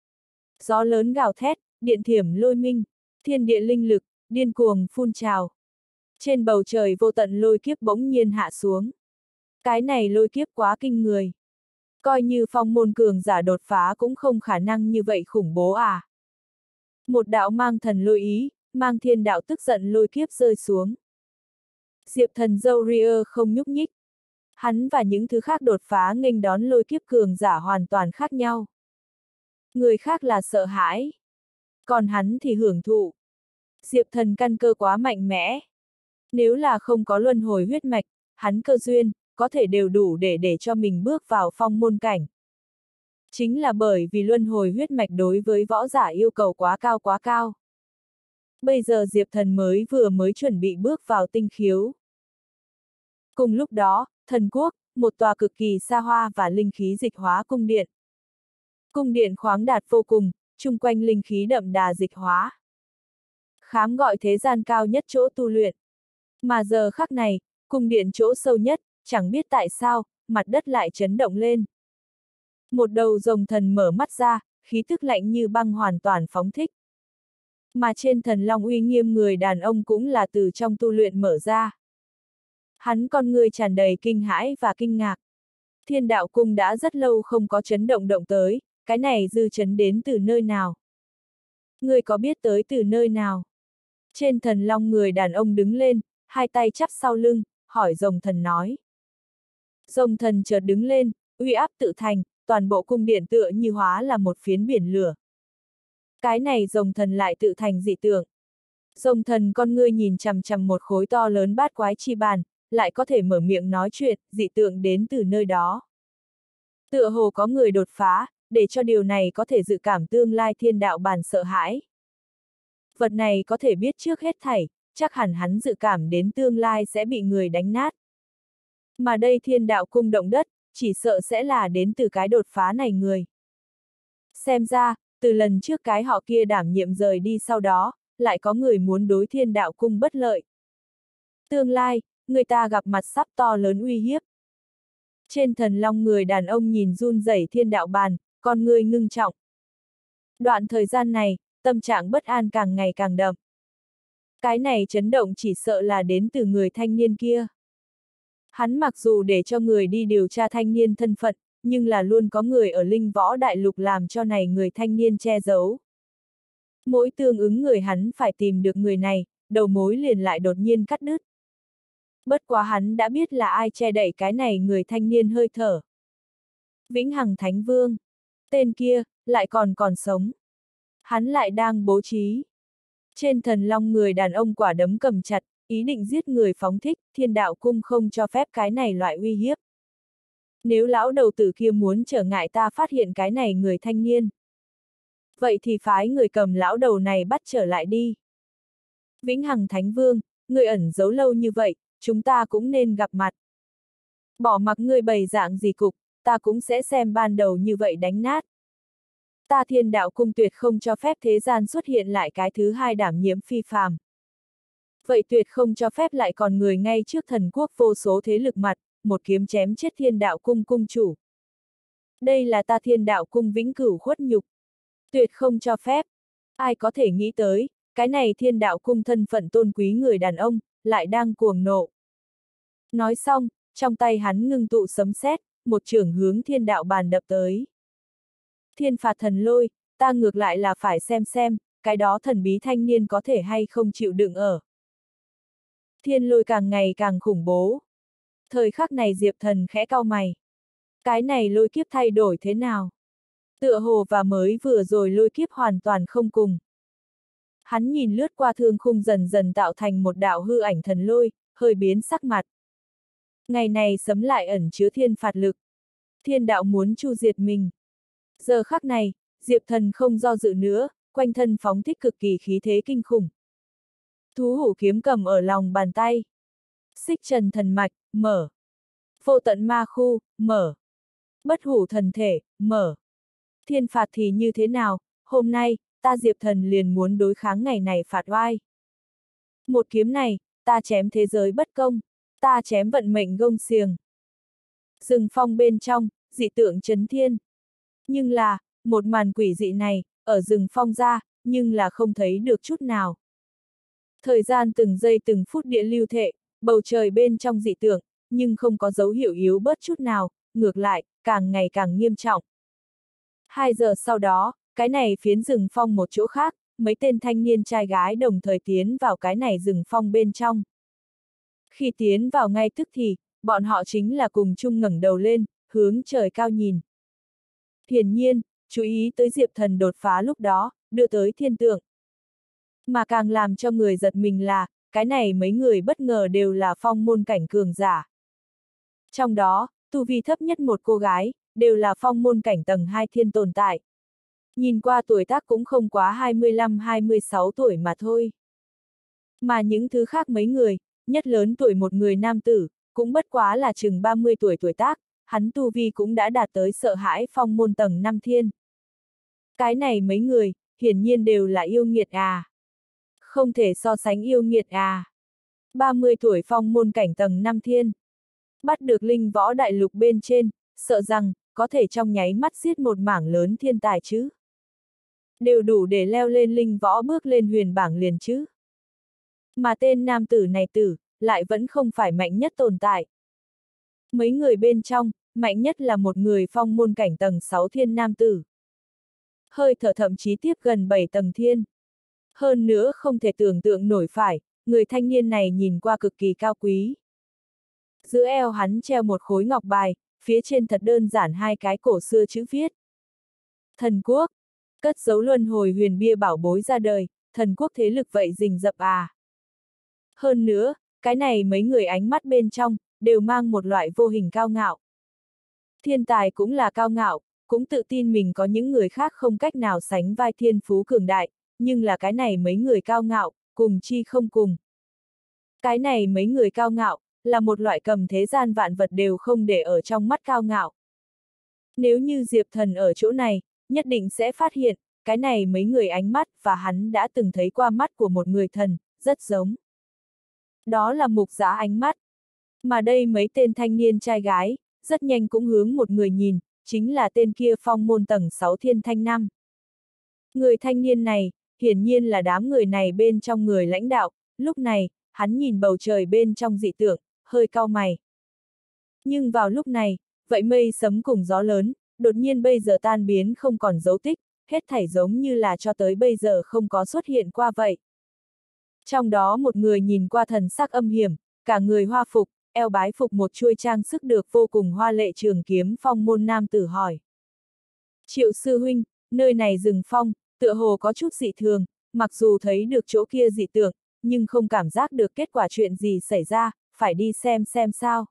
Gió lớn gào thét, điện thiểm lôi minh, thiên địa linh lực, điên cuồng phun trào. Trên bầu trời vô tận lôi kiếp bỗng nhiên hạ xuống. Cái này lôi kiếp quá kinh người. Coi như phong môn cường giả đột phá cũng không khả năng như vậy khủng bố à. Một đạo mang thần lôi ý, mang thiên đạo tức giận lôi kiếp rơi xuống. Diệp Thần dâu ria không nhúc nhích. Hắn và những thứ khác đột phá nghênh đón lôi kiếp cường giả hoàn toàn khác nhau. Người khác là sợ hãi. Còn hắn thì hưởng thụ. Diệp Thần căn cơ quá mạnh mẽ. Nếu là không có luân hồi huyết mạch, hắn cơ duyên, có thể đều đủ để cho mình bước vào phong môn cảnh. Chính là bởi vì luân hồi huyết mạch đối với võ giả yêu cầu quá cao quá cao. Bây giờ Diệp Thần vừa mới chuẩn bị bước vào tinh khiếu. Cùng lúc đó, thần quốc, một tòa cực kỳ xa hoa và linh khí dịch hóa cung điện. Cung điện khoáng đạt vô cùng, chung quanh linh khí đậm đà dịch hóa. Khám gọi thế gian cao nhất chỗ tu luyện. Mà giờ khắc này, cung điện chỗ sâu nhất, chẳng biết tại sao, mặt đất lại chấn động lên. Một đầu rồng thần mở mắt ra, khí tức lạnh như băng hoàn toàn phóng thích. Mà trên thần long uy nghiêm người đàn ông cũng là từ trong tu luyện mở ra. Hắn con người tràn đầy kinh hãi và kinh ngạc. Thiên đạo cung đã rất lâu không có chấn động động tới, cái này dư chấn đến từ nơi nào? Ngươi có biết tới từ nơi nào? Trên thần long người đàn ông đứng lên, hai tay chắp sau lưng, hỏi rồng thần nói. Rồng thần chợt đứng lên, uy áp tự thành, toàn bộ cung điện tựa như hóa là một phiến biển lửa. Cái này rồng thần lại tự thành dị tượng. Rồng thần con ngươi nhìn chằm chằm một khối to lớn bát quái chi bàn, lại có thể mở miệng nói chuyện, dị tượng đến từ nơi đó. Tựa hồ có người đột phá, để cho điều này có thể dự cảm tương lai thiên đạo bàn sợ hãi. Vật này có thể biết trước hết thảy, chắc hẳn hắn dự cảm đến tương lai sẽ bị người đánh nát. Mà đây thiên đạo cung động đất, chỉ sợ sẽ là đến từ cái đột phá này người. Xem ra, từ lần trước cái họ kia đảm nhiệm rời đi sau đó, lại có người muốn đối thiên đạo cung bất lợi. Tương lai, người ta gặp mặt sắp to lớn uy hiếp. Trên thần long người đàn ông nhìn run rẩy thiên đạo bàn, con người ngưng trọng. Đoạn thời gian này, tâm trạng bất an càng ngày càng đậm. Cái này chấn động chỉ sợ là đến từ người thanh niên kia. Hắn mặc dù để cho người đi điều tra thanh niên thân phận, nhưng là luôn có người ở linh võ đại lục làm cho này người thanh niên che giấu. Mỗi tương ứng người hắn phải tìm được người này, đầu mối liền lại đột nhiên cắt đứt. Bất quá hắn đã biết là ai che đậy cái này người thanh niên hơi thở. Vĩnh Hằng Thánh Vương. Tên kia, lại còn sống. Hắn lại đang bố trí. Trên thần long người đàn ông quả đấm cầm chặt, ý định giết người phóng thích, thiên đạo cung không cho phép cái này loại uy hiếp. Nếu lão đầu tử kia muốn trở ngại ta phát hiện cái này người thanh niên. Vậy thì phái người cầm lão đầu này bắt trở lại đi. Vĩnh Hằng Thánh Vương, người ẩn giấu lâu như vậy, chúng ta cũng nên gặp mặt. Bỏ mặc ngươi bày dạng gì cục, ta cũng sẽ xem ban đầu như vậy đánh nát. Ta thiên đạo cung tuyệt không cho phép thế gian xuất hiện lại cái thứ hai đảm nhiễm phi phàm. Vậy tuyệt không cho phép lại còn người ngay trước thần quốc vô số thế lực mặt, một kiếm chém chết thiên đạo cung cung chủ. Đây là ta thiên đạo cung vĩnh cửu khuất nhục. Tuyệt không cho phép. Ai có thể nghĩ tới, cái này thiên đạo cung thân phận tôn quý người đàn ông, lại đang cuồng nộ. Nói xong, trong tay hắn ngưng tụ sấm sét, một chưởng hướng thiên đạo bàn đập tới. Thiên phạt thần lôi, ta ngược lại là phải xem, cái đó thần bí thanh niên có thể hay không chịu đựng ở. Thiên lôi càng ngày càng khủng bố. Thời khắc này Diệp Thần khẽ cau mày. Cái này lôi kiếp thay đổi thế nào? Tựa hồ và mới vừa rồi lôi kiếp hoàn toàn không cùng. Hắn nhìn lướt qua thương khung dần dần tạo thành một đạo hư ảnh thần lôi, hơi biến sắc mặt. Ngày này sấm lại ẩn chứa thiên phạt lực. Thiên đạo muốn chu diệt mình. Giờ khắc này, Diệp Thần không do dự nữa, quanh thân phóng thích cực kỳ khí thế kinh khủng. Thú hủ kiếm cầm ở lòng bàn tay. Xích trần thần mạch, mở. Vô tận ma khu, mở. Bất hủ thần thể, mở. Thiên phạt thì như thế nào, hôm nay, ta Diệp Thần liền muốn đối kháng ngày này phạt oai. Một kiếm này, ta chém thế giới bất công, ta chém vận mệnh gông xiềng. Rừng phong bên trong, dị tượng chấn thiên. Nhưng là, một màn quỷ dị này, ở rừng phong ra, nhưng là không thấy được chút nào. Thời gian từng giây từng phút địa lưu thệ, bầu trời bên trong dị tượng, nhưng không có dấu hiệu yếu bớt chút nào, ngược lại, càng ngày càng nghiêm trọng. 2 giờ sau đó, cái này phiến rừng phong một chỗ khác, mấy tên thanh niên trai gái đồng thời tiến vào cái này rừng phong bên trong. Khi tiến vào ngay tức thì, bọn họ chính là cùng chung ngẩng đầu lên, hướng trời cao nhìn. Hiển nhiên, chú ý tới Diệp Thần đột phá lúc đó, đưa tới thiên tượng. Mà càng làm cho người giật mình là, cái này mấy người bất ngờ đều là phong môn cảnh cường giả. Trong đó, tu vi thấp nhất một cô gái, đều là phong môn cảnh tầng 2 thiên tồn tại. Nhìn qua tuổi tác cũng không quá 25-26 tuổi mà thôi. Mà những thứ khác mấy người, nhất lớn tuổi một người nam tử, cũng bất quá là chừng 30 tuổi tuổi tác, hắn tu vi cũng đã đạt tới sợ hãi phong môn tầng 5 thiên. Cái này mấy người, hiển nhiên đều là yêu nghiệt à. Không thể so sánh yêu nghiệt à. 30 tuổi phong môn cảnh tầng 5 thiên. Bắt được linh võ đại lục bên trên, sợ rằng, có thể trong nháy mắt giết một mảng lớn thiên tài chứ. đều đủ để leo lên linh võ bước lên huyền bảng liền chứ. Mà tên nam tử này lại vẫn không phải mạnh nhất tồn tại. Mấy người bên trong, mạnh nhất là một người phong môn cảnh tầng 6 thiên nam tử. Hơi thở thậm chí tiếp gần 7 tầng thiên. Hơn nữa không thể tưởng tượng nổi phải, người thanh niên này nhìn qua cực kỳ cao quý. Giữa eo hắn treo một khối ngọc bài, phía trên thật đơn giản hai cái cổ xưa chữ viết. Thần quốc, cất giấu luân hồi huyền bia bảo bối ra đời, thần quốc thế lực vậy rình rập à. Hơn nữa, cái này mấy người ánh mắt bên trong, đều mang một loại vô hình cao ngạo. Thiên tài cũng là cao ngạo, cũng tự tin mình có những người khác không cách nào sánh vai thiên phú cường đại, nhưng là cái này mấy người cao ngạo, cùng chi không cùng. Cái này mấy người cao ngạo, là một loại cầm thế gian vạn vật đều không để ở trong mắt cao ngạo. Nếu như Diệp Thần ở chỗ này, nhất định sẽ phát hiện, cái này mấy người ánh mắt và hắn đã từng thấy qua mắt của một người thần, rất giống. Đó là Mục Dã ánh mắt. Mà đây mấy tên thanh niên trai gái, rất nhanh cũng hướng một người nhìn, chính là tên kia phong môn tầng 6 Thiên Thanh Năm. Người thanh niên này, hiển nhiên là đám người này bên trong người lãnh đạo, lúc này, hắn nhìn bầu trời bên trong dị tượng, hơi cau mày. Nhưng vào lúc này, vậy mây sấm cùng gió lớn, đột nhiên bây giờ tan biến không còn dấu tích, hết thảy giống như là cho tới bây giờ không có xuất hiện qua vậy. Trong đó một người nhìn qua thần sắc âm hiểm, cả người hoa phục, eo bái phục một chuôi trang sức được vô cùng hoa lệ trường kiếm phong môn nam tử hỏi. Triệu sư huynh, nơi này rừng phong, tựa hồ có chút dị thường, mặc dù thấy được chỗ kia dị tượng, nhưng không cảm giác được kết quả chuyện gì xảy ra, phải đi xem sao.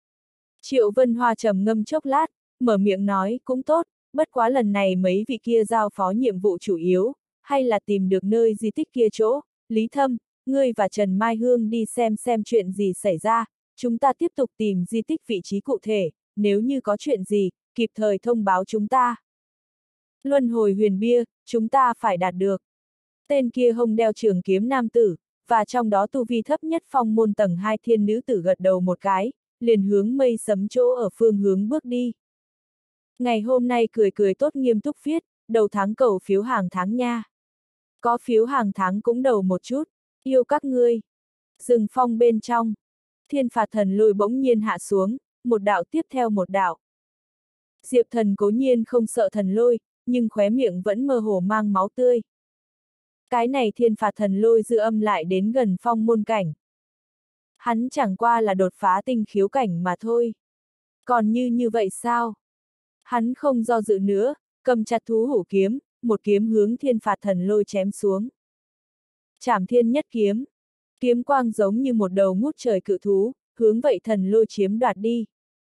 Triệu Vân Hoa trầm ngâm chốc lát, mở miệng nói, cũng tốt, bất quá lần này mấy vị kia giao phó nhiệm vụ chủ yếu, hay là tìm được nơi di tích kia chỗ, Lý Thâm, ngươi và Trần Mai Hương đi xem chuyện gì xảy ra, chúng ta tiếp tục tìm di tích vị trí cụ thể, nếu như có chuyện gì, kịp thời thông báo chúng ta. Luân hồi huyền bia, chúng ta phải đạt được. Tên kia hông đeo trường kiếm nam tử, và trong đó tu vi thấp nhất phong môn tầng 2 thiên nữ tử gật đầu một cái, liền hướng mây sấm chỗ ở phương hướng bước đi. Ngày hôm nay cười tốt nghiêm túc viết, đầu tháng cầu phiếu hàng tháng nha. Có phiếu hàng tháng cũng đầu một chút, yêu các ngươi. Rừng phong bên trong, thiên phạt thần lôi bỗng nhiên hạ xuống, một đạo tiếp theo một đạo. Diệp Thần cố nhiên không sợ thần lôi, nhưng khóe miệng vẫn mơ hồ mang máu tươi. Cái này thiên phạt thần lôi dư âm lại đến gần phong môn cảnh. Hắn chẳng qua là đột phá tinh khiếu cảnh mà thôi. Còn như vậy sao? Hắn không do dự nữa, cầm chặt thú hổ kiếm, một kiếm hướng thiên phạt thần lôi chém xuống. Trảm thiên nhất kiếm. Kiếm quang giống như một đầu ngút trời cự thú, hướng vậy thần lôi chiếm đoạt đi.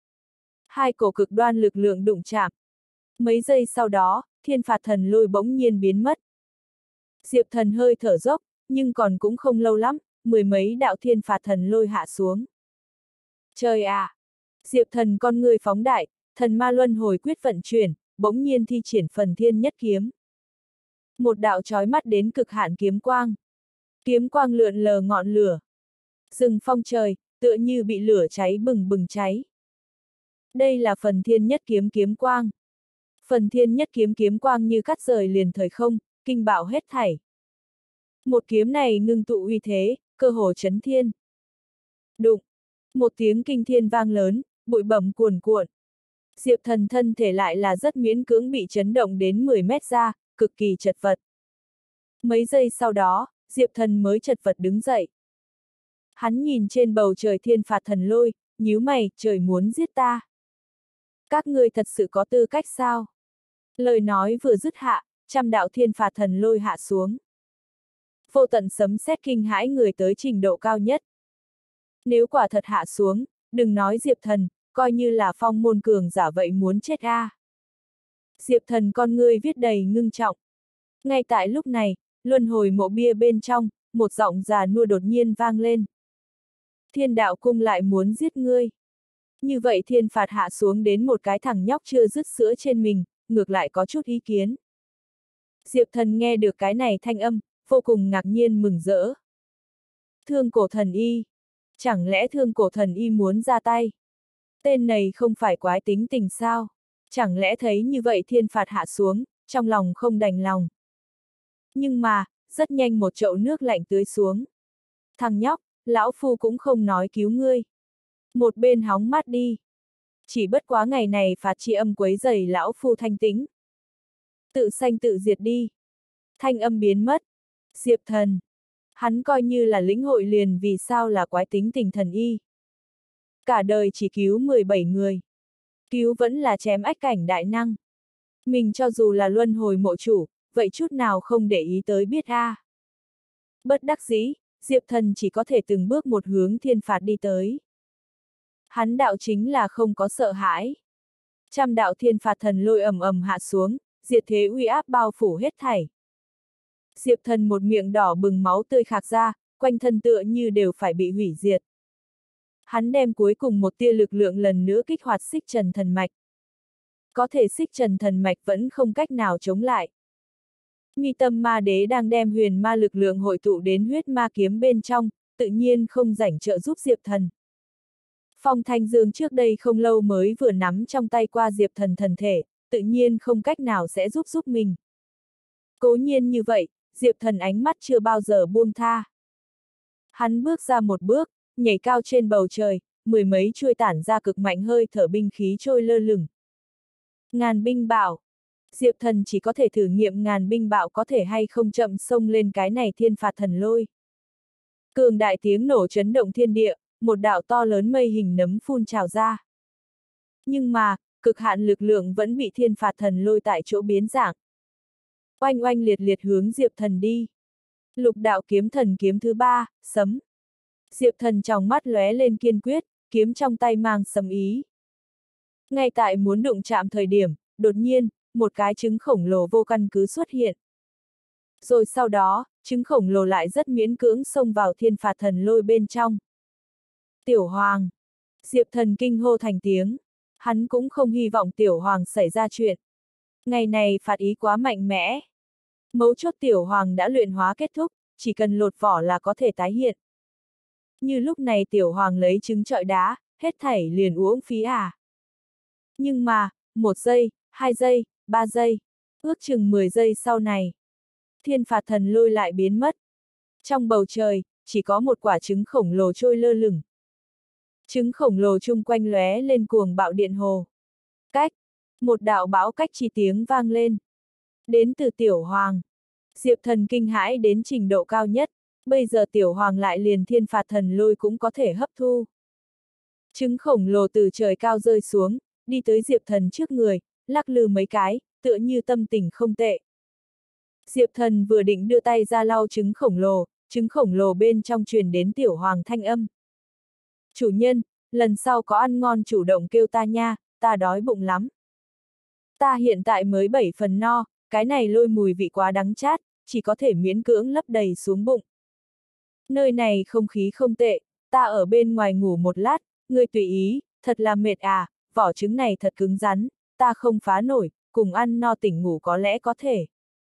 Hai cổ cực đoan lực lượng đụng chạm. Mấy giây sau đó, thiên phạt thần lôi bỗng nhiên biến mất. Diệp Thần hơi thở dốc, nhưng còn cũng không lâu lắm, mười mấy đạo thiên phạt thần lôi hạ xuống. Trời ạ! Diệp Thần con người phóng đại, thần ma luân hồi quyết vận chuyển, bỗng nhiên thi triển phần thiên nhất kiếm. Một đạo chói mắt đến cực hạn kiếm quang. Kiếm quang lượn lờ ngọn lửa. Rừng phong trời, tựa như bị lửa cháy bừng cháy. Đây là phần thiên nhất kiếm quang. Phần thiên nhất kiếm quang như cắt rời liền thời không, kinh bạo hết thảy. Một kiếm này ngưng tụ uy thế, cơ hồ chấn thiên. Đụng! Một tiếng kinh thiên vang lớn, bụi bẩm cuồn cuộn. Diệp Thần thân thể lại là rất miễn cưỡng bị chấn động đến 10 mét ra, cực kỳ chật vật. Mấy giây sau đó, Diệp Thần mới chật vật đứng dậy. Hắn nhìn trên bầu trời thiên phạt thần lôi, nhíu mày, trời muốn giết ta. Các ngươi thật sự có tư cách sao? Lời nói vừa dứt hạ, trăm đạo thiên phạt thần lôi hạ xuống. Vô tận sấm sét kinh hãi người tới trình độ cao nhất. Nếu quả thật hạ xuống, đừng nói Diệp Thần, coi như là phong môn cường giả vậy muốn chết a. Diệp Thần con ngươi viết đầy ngưng trọng. Ngay tại lúc này, luân hồi mộ bia bên trong, một giọng già nua đột nhiên vang lên. Thiên đạo cung lại muốn giết ngươi. Như vậy thiên phạt hạ xuống đến một cái thằng nhóc chưa dứt sữa trên mình, ngược lại có chút ý kiến. Diệp Thần nghe được cái này thanh âm, vô cùng ngạc nhiên mừng rỡ. Thương cổ thần y. Chẳng lẽ thương cổ thần y muốn ra tay? Tên này không phải quái tính tình sao? Chẳng lẽ thấy như vậy thiên phạt hạ xuống, trong lòng không đành lòng. Nhưng mà, rất nhanh một chậu nước lạnh tưới xuống. Thằng nhóc, lão phu cũng không nói cứu ngươi. Một bên hóng mát đi. Chỉ bất quá ngày này phạt tri âm quấy rầy lão phu thanh tĩnh. Tự sanh tự diệt đi. Thanh âm biến mất. Diệp Thần. Hắn coi như là lĩnh hội liền vì sao là quái tính tình thần y. Cả đời chỉ cứu 17 người. Cứu vẫn là chém ách cảnh đại năng. Mình cho dù là luân hồi mộ chủ, vậy chút nào không để ý tới biết a. Bất đắc dĩ, Diệp Thần chỉ có thể từng bước một hướng thiên phạt đi tới. Hắn đạo chính là không có sợ hãi. Trăm đạo thiên phạt thần lôi ầm ầm hạ xuống, diệt thế uy áp bao phủ hết thảy. Diệp Thần một miệng đỏ bừng máu tươi khạc ra, quanh thân tựa như đều phải bị hủy diệt. Hắn đem cuối cùng một tia lực lượng lần nữa kích hoạt xích trần thần mạch. Có thể xích trần thần mạch vẫn không cách nào chống lại. Mi tâm ma đế đang đem huyền ma lực lượng hội tụ đến huyết ma kiếm bên trong, tự nhiên không rảnh trợ giúp Diệp Thần. Phong Thanh Dương trước đây không lâu mới vừa nắm trong tay qua Diệp Thần thần thể, tự nhiên không cách nào sẽ giúp mình. Cố nhiên như vậy, Diệp Thần ánh mắt chưa bao giờ buông tha. Hắn bước ra một bước, nhảy cao trên bầu trời, mười mấy chuôi tản ra cực mạnh hơi thở binh khí trôi lơ lửng. Ngàn binh bạo. Diệp Thần chỉ có thể thử nghiệm ngàn binh bạo có thể hay không chậm xông lên cái này thiên phạt thần lôi. Cường đại tiếng nổ chấn động thiên địa, một đạo to lớn mây hình nấm phun trào ra. Nhưng mà, cực hạn lực lượng vẫn bị thiên phạt thần lôi tại chỗ biến dạng. Oanh oanh liệt liệt hướng Diệp Thần đi. Lục đạo kiếm thần kiếm thứ 3, sấm. Diệp Thần trong mắt lóe lên kiên quyết, kiếm trong tay mang sấm ý. Ngay tại muốn đụng chạm thời điểm, đột nhiên, một cái trứng khổng lồ vô căn cứ xuất hiện. Rồi sau đó, trứng khổng lồ lại rất miễn cưỡng xông vào thiên phạt thần lôi bên trong. Tiểu Hoàng. Diệp Thần kinh hô thành tiếng. Hắn cũng không hy vọng Tiểu Hoàng xảy ra chuyện. Ngày này phạt ý quá mạnh mẽ. Mấu chốt Tiểu Hoàng đã luyện hóa kết thúc, chỉ cần lột vỏ là có thể tái hiện. Như lúc này Tiểu Hoàng lấy trứng trọi đá, hết thảy liền uổng phí à. Nhưng mà, 1 giây, 2 giây, 3 giây, ước chừng 10 giây sau này. Thiên phạt thần lôi lại biến mất. Trong bầu trời, chỉ có một quả trứng khổng lồ trôi lơ lửng. Trứng khổng lồ chung quanh lóe lên cuồng bạo điện hồ. Cách. Một đạo bão cách chi tiếng vang lên. Đến từ Tiểu Hoàng. Diệp Thần kinh hãi đến trình độ cao nhất. Bây giờ Tiểu Hoàng lại liền thiên phạt thần lôi cũng có thể hấp thu. Trứng khổng lồ từ trời cao rơi xuống, đi tới Diệp Thần trước người, lắc lư mấy cái, tựa như tâm tình không tệ. Diệp Thần vừa định đưa tay ra lau trứng khổng lồ bên trong truyền đến Tiểu Hoàng thanh âm. Chủ nhân, lần sau có ăn ngon chủ động kêu ta nha, ta đói bụng lắm. Ta hiện tại mới 7 phần no, cái này lôi mùi vị quá đắng chát, chỉ có thể miễn cưỡng lấp đầy xuống bụng. Nơi này không khí không tệ, ta ở bên ngoài ngủ một lát, ngươi tùy ý, thật là mệt à, vỏ trứng này thật cứng rắn, ta không phá nổi, cùng ăn no tỉnh ngủ có lẽ có thể.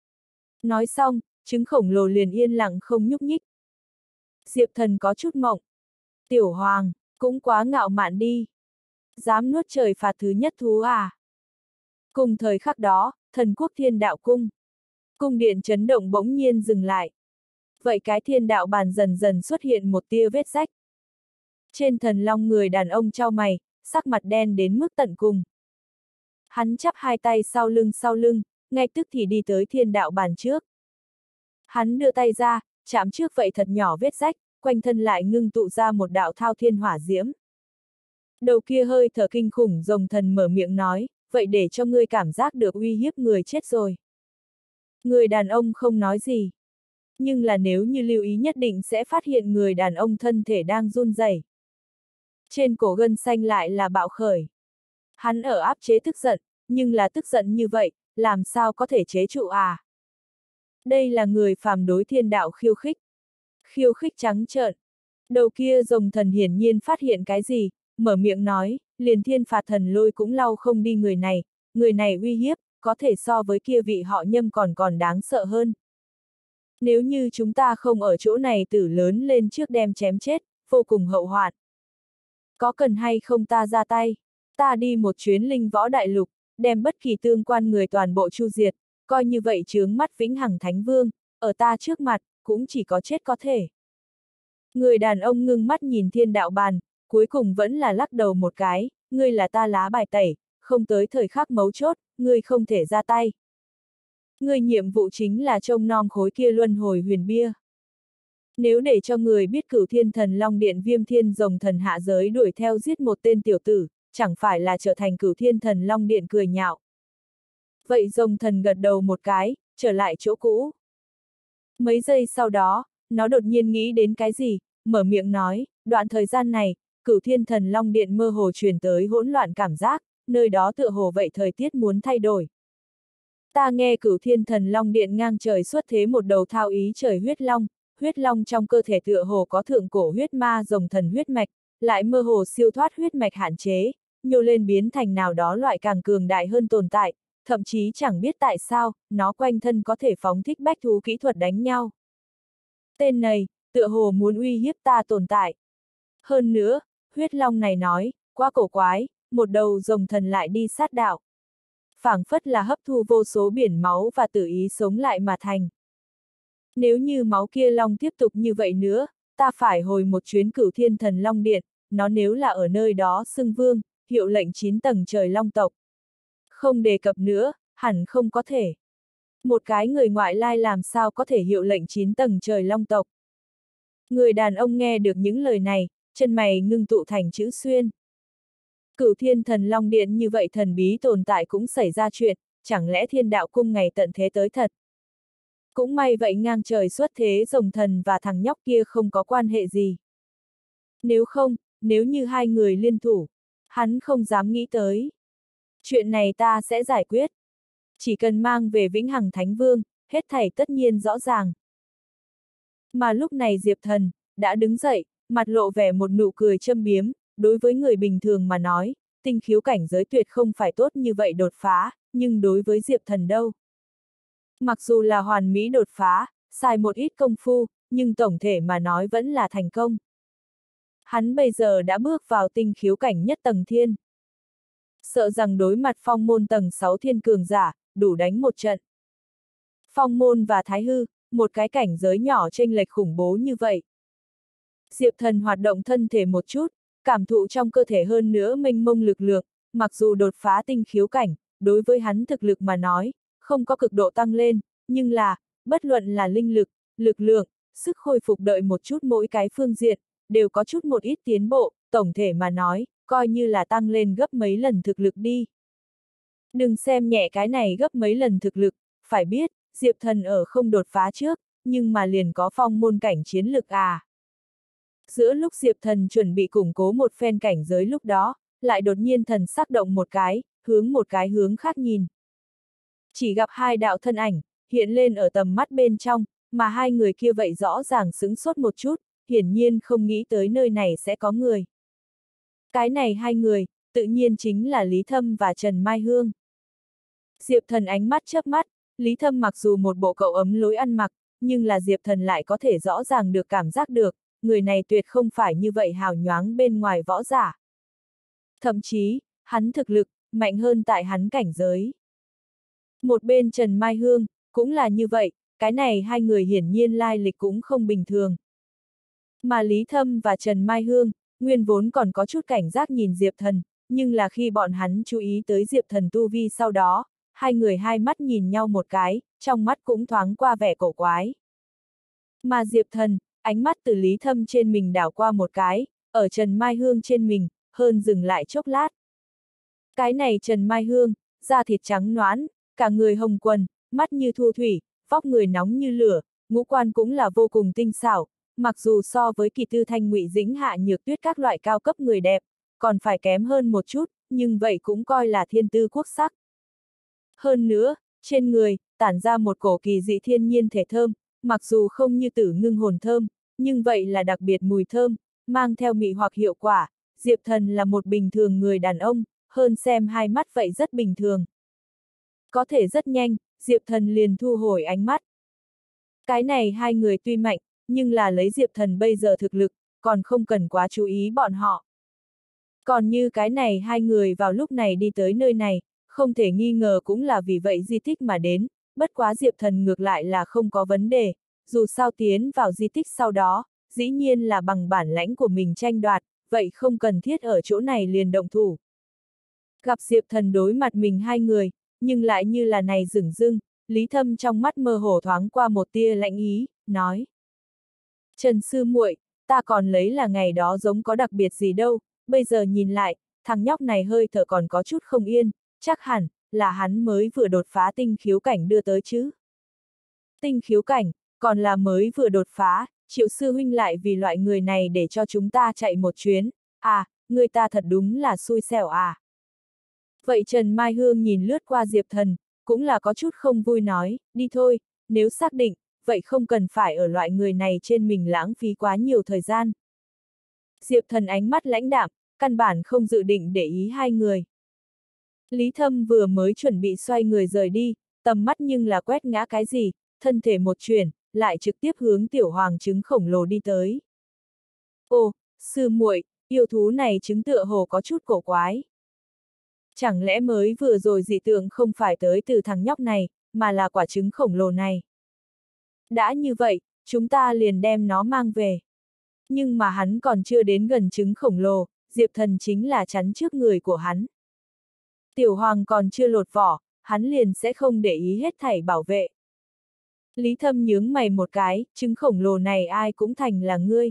Nói xong, trứng khổng lồ liền yên lặng không nhúc nhích. Diệp Thần có chút mộng. Tiểu Hoàng, cũng quá ngạo mạn đi. Dám nuốt trời phạt thứ nhất thú à. Cùng thời khắc đó, thần quốc thiên đạo cung. Cung điện chấn động bỗng nhiên dừng lại. Vậy cái thiên đạo bàn dần dần xuất hiện một tia vết rách. Trên thần long người đàn ông chau mày, sắc mặt đen đến mức tận cùng. Hắn chắp hai tay sau lưng, ngay tức thì đi tới thiên đạo bàn trước. Hắn đưa tay ra, chạm trước vậy thật nhỏ vết rách, quanh thân lại ngưng tụ ra một đạo thao thiên hỏa diễm. Đầu kia hơi thở kinh khủng rồng thần mở miệng nói, vậy để cho ngươi cảm giác được uy hiếp người chết rồi. Người đàn ông không nói gì. Nhưng là nếu như lưu ý nhất định sẽ phát hiện người đàn ông thân thể đang run rẩy. Trên cổ gân xanh lại là bạo khởi. Hắn ở áp chế tức giận, nhưng là tức giận như vậy, làm sao có thể chế trụ à? Đây là người phàm đối thiên đạo khiêu khích. Khiêu khích trắng trợn. Đầu kia rồng thần hiển nhiên phát hiện cái gì, mở miệng nói, liền thiên phạt thần lôi cũng lau không đi người này uy hiếp, có thể so với kia vị họ Nhâm còn đáng sợ hơn. Nếu như chúng ta không ở chỗ này tử lớn lên trước đem chém chết, vô cùng hậu hoạn. Có cần hay không ta ra tay, ta đi một chuyến linh võ đại lục, đem bất kỳ tương quan người toàn bộ chu diệt, coi như vậy chướng mắt vĩnh hằng thánh vương, ở ta trước mặt, cũng chỉ có chết có thể. Người đàn ông ngưng mắt nhìn thiên đạo bàn, cuối cùng vẫn là lắc đầu một cái, ngươi là ta lá bài tẩy, không tới thời khắc mấu chốt, ngươi không thể ra tay. Ngươi nhiệm vụ chính là trông nom khối kia luân hồi huyền bia. Nếu để cho người biết Cửu Thiên Thần Long Điện Viêm Thiên Rồng Thần hạ giới đuổi theo giết một tên tiểu tử, chẳng phải là trở thành Cửu Thiên Thần Long Điện cười nhạo. Vậy Rồng Thần gật đầu một cái, trở lại chỗ cũ. Mấy giây sau đó, nó đột nhiên nghĩ đến cái gì, mở miệng nói, đoạn thời gian này, Cửu Thiên Thần Long Điện mơ hồ truyền tới hỗn loạn cảm giác, nơi đó tựa hồ vậy thời tiết muốn thay đổi. Ta nghe Cửu Thiên Thần Long Điện ngang trời xuất thế một đầu thao ý trời huyết long trong cơ thể tựa hồ có thượng cổ huyết ma rồng thần huyết mạch, lại mơ hồ siêu thoát huyết mạch hạn chế, nhô lên biến thành nào đó loại càng cường đại hơn tồn tại, thậm chí chẳng biết tại sao, nó quanh thân có thể phóng thích bách thú kỹ thuật đánh nhau. Tên này, tựa hồ muốn uy hiếp ta tồn tại. Hơn nữa, huyết long này nói, quá cổ quái, một đầu rồng thần lại đi sát đạo. Phảng phất là hấp thu vô số biển máu và tự ý sống lại mà thành. Nếu như máu kia long tiếp tục như vậy nữa, ta phải hồi một chuyến Cửu Thiên Thần Long Điện, nó nếu là ở nơi đó xưng vương, hiệu lệnh 9 tầng trời long tộc. Không đề cập nữa, hẳn không có thể. Một cái người ngoại lai làm sao có thể hiệu lệnh 9 tầng trời long tộc. Người đàn ông nghe được những lời này, chân mày ngưng tụ thành chữ xuyên. Cửu Thiên Thần Long Điện như vậy thần bí tồn tại cũng xảy ra chuyện, chẳng lẽ Thiên Đạo Cung ngày tận thế tới thật? Cũng may vậy ngang trời xuất thế rồng thần và thằng nhóc kia không có quan hệ gì. Nếu không, nếu như hai người liên thủ, hắn không dám nghĩ tới. Chuyện này ta sẽ giải quyết. Chỉ cần mang về Vĩnh Hằng Thánh Vương, hết thảy tất nhiên rõ ràng. Mà lúc này Diệp Thần đã đứng dậy, mặt lộ vẻ một nụ cười châm biếm, đối với người bình thường mà nói, tinh khiếu cảnh giới tuyệt không phải tốt như vậy đột phá, nhưng đối với Diệp Thần đâu. Mặc dù là hoàn mỹ đột phá, xài một ít công phu, nhưng tổng thể mà nói vẫn là thành công. Hắn bây giờ đã bước vào tinh khiếu cảnh nhất tầng thiên. Sợ rằng đối mặt phong môn tầng 6 thiên cường giả, đủ đánh một trận. Phong môn và thái hư, một cái cảnh giới nhỏ chênh lệch khủng bố như vậy. Diệp Thần hoạt động thân thể một chút, cảm thụ trong cơ thể hơn nữa mênh mông lực lượng, mặc dù đột phá tinh khiếu cảnh, đối với hắn thực lực mà nói, không có cực độ tăng lên, nhưng là, bất luận là linh lực, lực lượng, sức khôi phục đợi một chút mỗi cái phương diện, đều có chút một ít tiến bộ, tổng thể mà nói, coi như là tăng lên gấp mấy lần thực lực đi. Đừng xem nhẹ cái này gấp mấy lần thực lực, phải biết, Diệp Thần ở không đột phá trước, nhưng mà liền có phong môn cảnh chiến lực à. Giữa lúc Diệp Thần chuẩn bị củng cố một phen cảnh giới lúc đó, lại đột nhiên thần sắc động một cái hướng khác nhìn. Chỉ gặp hai đạo thân ảnh, hiện lên ở tầm mắt bên trong, mà hai người kia vậy rõ ràng sững sốt một chút, hiển nhiên không nghĩ tới nơi này sẽ có người. Cái này hai người, tự nhiên chính là Lý Thâm và Trần Mai Hương. Diệp Thần ánh mắt chớp mắt, Lý Thâm mặc dù một bộ cậu ấm lối ăn mặc, nhưng là Diệp Thần lại có thể rõ ràng được cảm giác được, người này tuyệt không phải như vậy hào nhoáng bên ngoài võ giả. Thậm chí, hắn thực lực, mạnh hơn tại hắn cảnh giới. Một bên Trần Mai Hương, cũng là như vậy, cái này hai người hiển nhiên lai lịch cũng không bình thường. Mà Lý Thâm và Trần Mai Hương, nguyên vốn còn có chút cảnh giác nhìn Diệp Thần, nhưng là khi bọn hắn chú ý tới Diệp Thần tu vi sau đó, hai người hai mắt nhìn nhau một cái, trong mắt cũng thoáng qua vẻ cổ quái. Mà Diệp Thần, ánh mắt từ Lý Thâm trên mình đảo qua một cái, ở Trần Mai Hương trên mình, hơn dừng lại chốc lát. Cái này Trần Mai Hương, da thịt trắng nõn, cả người hồng quần, mắt như thu thủy, vóc người nóng như lửa, ngũ quan cũng là vô cùng tinh xảo, mặc dù so với Kỳ Tư Thanh Ngụy Dĩnh Hạ Nhược Tuyết các loại cao cấp người đẹp, còn phải kém hơn một chút, nhưng vậy cũng coi là thiên tư quốc sắc. Hơn nữa, trên người, tản ra một cổ kỳ dị thiên nhiên thể thơm, mặc dù không như Tử Ngưng hồn thơm, nhưng vậy là đặc biệt mùi thơm, mang theo mị hoặc hiệu quả, Diệp Thần là một bình thường người đàn ông, hơn xem hai mắt vậy rất bình thường. Có thể rất nhanh, Diệp Thần liền thu hồi ánh mắt. Cái này hai người tuy mạnh, nhưng là lấy Diệp Thần bây giờ thực lực, còn không cần quá chú ý bọn họ. Còn như cái này hai người vào lúc này đi tới nơi này, không thể nghi ngờ cũng là vì vậy di tích mà đến, bất quá Diệp Thần ngược lại là không có vấn đề, dù sao tiến vào di tích sau đó, dĩ nhiên là bằng bản lãnh của mình tranh đoạt, vậy không cần thiết ở chỗ này liền động thủ. Gặp Diệp Thần đối mặt mình hai người, nhưng lại như là này dửng dưng, Lý Thâm trong mắt mơ hồ thoáng qua một tia lạnh ý, nói. Trần sư muội, ta còn lấy là ngày đó giống có đặc biệt gì đâu, bây giờ nhìn lại, thằng nhóc này hơi thở còn có chút không yên, chắc hẳn là hắn mới vừa đột phá tinh khiếu cảnh đưa tới chứ. Tinh khiếu cảnh, còn là mới vừa đột phá, Triệu sư huynh lại vì loại người này để cho chúng ta chạy một chuyến, à, người ta thật đúng là xui xẻo à. Vậy Trần Mai Hương nhìn lướt qua Diệp Thần, cũng là có chút không vui nói, đi thôi, nếu xác định, vậy không cần phải ở loại người này trên mình lãng phí quá nhiều thời gian. Diệp Thần ánh mắt lãnh đạm, căn bản không dự định để ý hai người. Lý Thâm vừa mới chuẩn bị xoay người rời đi, tầm mắt nhưng là quét ngã cái gì, thân thể một chuyển, lại trực tiếp hướng tiểu hoàng trứng khổng lồ đi tới. Ồ, sư muội, yêu thú này trứng tựa hồ có chút cổ quái. Chẳng lẽ mới vừa rồi dị tượng không phải tới từ thằng nhóc này, mà là quả trứng khổng lồ này. Đã như vậy, chúng ta liền đem nó mang về. Nhưng mà hắn còn chưa đến gần trứng khổng lồ, Diệp Thần chính là chắn trước người của hắn. Tiểu Hoàng còn chưa lột vỏ, hắn liền sẽ không để ý hết thảy bảo vệ. Lý Thâm nhướng mày một cái, trứng khổng lồ này ai cũng thành là ngươi.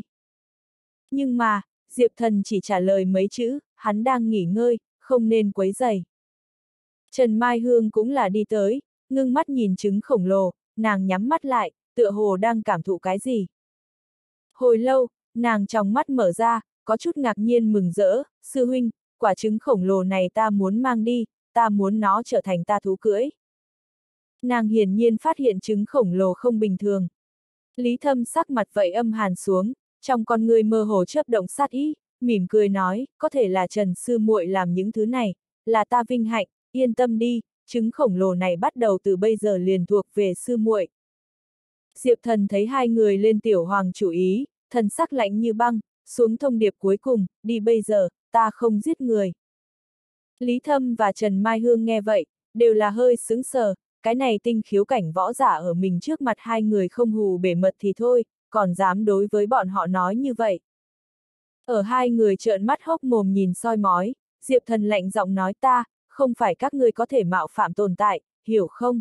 Nhưng mà, Diệp Thần chỉ trả lời mấy chữ, hắn đang nghỉ ngơi, không nên quấy rầy. Trần Mai Hương cũng là đi tới, ngưng mắt nhìn trứng khổng lồ, nàng nhắm mắt lại, tựa hồ đang cảm thụ cái gì. Hồi lâu, nàng trong mắt mở ra, có chút ngạc nhiên mừng rỡ, sư huynh, quả trứng khổng lồ này ta muốn mang đi, ta muốn nó trở thành ta thú cưỡi. Nàng hiển nhiên phát hiện trứng khổng lồ không bình thường. Lý Thâm sắc mặt vậy âm hàn xuống, trong con người mơ hồ chớp động sát ý, mỉm cười nói, có thể là Trần sư muội làm những thứ này, là ta vinh hạnh, yên tâm đi, trứng khổng lồ này bắt đầu từ bây giờ liền thuộc về sư muội. Diệp Thần thấy hai người lên tiểu hoàng chủ ý, thần sắc lạnh như băng, xuống thông điệp cuối cùng, đi bây giờ, ta không giết người. Lý Thâm và Trần Mai Hương nghe vậy, đều là hơi sững sờ, cái này tinh khiếu cảnh võ giả ở mình trước mặt hai người không hù bể mật thì thôi, còn dám đối với bọn họ nói như vậy. Ở hai người trợn mắt hốc mồm nhìn soi mói, Diệp Thần lạnh giọng nói ta, không phải các ngươi có thể mạo phạm tồn tại, hiểu không?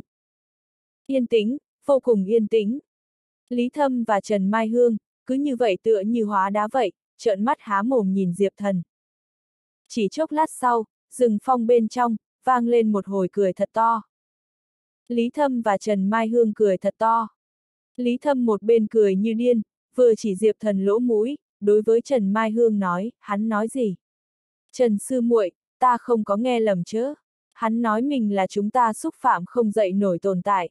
Yên tĩnh, vô cùng yên tĩnh. Lý Thâm và Trần Mai Hương, cứ như vậy tựa như hóa đá vậy, trợn mắt há mồm nhìn Diệp Thần. Chỉ chốc lát sau, rừng phong bên trong, vang lên một hồi cười thật to. Lý Thâm và Trần Mai Hương cười thật to. Lý Thâm một bên cười như điên, vừa chỉ Diệp Thần lỗ mũi, đối với Trần Mai Hương nói, hắn nói gì? Trần sư muội, ta không có nghe lầm chứ? Hắn nói mình là chúng ta xúc phạm không dậy nổi tồn tại.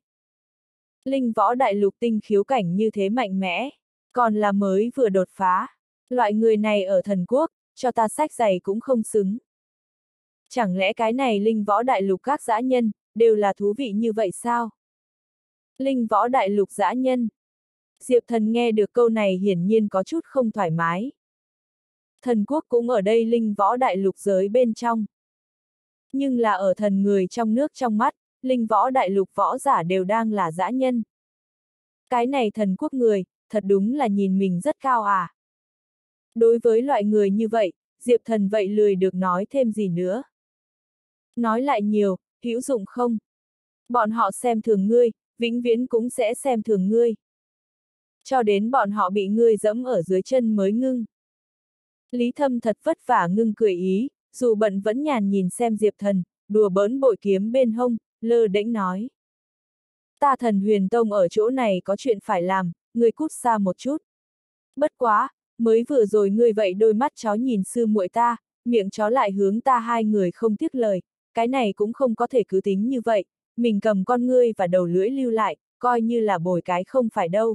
Linh võ đại lục tinh khiếu cảnh như thế mạnh mẽ, còn là mới vừa đột phá. Loại người này ở thần quốc, cho ta sách giày cũng không xứng. Chẳng lẽ cái này linh võ đại lục các dã nhân, đều là thú vị như vậy sao? Linh võ đại lục dã nhân. Diệp Thần nghe được câu này hiển nhiên có chút không thoải mái. Thần quốc cũng ở đây linh võ đại lục giới bên trong. Nhưng là ở thần người trong nước trong mắt, linh võ đại lục võ giả đều đang là dã nhân. Cái này thần quốc người, thật đúng là nhìn mình rất cao à. Đối với loại người như vậy, Diệp Thần vậy lười được nói thêm gì nữa. Nói lại nhiều, hữu dụng không? Bọn họ xem thường ngươi, vĩnh viễn cũng sẽ xem thường ngươi. Cho đến bọn họ bị ngươi dẫm ở dưới chân mới ngưng. Lý Thâm thật vất vả ngưng cười ý, dù bận vẫn nhàn nhìn xem Diệp Thần, đùa bỡn bội kiếm bên hông, lơ đễnh nói. Ta Thần Huyền Tông ở chỗ này có chuyện phải làm, ngươi cút xa một chút. Bất quá, mới vừa rồi ngươi vậy đôi mắt chó nhìn sư muội ta, miệng chó lại hướng ta hai người không tiếc lời, cái này cũng không có thể cứ tính như vậy, mình cầm con ngươi và đầu lưỡi lưu lại, coi như là bồi cái không phải đâu.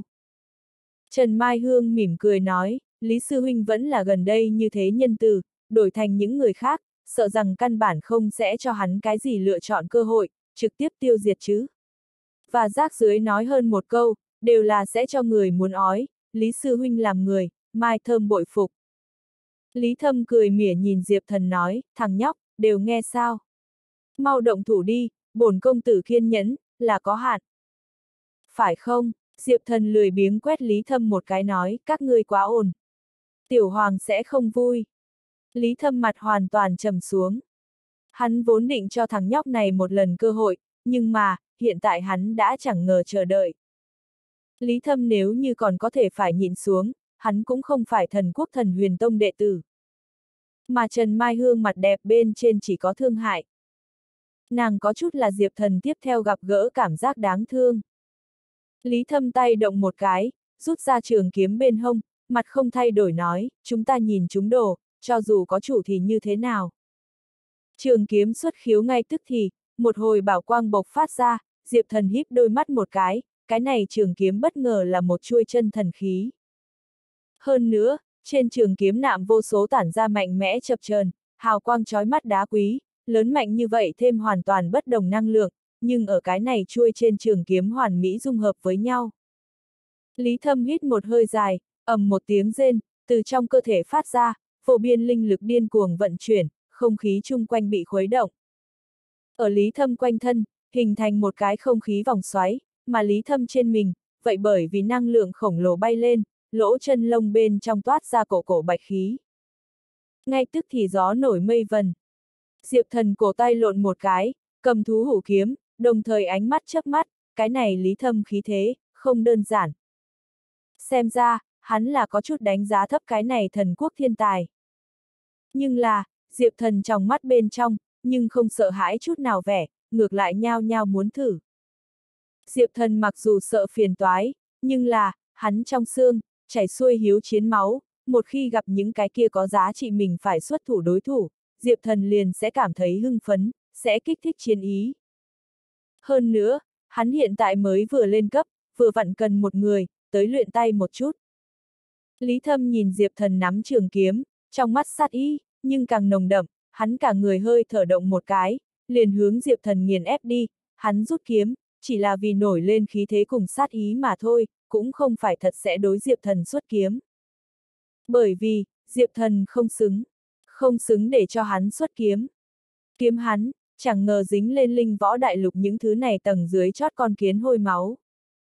Trần Mai Hương mỉm cười nói, Lý Sư Huynh vẫn là gần đây như thế nhân từ, đổi thành những người khác, sợ rằng căn bản không sẽ cho hắn cái gì lựa chọn cơ hội, trực tiếp tiêu diệt chứ. Và rác dưới nói hơn một câu, đều là sẽ cho người muốn ói, Lý Sư Huynh làm người, Mai Thơm bội phục. Lý Thâm cười mỉa nhìn Diệp Thần nói, thằng nhóc, đều nghe sao. Mau động thủ đi, bổn công tử kiên nhẫn, là có hạn. Phải không? Diệp Thần lười biếng quét Lý Thâm một cái nói, các ngươi quá ồn. Tiểu Hoàng sẽ không vui. Lý Thâm mặt hoàn toàn trầm xuống. Hắn vốn định cho thằng nhóc này một lần cơ hội, nhưng mà, hiện tại hắn đã chẳng ngờ chờ đợi. Lý Thâm nếu như còn có thể phải nhịn xuống, hắn cũng không phải Thần Quốc Thần Huyền Tông đệ tử. Mà Trần Mai Hương mặt đẹp bên trên chỉ có thương hại. Nàng có chút là Diệp Thần tiếp theo gặp gỡ cảm giác đáng thương. Lý Thâm tay động một cái, rút ra trường kiếm bên hông, mặt không thay đổi nói, chúng ta nhìn chúng đồ, cho dù có chủ thì như thế nào. Trường kiếm xuất khiếu ngay tức thì, một hồi bảo quang bộc phát ra, Diệp Thần híp đôi mắt một cái này trường kiếm bất ngờ là một chuôi chân thần khí. Hơn nữa, trên trường kiếm nạm vô số tản ra mạnh mẽ chập chờn, hào quang chói mắt đá quý, lớn mạnh như vậy thêm hoàn toàn bất đồng năng lượng, nhưng ở cái này chuôi trên trường kiếm hoàn mỹ dung hợp với nhau. Lý Thâm hít một hơi dài, ầm một tiếng rên, từ trong cơ thể phát ra, vô biên linh lực điên cuồng vận chuyển, không khí chung quanh bị khuấy động. Ở Lý Thâm quanh thân, hình thành một cái không khí vòng xoáy, mà Lý Thâm trên mình, vậy bởi vì năng lượng khổng lồ bay lên, lỗ chân lông bên trong toát ra cổ cổ bạch khí. Ngay tức thì gió nổi mây vần. Diệp Thần cổ tay lộn một cái, cầm thú hủ kiếm, đồng thời ánh mắt chớp mắt, cái này Lý Thâm khí thế, không đơn giản. Xem ra, hắn là có chút đánh giá thấp cái này thần quốc thiên tài. Nhưng là, Diệp Thần trong mắt bên trong, nhưng không sợ hãi chút nào vẻ, ngược lại nhao nhao muốn thử. Diệp Thần mặc dù sợ phiền toái, nhưng là, hắn trong xương, chảy xuôi hiếu chiến máu, một khi gặp những cái kia có giá trị mình phải xuất thủ đối thủ, Diệp Thần liền sẽ cảm thấy hưng phấn, sẽ kích thích chiến ý. Hơn nữa, hắn hiện tại mới vừa lên cấp, vừa vặn cần một người, tới luyện tay một chút. Lý Thâm nhìn Diệp Thần nắm trường kiếm, trong mắt sát ý, nhưng càng nồng đậm, hắn cả người hơi thở động một cái, liền hướng Diệp Thần nghiền ép đi, hắn rút kiếm, chỉ là vì nổi lên khí thế cùng sát ý mà thôi, cũng không phải thật sẽ đối Diệp Thần xuất kiếm. Bởi vì, Diệp Thần không xứng để cho hắn xuất kiếm. Kiếm hắn, chẳng ngờ dính lên linh võ đại lục những thứ này tầng dưới chót con kiến hôi máu.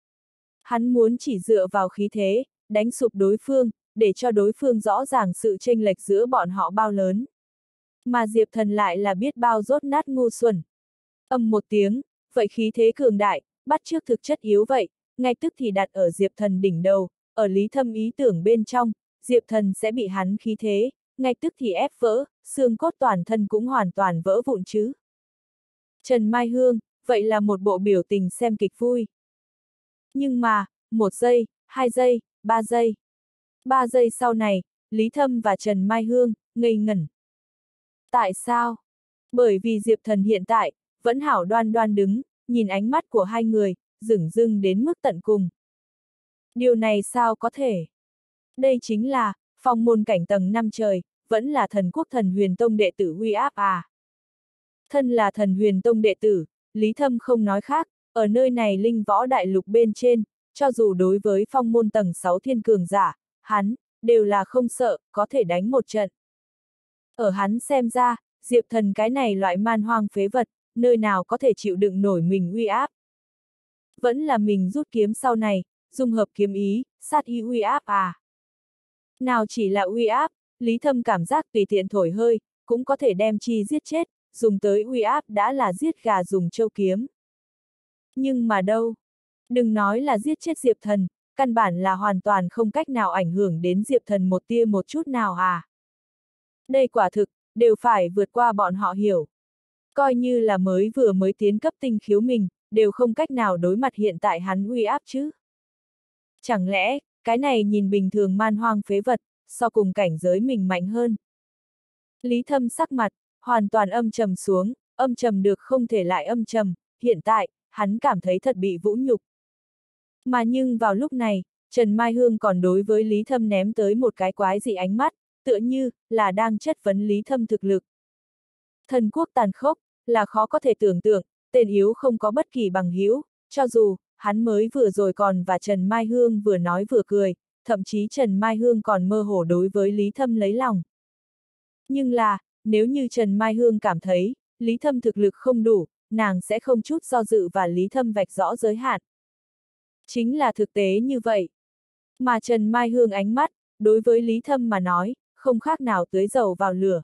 Hắn muốn chỉ dựa vào khí thế, đánh sụp đối phương, để cho đối phương rõ ràng sự chênh lệch giữa bọn họ bao lớn. Mà Diệp Thần lại là biết bao dốt nát ngu xuẩn. Ầm một tiếng, vậy khí thế cường đại, bắt chước thực chất yếu vậy, ngay tức thì đặt ở Diệp Thần đỉnh đầu, ở Lý Thâm ý tưởng bên trong, Diệp Thần sẽ bị hắn khí thế, ngay tức thì ép vỡ, xương cốt toàn thân cũng hoàn toàn vỡ vụn chứ. Trần Mai Hương, vậy là một bộ biểu tình xem kịch vui. Nhưng mà, 1 giây, 2 giây, 3 giây. 3 giây sau này, Lý Thâm và Trần Mai Hương, ngây ngẩn. Tại sao? Bởi vì Diệp Thần hiện tại, vẫn hảo đoan đoan đứng, nhìn ánh mắt của hai người, dửng dưng đến mức tận cùng. Điều này sao có thể? Đây chính là, phong môn cảnh tầng 5 trời, vẫn là Thần Quốc Thần Huyền Tông đệ tử uy áp à. Thân là Thần Huyền Tông đệ tử, Lý Thâm không nói khác, ở nơi này linh võ đại lục bên trên, cho dù đối với phong môn tầng 6 thiên cường giả, hắn, đều là không sợ, có thể đánh một trận. Ở hắn xem ra, Diệp Thần cái này loại man hoang phế vật, nơi nào có thể chịu đựng nổi mình uy áp. Vẫn là mình rút kiếm sau này, dung hợp kiếm ý, sát ý uy áp à. Nào chỉ là uy áp, Lý Thâm cảm giác tùy tiện thổi hơi, cũng có thể đem chi giết chết, dùng tới uy áp đã là giết gà dùng châu kiếm. Nhưng mà đâu? Đừng nói là giết chết Diệp Thần, căn bản là hoàn toàn không cách nào ảnh hưởng đến Diệp Thần một tia một chút nào à. Đây quả thực, đều phải vượt qua bọn họ hiểu. Coi như là mới tiến cấp tinh khiếu mình, đều không cách nào đối mặt hiện tại hắn uy áp chứ. Chẳng lẽ, cái này nhìn bình thường man hoang phế vật, so cùng cảnh giới mình mạnh hơn. Lý Thâm sắc mặt, hoàn toàn âm trầm xuống, âm trầm được không thể lại âm trầm, hiện tại, hắn cảm thấy thật bị vũ nhục. Mà nhưng vào lúc này, Trần Mai Hương còn đối với Lý Thâm ném tới một cái quái dị ánh mắt, tựa như, là đang chất vấn Lý Thâm thực lực. Thần quốc tàn khốc, là khó có thể tưởng tượng, tên yếu không có bất kỳ bằng hữu, cho dù, hắn mới vừa rồi còn và Trần Mai Hương vừa nói vừa cười, thậm chí Trần Mai Hương còn mơ hồ đối với Lý Thâm lấy lòng. Nhưng là, nếu như Trần Mai Hương cảm thấy, Lý Thâm thực lực không đủ, nàng sẽ không chút do dự và Lý Thâm vạch rõ giới hạn. Chính là thực tế như vậy. Mà Trần Mai Hương ánh mắt, đối với Lý Thâm mà nói, không khác nào tưới dầu vào lửa.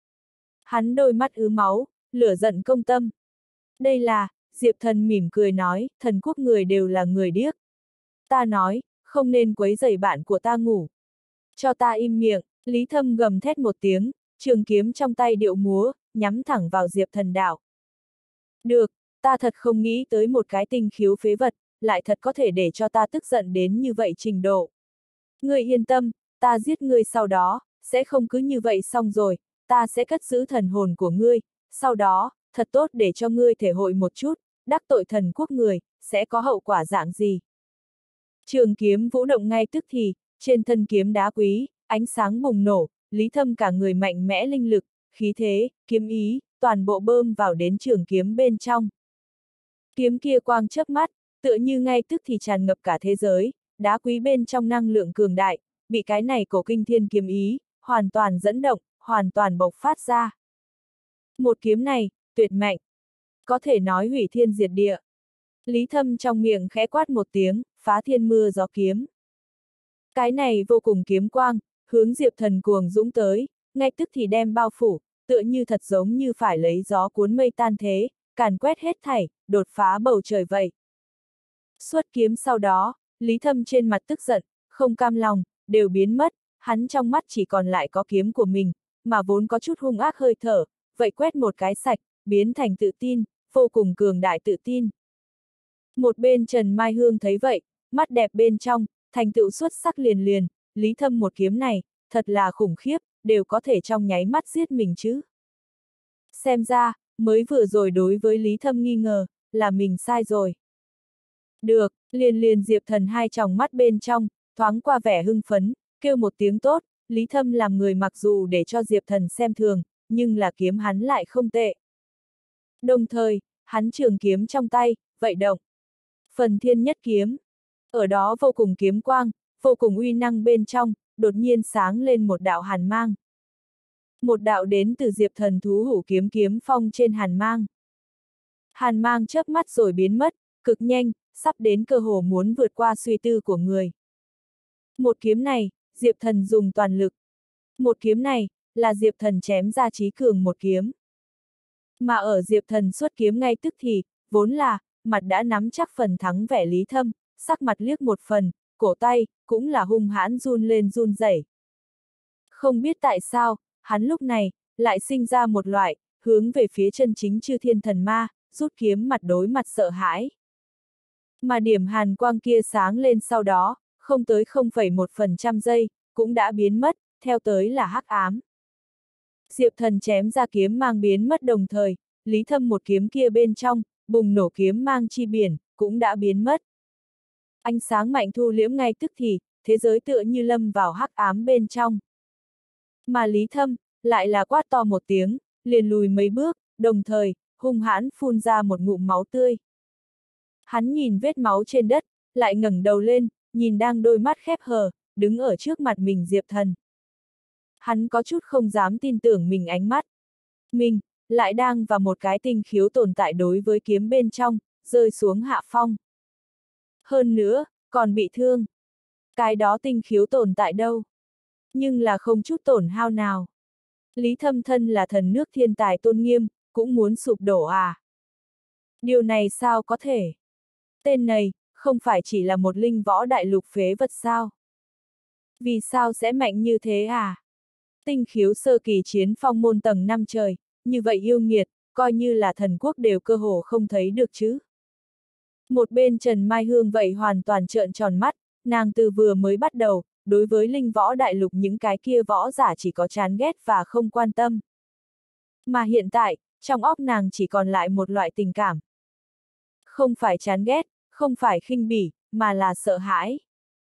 Hắn đôi mắt ứ máu, lửa giận công tâm. Đây là, Diệp Thần mỉm cười nói, thần quốc người đều là người điếc. Ta nói, không nên quấy rầy bạn của ta ngủ. Cho ta im miệng, Lý Thâm gầm thét một tiếng, trường kiếm trong tay điệu múa, nhắm thẳng vào Diệp Thần đạo. Được, ta thật không nghĩ tới một cái tinh khiếu phế vật, lại thật có thể để cho ta tức giận đến như vậy trình độ. Ngươi yên tâm, ta giết ngươi sau đó, sẽ không cứ như vậy xong rồi, ta sẽ cất giữ thần hồn của ngươi, sau đó, thật tốt để cho ngươi thể hội một chút, đắc tội thần quốc người, sẽ có hậu quả dạng gì. Trường kiếm vũ động ngay tức thì, trên thân kiếm đá quý, ánh sáng bùng nổ, Lý Thâm cả người mạnh mẽ linh lực, khí thế, kiếm ý, toàn bộ bơm vào đến trường kiếm bên trong. Kiếm kia quang chớp mắt, tựa như ngay tức thì tràn ngập cả thế giới, đá quý bên trong năng lượng cường đại, bị cái này cổ kinh thiên kiếm ý, hoàn toàn dẫn động, hoàn toàn bộc phát ra. Một kiếm này, tuyệt mạnh, có thể nói hủy thiên diệt địa. Lý Thâm trong miệng khẽ quát một tiếng, phá thiên mưa gió kiếm. Cái này vô cùng kiếm quang, hướng Diệp Thần cuồng dũng tới, ngay tức thì đem bao phủ, tựa như thật giống như phải lấy gió cuốn mây tan thế, càn quét hết thảy, đột phá bầu trời vậy. Xuất kiếm sau đó, Lý Thâm trên mặt tức giận, không cam lòng, đều biến mất, hắn trong mắt chỉ còn lại có kiếm của mình, mà vốn có chút hung ác hơi thở, vậy quét một cái sạch, biến thành tự tin, vô cùng cường đại tự tin. Một bên Trần Mai Hương thấy vậy, mắt đẹp bên trong, thành tựu xuất sắc liền liền, Lý Thâm một kiếm này, thật là khủng khiếp, đều có thể trong nháy mắt giết mình chứ. Xem ra, mới vừa rồi đối với Lý Thâm nghi ngờ, là mình sai rồi. Được, liền liền Diệp Thần hai tròng mắt bên trong, thoáng qua vẻ hưng phấn, kêu một tiếng tốt, Lý Thâm làm người mặc dù để cho Diệp Thần xem thường, nhưng là kiếm hắn lại không tệ. Đồng thời, hắn trường kiếm trong tay, vậy động. Phần thiên nhất kiếm. Ở đó vô cùng kiếm quang, vô cùng uy năng bên trong, đột nhiên sáng lên một đạo hàn mang. Một đạo đến từ Diệp Thần thú hủ kiếm kiếm phong trên hàn mang. Hàn mang chớp mắt rồi biến mất, cực nhanh, sắp đến cơ hồ muốn vượt qua suy tư của người. Một kiếm này, Diệp Thần dùng toàn lực. Một kiếm này, là Diệp Thần chém ra chí cường một kiếm. Mà ở Diệp Thần xuất kiếm ngay tức thì, vốn là, mặt đã nắm chắc phần thắng vẻ Lý Thâm, sắc mặt liếc một phần, cổ tay, cũng là hung hãn run lên run rẩy. Không biết tại sao, hắn lúc này, lại sinh ra một loại, hướng về phía chân chính chư thiên thần ma, rút kiếm mặt đối mặt sợ hãi. Mà điểm hàn quang kia sáng lên sau đó, không tới 0,1% giây, cũng đã biến mất, theo tới là hắc ám. Diệp Thần chém ra kiếm mang biến mất đồng thời, Lý Thâm một kiếm kia bên trong, bùng nổ kiếm mang chi biển, cũng đã biến mất. Ánh sáng mạnh thu liễm ngay tức thì, thế giới tựa như lâm vào hắc ám bên trong. Mà Lý Thâm, lại là quát to một tiếng, liền lùi mấy bước, đồng thời, hung hãn phun ra một ngụm máu tươi. Hắn nhìn vết máu trên đất, lại ngẩng đầu lên, nhìn đang đôi mắt khép hờ, đứng ở trước mặt mình Diệp Thần. Hắn có chút không dám tin tưởng mình ánh mắt. Mình, lại đang vào một cái tinh khiếu tồn tại đối với kiếm bên trong, rơi xuống hạ phong. Hơn nữa, còn bị thương. Cái đó tinh khiếu tồn tại đâu? Nhưng là không chút tổn hao nào. Lý Thâm thân là thần nước thiên tài tôn nghiêm, cũng muốn sụp đổ à? Điều này sao có thể? Tên này, không phải chỉ là một linh võ đại lục phế vật sao? Vì sao sẽ mạnh như thế à? Tinh khiếu sơ kỳ chiến phong môn tầng 5 trời, như vậy yêu nghiệt, coi như là thần quốc đều cơ hồ không thấy được chứ. Một bên Trần Mai Hương vậy hoàn toàn trợn tròn mắt, nàng từ vừa mới bắt đầu, đối với linh võ đại lục những cái kia võ giả chỉ có chán ghét và không quan tâm. Mà hiện tại, trong óc nàng chỉ còn lại một loại tình cảm. Không phải chán ghét, không phải khinh bỉ, mà là sợ hãi.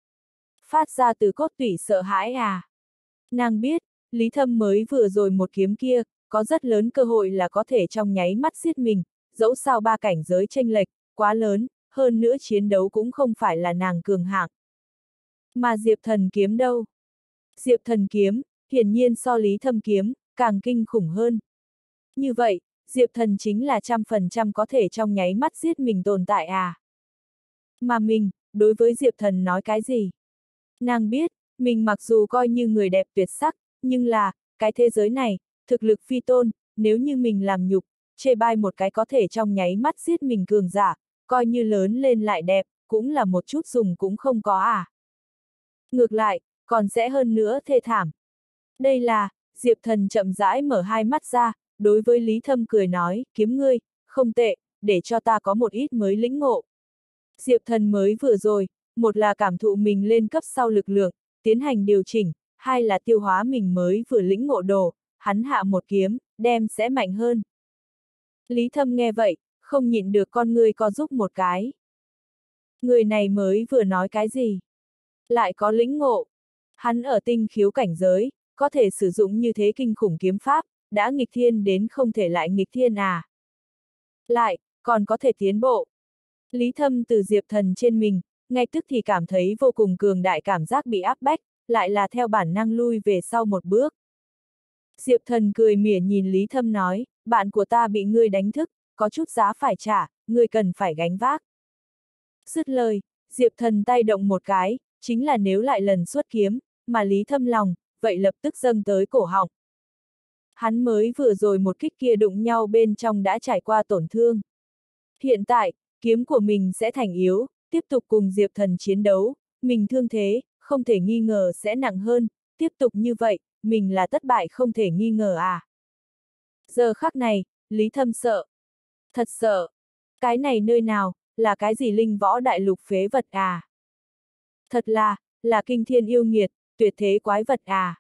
Phát ra từ cốt tủy sợ hãi à. Nàng biết, Lý Thâm mới vừa rồi một kiếm kia, có rất lớn cơ hội là có thể trong nháy mắt giết mình, dẫu sao ba cảnh giới chênh lệch, quá lớn, hơn nữa chiến đấu cũng không phải là nàng cường hạng. Mà Diệp Thần kiếm đâu? Diệp Thần kiếm, hiển nhiên so Lý Thâm kiếm, càng kinh khủng hơn. Như vậy, Diệp Thần chính là 100% có thể trong nháy mắt giết mình tồn tại à. Mà mình, đối với Diệp Thần nói cái gì? Nàng biết, mình mặc dù coi như người đẹp tuyệt sắc, nhưng là, cái thế giới này, thực lực phi tôn, nếu như mình làm nhục, chê bai một cái có thể trong nháy mắt giết mình cường giả, coi như lớn lên lại đẹp, cũng là một chút dùng cũng không có à. Ngược lại, còn sẽ hơn nữa thê thảm. Đây là, Diệp Thần chậm rãi mở hai mắt ra, đối với Lý Thâm cười nói, kiếm ngươi, không tệ, để cho ta có một ít mới lĩnh ngộ. Diệp Thần mới vừa rồi, một là cảm thụ mình lên cấp sau lực lượng, tiến hành điều chỉnh, hai là tiêu hóa mình mới vừa lĩnh ngộ đồ, hắn hạ một kiếm, đem sẽ mạnh hơn. Lý Thâm nghe vậy, không nhịn được con ngươi co giúp một cái. Người này mới vừa nói cái gì? Lại có lĩnh ngộ. Hắn ở tinh khiếu cảnh giới, có thể sử dụng như thế kinh khủng kiếm pháp, đã nghịch thiên đến không thể lại nghịch thiên à. Lại, còn có thể tiến bộ. Lý Thâm từ Diệp Thần trên mình, ngay tức thì cảm thấy vô cùng cường đại cảm giác bị áp bách, lại là theo bản năng lui về sau một bước. Diệp Thần cười mỉa nhìn Lý Thâm nói, bạn của ta bị ngươi đánh thức, có chút giá phải trả, ngươi cần phải gánh vác. Dứt lời, Diệp Thần tay động một cái, chính là nếu lại lần xuất kiếm, mà Lý Thâm lòng, vậy lập tức dâng tới cổ họng. Hắn mới vừa rồi một kích kia đụng nhau bên trong đã trải qua tổn thương. Hiện tại, kiếm của mình sẽ thành yếu, tiếp tục cùng Diệp Thần chiến đấu, mình thương thế, không thể nghi ngờ sẽ nặng hơn, tiếp tục như vậy, mình là thất bại không thể nghi ngờ à. Giờ khắc này, Lý Thâm sợ. Thật sợ. Cái này nơi nào, là cái gì linh võ đại lục phế vật à? Thật là kinh thiên yêu nghiệt, tuyệt thế quái vật à?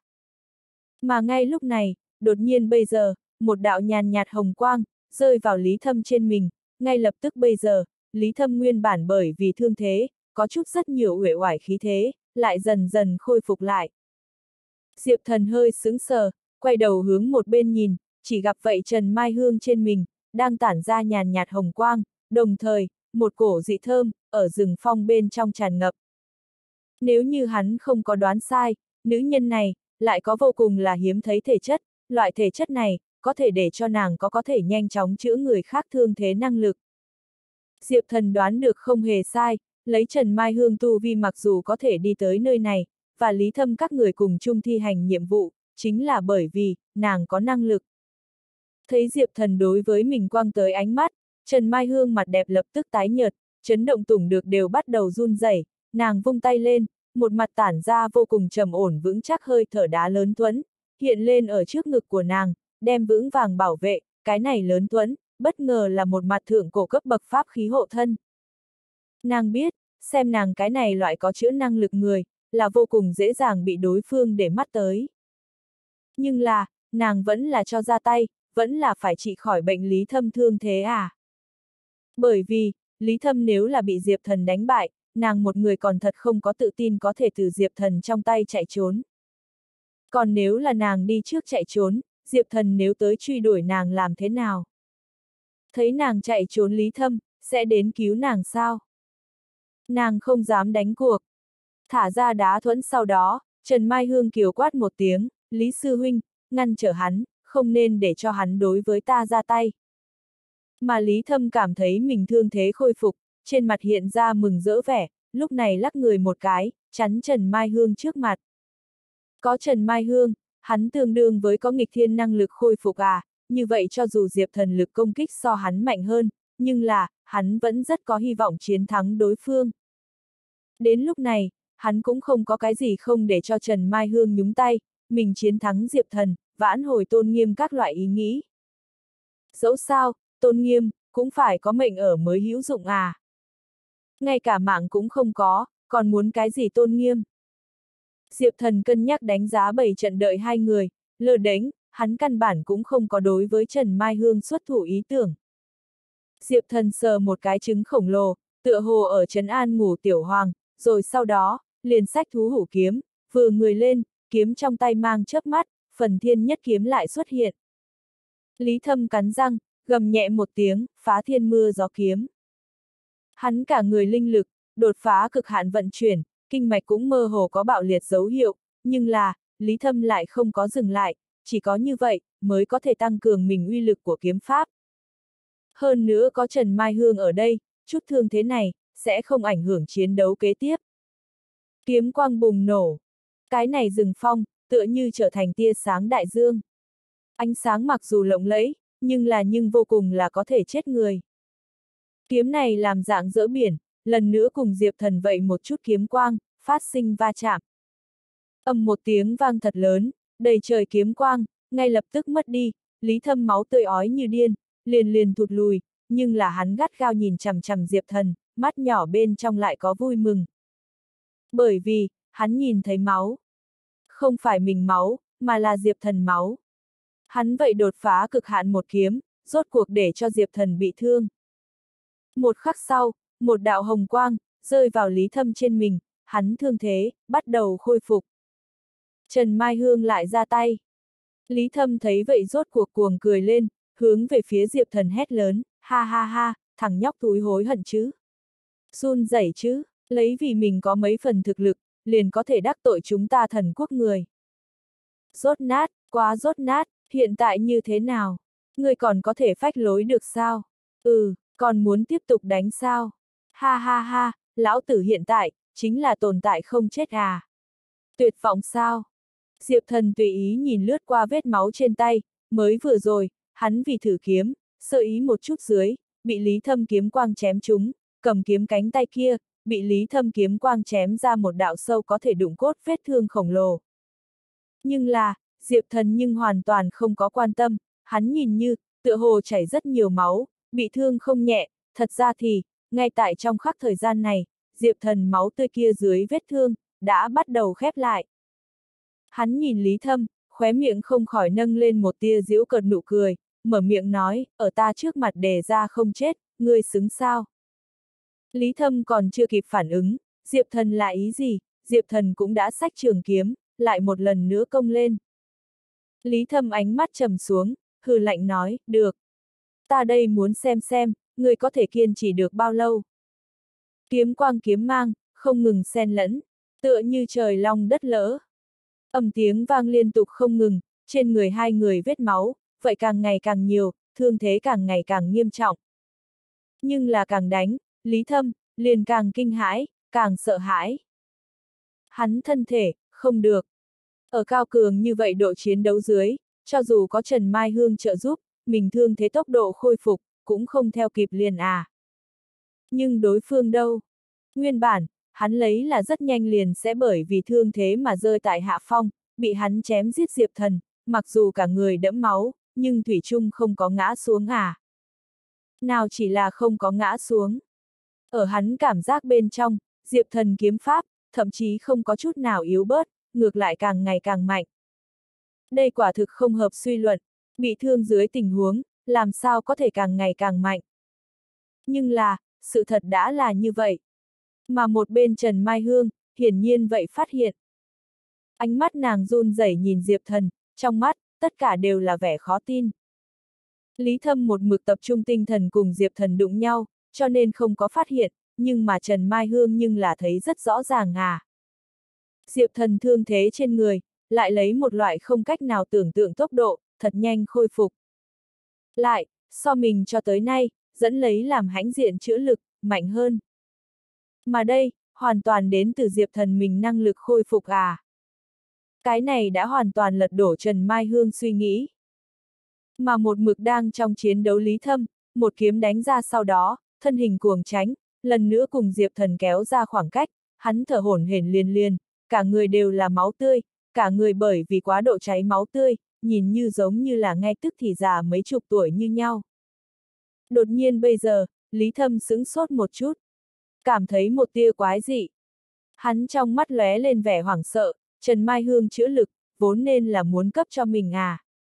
Mà ngay lúc này, đột nhiên bây giờ, một đạo nhàn nhạt hồng quang, rơi vào Lý Thâm trên mình, ngay lập tức bây giờ, Lý Thâm nguyên bản bởi vì thương thế, có chút rất nhiều uể oải khí thế, lại dần dần khôi phục lại. Diệp Thần hơi sững sờ, quay đầu hướng một bên nhìn, chỉ gặp vậy Trần Mai Hương trên mình, đang tản ra nhàn nhạt hồng quang, đồng thời, một cổ dị thơm, ở rừng phong bên trong tràn ngập. Nếu như hắn không có đoán sai, nữ nhân này, lại có vô cùng là hiếm thấy thể chất, loại thể chất này, có thể để cho nàng có thể nhanh chóng chữa người khác thương thế năng lực. Diệp Thần đoán được không hề sai, lấy Trần Mai Hương tu vi mặc dù có thể đi tới nơi này, và Lý Thâm các người cùng chung thi hành nhiệm vụ, chính là bởi vì, nàng có năng lực. Thấy Diệp Thần đối với mình quăng tới ánh mắt, Trần Mai Hương mặt đẹp lập tức tái nhợt, chấn động tủng được đều bắt đầu run rẩy, nàng vung tay lên, một mặt tản ra vô cùng trầm ổn vững chắc hơi thở đá lớn thuẫn, hiện lên ở trước ngực của nàng, đem vững vàng bảo vệ, cái này lớn thuẫn, bất ngờ là một mặt thượng cổ cấp bậc pháp khí hộ thân. Nàng biết, xem nàng cái này loại có chữa năng lực người, là vô cùng dễ dàng bị đối phương để mắt tới. Nhưng là, nàng vẫn là cho ra tay, vẫn là phải trị khỏi bệnh Lý Thâm thương thế à. Bởi vì, Lý Thâm nếu là bị Diệp Thần đánh bại, nàng một người còn thật không có tự tin có thể từ Diệp Thần trong tay chạy trốn. Còn nếu là nàng đi trước chạy trốn, Diệp Thần nếu tới truy đuổi nàng làm thế nào? Thấy nàng chạy trốn Lý Thâm, sẽ đến cứu nàng sao? Nàng không dám đánh cuộc. Thả ra đá thuẫn sau đó, Trần Mai Hương kiều quát một tiếng, Lý Sư Huynh, ngăn trở hắn, không nên để cho hắn đối với ta ra tay. Mà Lý Thâm cảm thấy mình thương thế khôi phục, trên mặt hiện ra mừng rỡ vẻ, lúc này lắc người một cái, chắn Trần Mai Hương trước mặt. Có Trần Mai Hương, hắn tương đương với có nghịch thiên năng lực khôi phục à, như vậy cho dù Diệp Thần lực công kích so hắn mạnh hơn, nhưng là, hắn vẫn rất có hy vọng chiến thắng đối phương. Đến lúc này, hắn cũng không có cái gì không để cho Trần Mai Hương nhúng tay, mình chiến thắng Diệp Thần, vãn hồi tôn nghiêm các loại ý nghĩ. Dẫu sao, tôn nghiêm, cũng phải có mệnh ở mới hữu dụng à. Ngay cả mạng cũng không có, còn muốn cái gì tôn nghiêm. Diệp Thần cân nhắc đánh giá 7 trận đợi hai người, lơ đánh, hắn căn bản cũng không có đối với Trần Mai Hương xuất thủ ý tưởng. Diệp Thần sờ một cái trứng khổng lồ, tựa hồ ở trấn an ngủ tiểu hoàng, rồi sau đó, liền xách thú hủ kiếm, vừa người lên, kiếm trong tay mang chớp mắt, phần thiên nhất kiếm lại xuất hiện. Lý Thâm cắn răng, gầm nhẹ một tiếng, phá thiên mưa gió kiếm. Hắn cả người linh lực, đột phá cực hạn vận chuyển, kinh mạch cũng mơ hồ có bạo liệt dấu hiệu, nhưng là, Lý Thâm lại không có dừng lại, chỉ có như vậy, mới có thể tăng cường mình uy lực của kiếm pháp, Hơn nữa có Trần Mai Hương ở đây, chút thương thế này, sẽ không ảnh hưởng chiến đấu kế tiếp. Kiếm quang bùng nổ. Cái này rừng phong, tựa như trở thành tia sáng đại dương. Ánh sáng mặc dù lộng lẫy, nhưng vô cùng là có thể chết người. Kiếm này làm dạng dỡ biển, lần nữa cùng Diệp Thần vậy một chút kiếm quang, phát sinh va chạm. Ầm một tiếng vang thật lớn, đầy trời kiếm quang, ngay lập tức mất đi, Lý Thâm máu tươi ói như điên, liền thụt lùi, nhưng là hắn gắt gao nhìn chằm chằm Diệp Thần, mắt nhỏ bên trong lại có vui mừng. Bởi vì, hắn nhìn thấy máu. Không phải mình máu, mà là Diệp Thần máu. Hắn vậy đột phá cực hạn một kiếm, rốt cuộc để cho Diệp Thần bị thương. Một khắc sau, một đạo hồng quang, rơi vào Lý Thâm trên mình, hắn thương thế, bắt đầu khôi phục. Trần Mai Hương lại ra tay. Lý Thâm thấy vậy rốt cuộc cuồng cười lên, hướng về phía Diệp Thần hét lớn, ha ha ha, thằng nhóc túi hối hận chứ. Run rẩy chứ, lấy vì mình có mấy phần thực lực, liền có thể đắc tội chúng ta Thần Quốc người. Rốt nát, quá rốt nát, hiện tại như thế nào? Người còn có thể phách lối được sao? Còn muốn tiếp tục đánh sao? Ha ha ha, lão tử hiện tại, chính là tồn tại không chết à? Tuyệt vọng sao? Diệp Thần tùy ý nhìn lướt qua vết máu trên tay, mới vừa rồi, hắn vì thử kiếm, sơ ý một chút dưới, bị Lý Thâm kiếm quang chém trúng, cầm kiếm cánh tay kia, bị Lý Thâm kiếm quang chém ra một đạo sâu có thể đụng cốt vết thương khổng lồ. Nhưng là, Diệp Thần nhưng hoàn toàn không có quan tâm, hắn nhìn như, tựa hồ chảy rất nhiều máu, bị thương không nhẹ, thật ra thì, ngay tại trong khắc thời gian này, Diệp Thần máu tươi kia dưới vết thương, đã bắt đầu khép lại. Hắn nhìn Lý Thâm, khóe miệng không khỏi nâng lên một tia giễu cợt nụ cười, mở miệng nói, ở ta trước mặt đề ra không chết, ngươi xứng sao? Lý Thâm còn chưa kịp phản ứng, Diệp Thần là ý gì, Diệp Thần cũng đã xách trường kiếm, lại một lần nữa công lên. Lý Thâm ánh mắt trầm xuống, hừ lạnh nói, được. Ta đây muốn xem, ngươi có thể kiên trì được bao lâu. Kiếm quang kiếm mang, không ngừng xen lẫn, tựa như trời long đất lỡ. Ầm tiếng vang liên tục không ngừng, trên người hai người vết máu, vậy càng ngày càng nhiều, thương thế càng ngày càng nghiêm trọng. Nhưng là càng đánh, Lý Thâm, liền càng kinh hãi, càng sợ hãi. Hắn thân thể, không được. Ở cao cường như vậy độ chiến đấu dưới, cho dù có Trần Mai Hương trợ giúp, mình thương thế tốc độ khôi phục, cũng không theo kịp liền à. Nhưng đối phương đâu? Nguyên bản, hắn lấy là rất nhanh liền sẽ bởi vì thương thế mà rơi tại hạ phong, bị hắn chém giết Diệp Thần, mặc dù cả người đẫm máu, nhưng thủy chung không có ngã xuống à. Nào chỉ là không có ngã xuống. Ở hắn cảm giác bên trong, Diệp Thần kiếm pháp, thậm chí không có chút nào yếu bớt, ngược lại càng ngày càng mạnh. Đây quả thực không hợp suy luận, bị thương dưới tình huống, làm sao có thể càng ngày càng mạnh. Nhưng là, sự thật đã là như vậy. Mà một bên Trần Mai Hương, hiển nhiên vậy phát hiện. Ánh mắt nàng run rẩy nhìn Diệp Thần, trong mắt, tất cả đều là vẻ khó tin. Lý Thâm một mực tập trung tinh thần cùng Diệp Thần đụng nhau, cho nên không có phát hiện, nhưng mà Trần Mai Hương nhưng là thấy rất rõ ràng à. Diệp Thần thương thế trên người, lại lấy một loại không cách nào tưởng tượng tốc độ, thật nhanh khôi phục. Lại, so mình cho tới nay, dẫn lấy làm hãnh diện chữa lực, mạnh hơn. Mà đây, hoàn toàn đến từ Diệp Thần mình năng lực khôi phục à. Cái này đã hoàn toàn lật đổ Trần Mai Hương suy nghĩ. Mà một mực đang trong chiến đấu Lý Thâm, một kiếm đánh ra sau đó, thân hình cuồng tránh, lần nữa cùng Diệp Thần kéo ra khoảng cách, hắn thở hổn hển liền, cả người đều là máu tươi, cả người bởi vì quá độ cháy máu tươi, nhìn như giống như là ngay tức thì già mấy chục tuổi như nhau. Đột nhiên bây giờ, Lý Thâm sững sốt một chút, cảm thấy một tia quái dị. Hắn trong mắt lóe lên vẻ hoảng sợ, Trần Mai Hương chữa lực, vốn nên là muốn cấp cho mình à.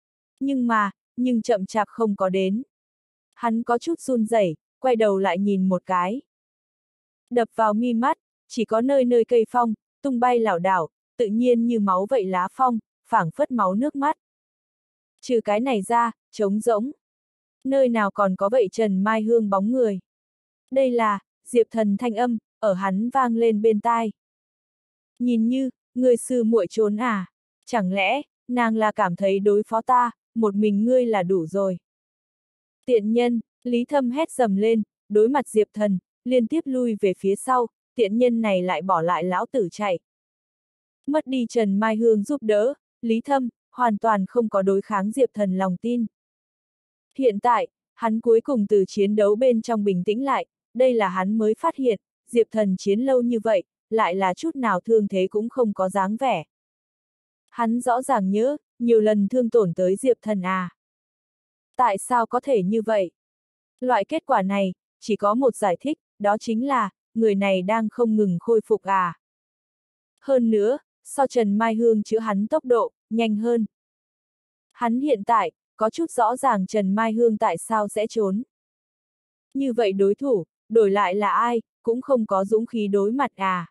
Nhưng chậm chạp không có đến. Hắn có chút run rẩy, quay đầu lại nhìn một cái. Đập vào mi mắt, chỉ có nơi nơi cây phong, tung bay lảo đảo, tự nhiên như máu vậy lá phong, phảng phất máu nước mắt. Trừ cái này ra, trống rỗng. Nơi nào còn có vậy Trần Mai Hương bóng người. Đây là, Diệp Thần thanh âm, ở hắn vang lên bên tai. Nhìn như, người sư muội trốn à, chẳng lẽ, nàng là cảm thấy đối phó ta, một mình ngươi là đủ rồi. Tiện nhân, Lý Thâm hét dầm lên, đối mặt Diệp Thần, liên tiếp lui về phía sau, tiện nhân này lại bỏ lại lão tử chạy. Mất đi Trần Mai Hương giúp đỡ, Lý Thâm, hoàn toàn không có đối kháng Diệp Thần lòng tin. Hiện tại, hắn cuối cùng từ chiến đấu bên trong bình tĩnh lại, đây là hắn mới phát hiện, Diệp Thần chiến lâu như vậy, lại là chút nào thương thế cũng không có dáng vẻ. Hắn rõ ràng nhớ, nhiều lần thương tổn tới Diệp Thần à. Tại sao có thể như vậy? Loại kết quả này, chỉ có một giải thích, đó chính là, người này đang không ngừng khôi phục à. Hơn nữa, so Trần Mai Hương chữa hắn tốc độ, nhanh hơn. Hắn hiện tại, có chút rõ ràng Trần Mai Hương tại sao sẽ trốn. Như vậy đối thủ, đổi lại là ai, cũng không có dũng khí đối mặt à.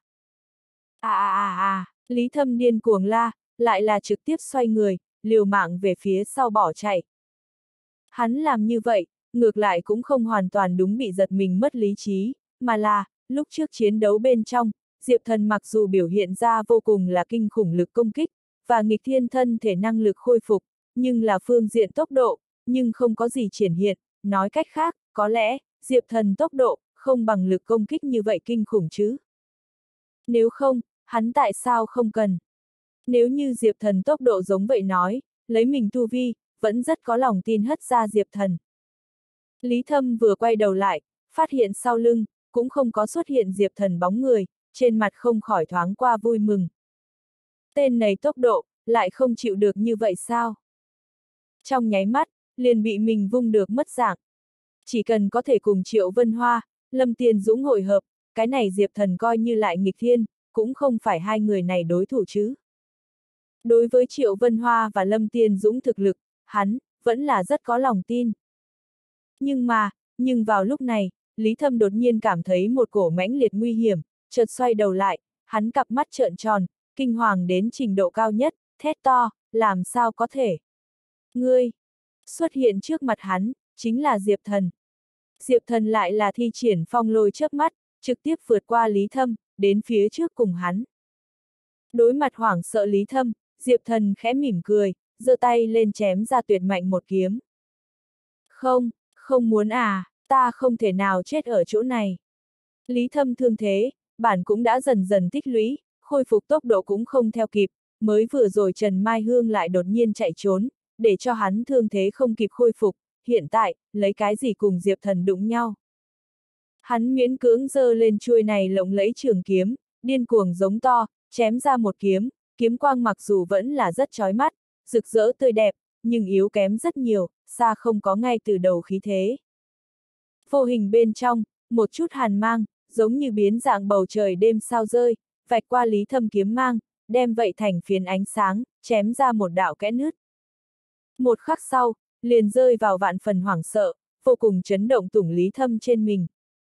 Lý Thâm điên cuồng la, lại là trực tiếp xoay người, liều mạng về phía sau bỏ chạy. Hắn làm như vậy, ngược lại cũng không hoàn toàn đúng bị giật mình mất lý trí, mà là, lúc trước chiến đấu bên trong, Diệp Thần mặc dù biểu hiện ra vô cùng là kinh khủng lực công kích, và nghịch thiên thân thể năng lực khôi phục, nhưng là phương diện tốc độ, nhưng không có gì triển hiện, nói cách khác, có lẽ, Diệp Thần tốc độ, không bằng lực công kích như vậy kinh khủng chứ. Nếu không, hắn tại sao không cần? Nếu như Diệp Thần tốc độ giống vậy nói, lấy mình tu vi, vẫn rất có lòng tin hất ra Diệp Thần. Lý Thâm vừa quay đầu lại, phát hiện sau lưng, cũng không có xuất hiện Diệp Thần bóng người, trên mặt không khỏi thoáng qua vui mừng. Tên này tốc độ, lại không chịu được như vậy sao? Trong nháy mắt, liền bị mình vung được mất dạng. Chỉ cần có thể cùng Triệu Vân Hoa, Lâm Tiên Dũng hội hợp, cái này Diệp Thần coi như lại nghịch thiên, cũng không phải hai người này đối thủ chứ. Đối với Triệu Vân Hoa và Lâm Tiên Dũng thực lực, hắn, vẫn là rất có lòng tin. Nhưng vào lúc này, Lý Thâm đột nhiên cảm thấy một cổ mãnh liệt nguy hiểm, chợt xoay đầu lại, hắn cặp mắt trợn tròn, kinh hoàng đến trình độ cao nhất, thét to, làm sao có thể. Ngươi! Xuất hiện trước mặt hắn, chính là Diệp Thần. Diệp Thần lại là thi triển phong lôi chớp mắt, trực tiếp vượt qua Lý Thâm, đến phía trước cùng hắn. Đối mặt hoảng sợ Lý Thâm, Diệp Thần khẽ mỉm cười, giơ tay lên chém ra tuyệt mạnh một kiếm. Không muốn à, ta không thể nào chết ở chỗ này. Lý Thâm thương thế, bản cũng đã dần dần tích lũy, khôi phục tốc độ cũng không theo kịp, mới vừa rồi Trần Mai Hương lại đột nhiên chạy trốn, để cho hắn thương thế không kịp khôi phục, hiện tại, lấy cái gì cùng Diệp Thần đụng nhau. Hắn miễn cưỡng giơ lên chuôi này lộng lẫy trường kiếm, điên cuồng giống to, chém ra một kiếm, kiếm quang mặc dù vẫn là rất chói mắt, rực rỡ tươi đẹp, nhưng yếu kém rất nhiều, xa không có ngay từ đầu khí thế. Vô hình bên trong, một chút hàn mang, giống như biến dạng bầu trời đêm sao rơi, vạch qua Lý Thâm kiếm mang, đem vậy thành phiến ánh sáng, chém ra một đạo kẽ nứt. Một khắc sau, liền rơi vào vạn phần hoảng sợ, vô cùng chấn động tủng Lý Thâm trên mình.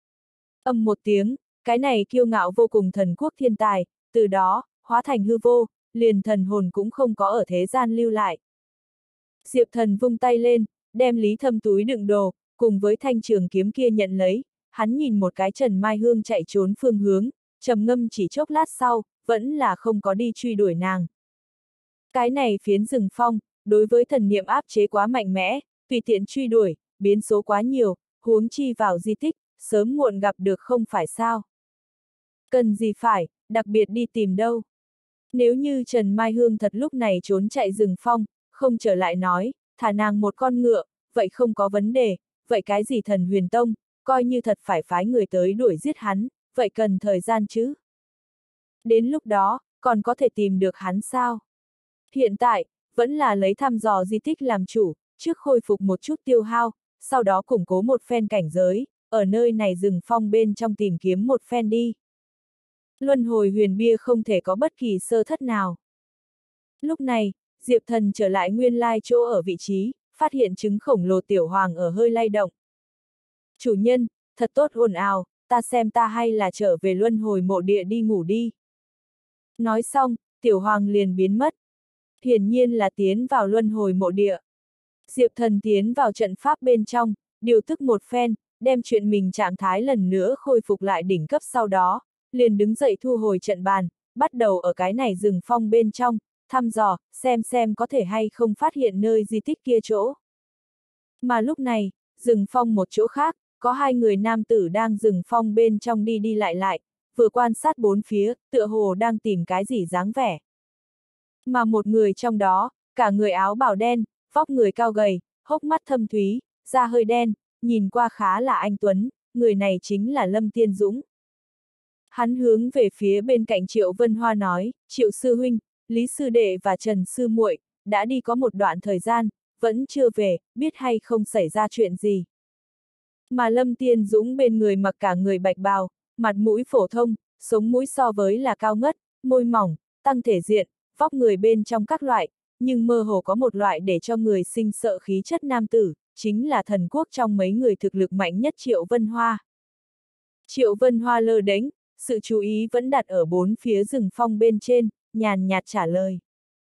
Âm một tiếng, cái này kiêu ngạo vô cùng thần quốc thiên tài, từ đó, hóa thành hư vô, liền thần hồn cũng không có ở thế gian lưu lại. Diệp Thần vung tay lên, đem Lý Thâm túi đựng đồ, cùng với thanh trường kiếm kia nhận lấy, hắn nhìn một cái Trần Mai Hương chạy trốn phương hướng, trầm ngâm chỉ chốc lát sau, vẫn là không có đi truy đuổi nàng. Cái này phiến rừng phong, đối với thần niệm áp chế quá mạnh mẽ, tùy tiện truy đuổi, biến số quá nhiều, huống chi vào di tích, sớm muộn gặp được không phải sao. Cần gì phải, đặc biệt đi tìm đâu. Nếu như Trần Mai Hương thật lúc này trốn chạy rừng phong, không trở lại nói, thả nàng một con ngựa, vậy không có vấn đề, vậy cái gì Thần Huyền Tông, coi như thật phải phái người tới đuổi giết hắn, vậy cần thời gian chứ. Đến lúc đó, còn có thể tìm được hắn sao? Hiện tại, vẫn là lấy thăm dò di tích làm chủ, trước khôi phục một chút tiêu hao, sau đó củng cố một phen cảnh giới, ở nơi này rừng phong bên trong tìm kiếm một phen đi. Luân hồi huyền bia không thể có bất kỳ sơ thất nào. Lúc này, Diệp Thần trở lại nguyên lai chỗ ở vị trí, phát hiện trứng khổng lồ tiểu hoàng ở hơi lay động. Chủ nhân, thật tốt ồn ào, ta xem ta hay là trở về luân hồi mộ địa đi ngủ đi. Nói xong, tiểu hoàng liền biến mất. Hiển nhiên là tiến vào luân hồi mộ địa. Diệp Thần tiến vào trận pháp bên trong, điều tức một phen, đem chuyện mình trạng thái lần nữa khôi phục lại đỉnh cấp sau đó, liền đứng dậy thu hồi trận bàn, bắt đầu ở cái này rừng phong bên trong, thăm dò, xem có thể hay không phát hiện nơi di tích kia chỗ. Mà lúc này, rừng phong một chỗ khác, có hai người nam tử đang rừng phong bên trong đi đi lại lại, vừa quan sát bốn phía, tựa hồ đang tìm cái gì dáng vẻ. Mà một người trong đó, cả người áo bào đen, vóc người cao gầy, hốc mắt thâm thúy, da hơi đen, nhìn qua khá là anh tuấn, người này chính là Lâm Tiên Dũng. Hắn hướng về phía bên cạnh Triệu Vân Hoa nói, Triệu sư huynh, Lý sư đệ và Trần sư muội đã đi có một đoạn thời gian, vẫn chưa về, biết hay không xảy ra chuyện gì. Mà Lâm Tiên Dũng bên người mặc cả người bạch bào, mặt mũi phổ thông, sống mũi so với là cao ngất, môi mỏng, tăng thể diện, vóc người bên trong các loại, nhưng mơ hồ có một loại để cho người sinh sợ khí chất nam tử, chính là thần quốc trong mấy người thực lực mạnh nhất Triệu Vân Hoa. Triệu Vân Hoa lơ đễnh, sự chú ý vẫn đặt ở bốn phía rừng phong bên trên, nhàn nhạt trả lời.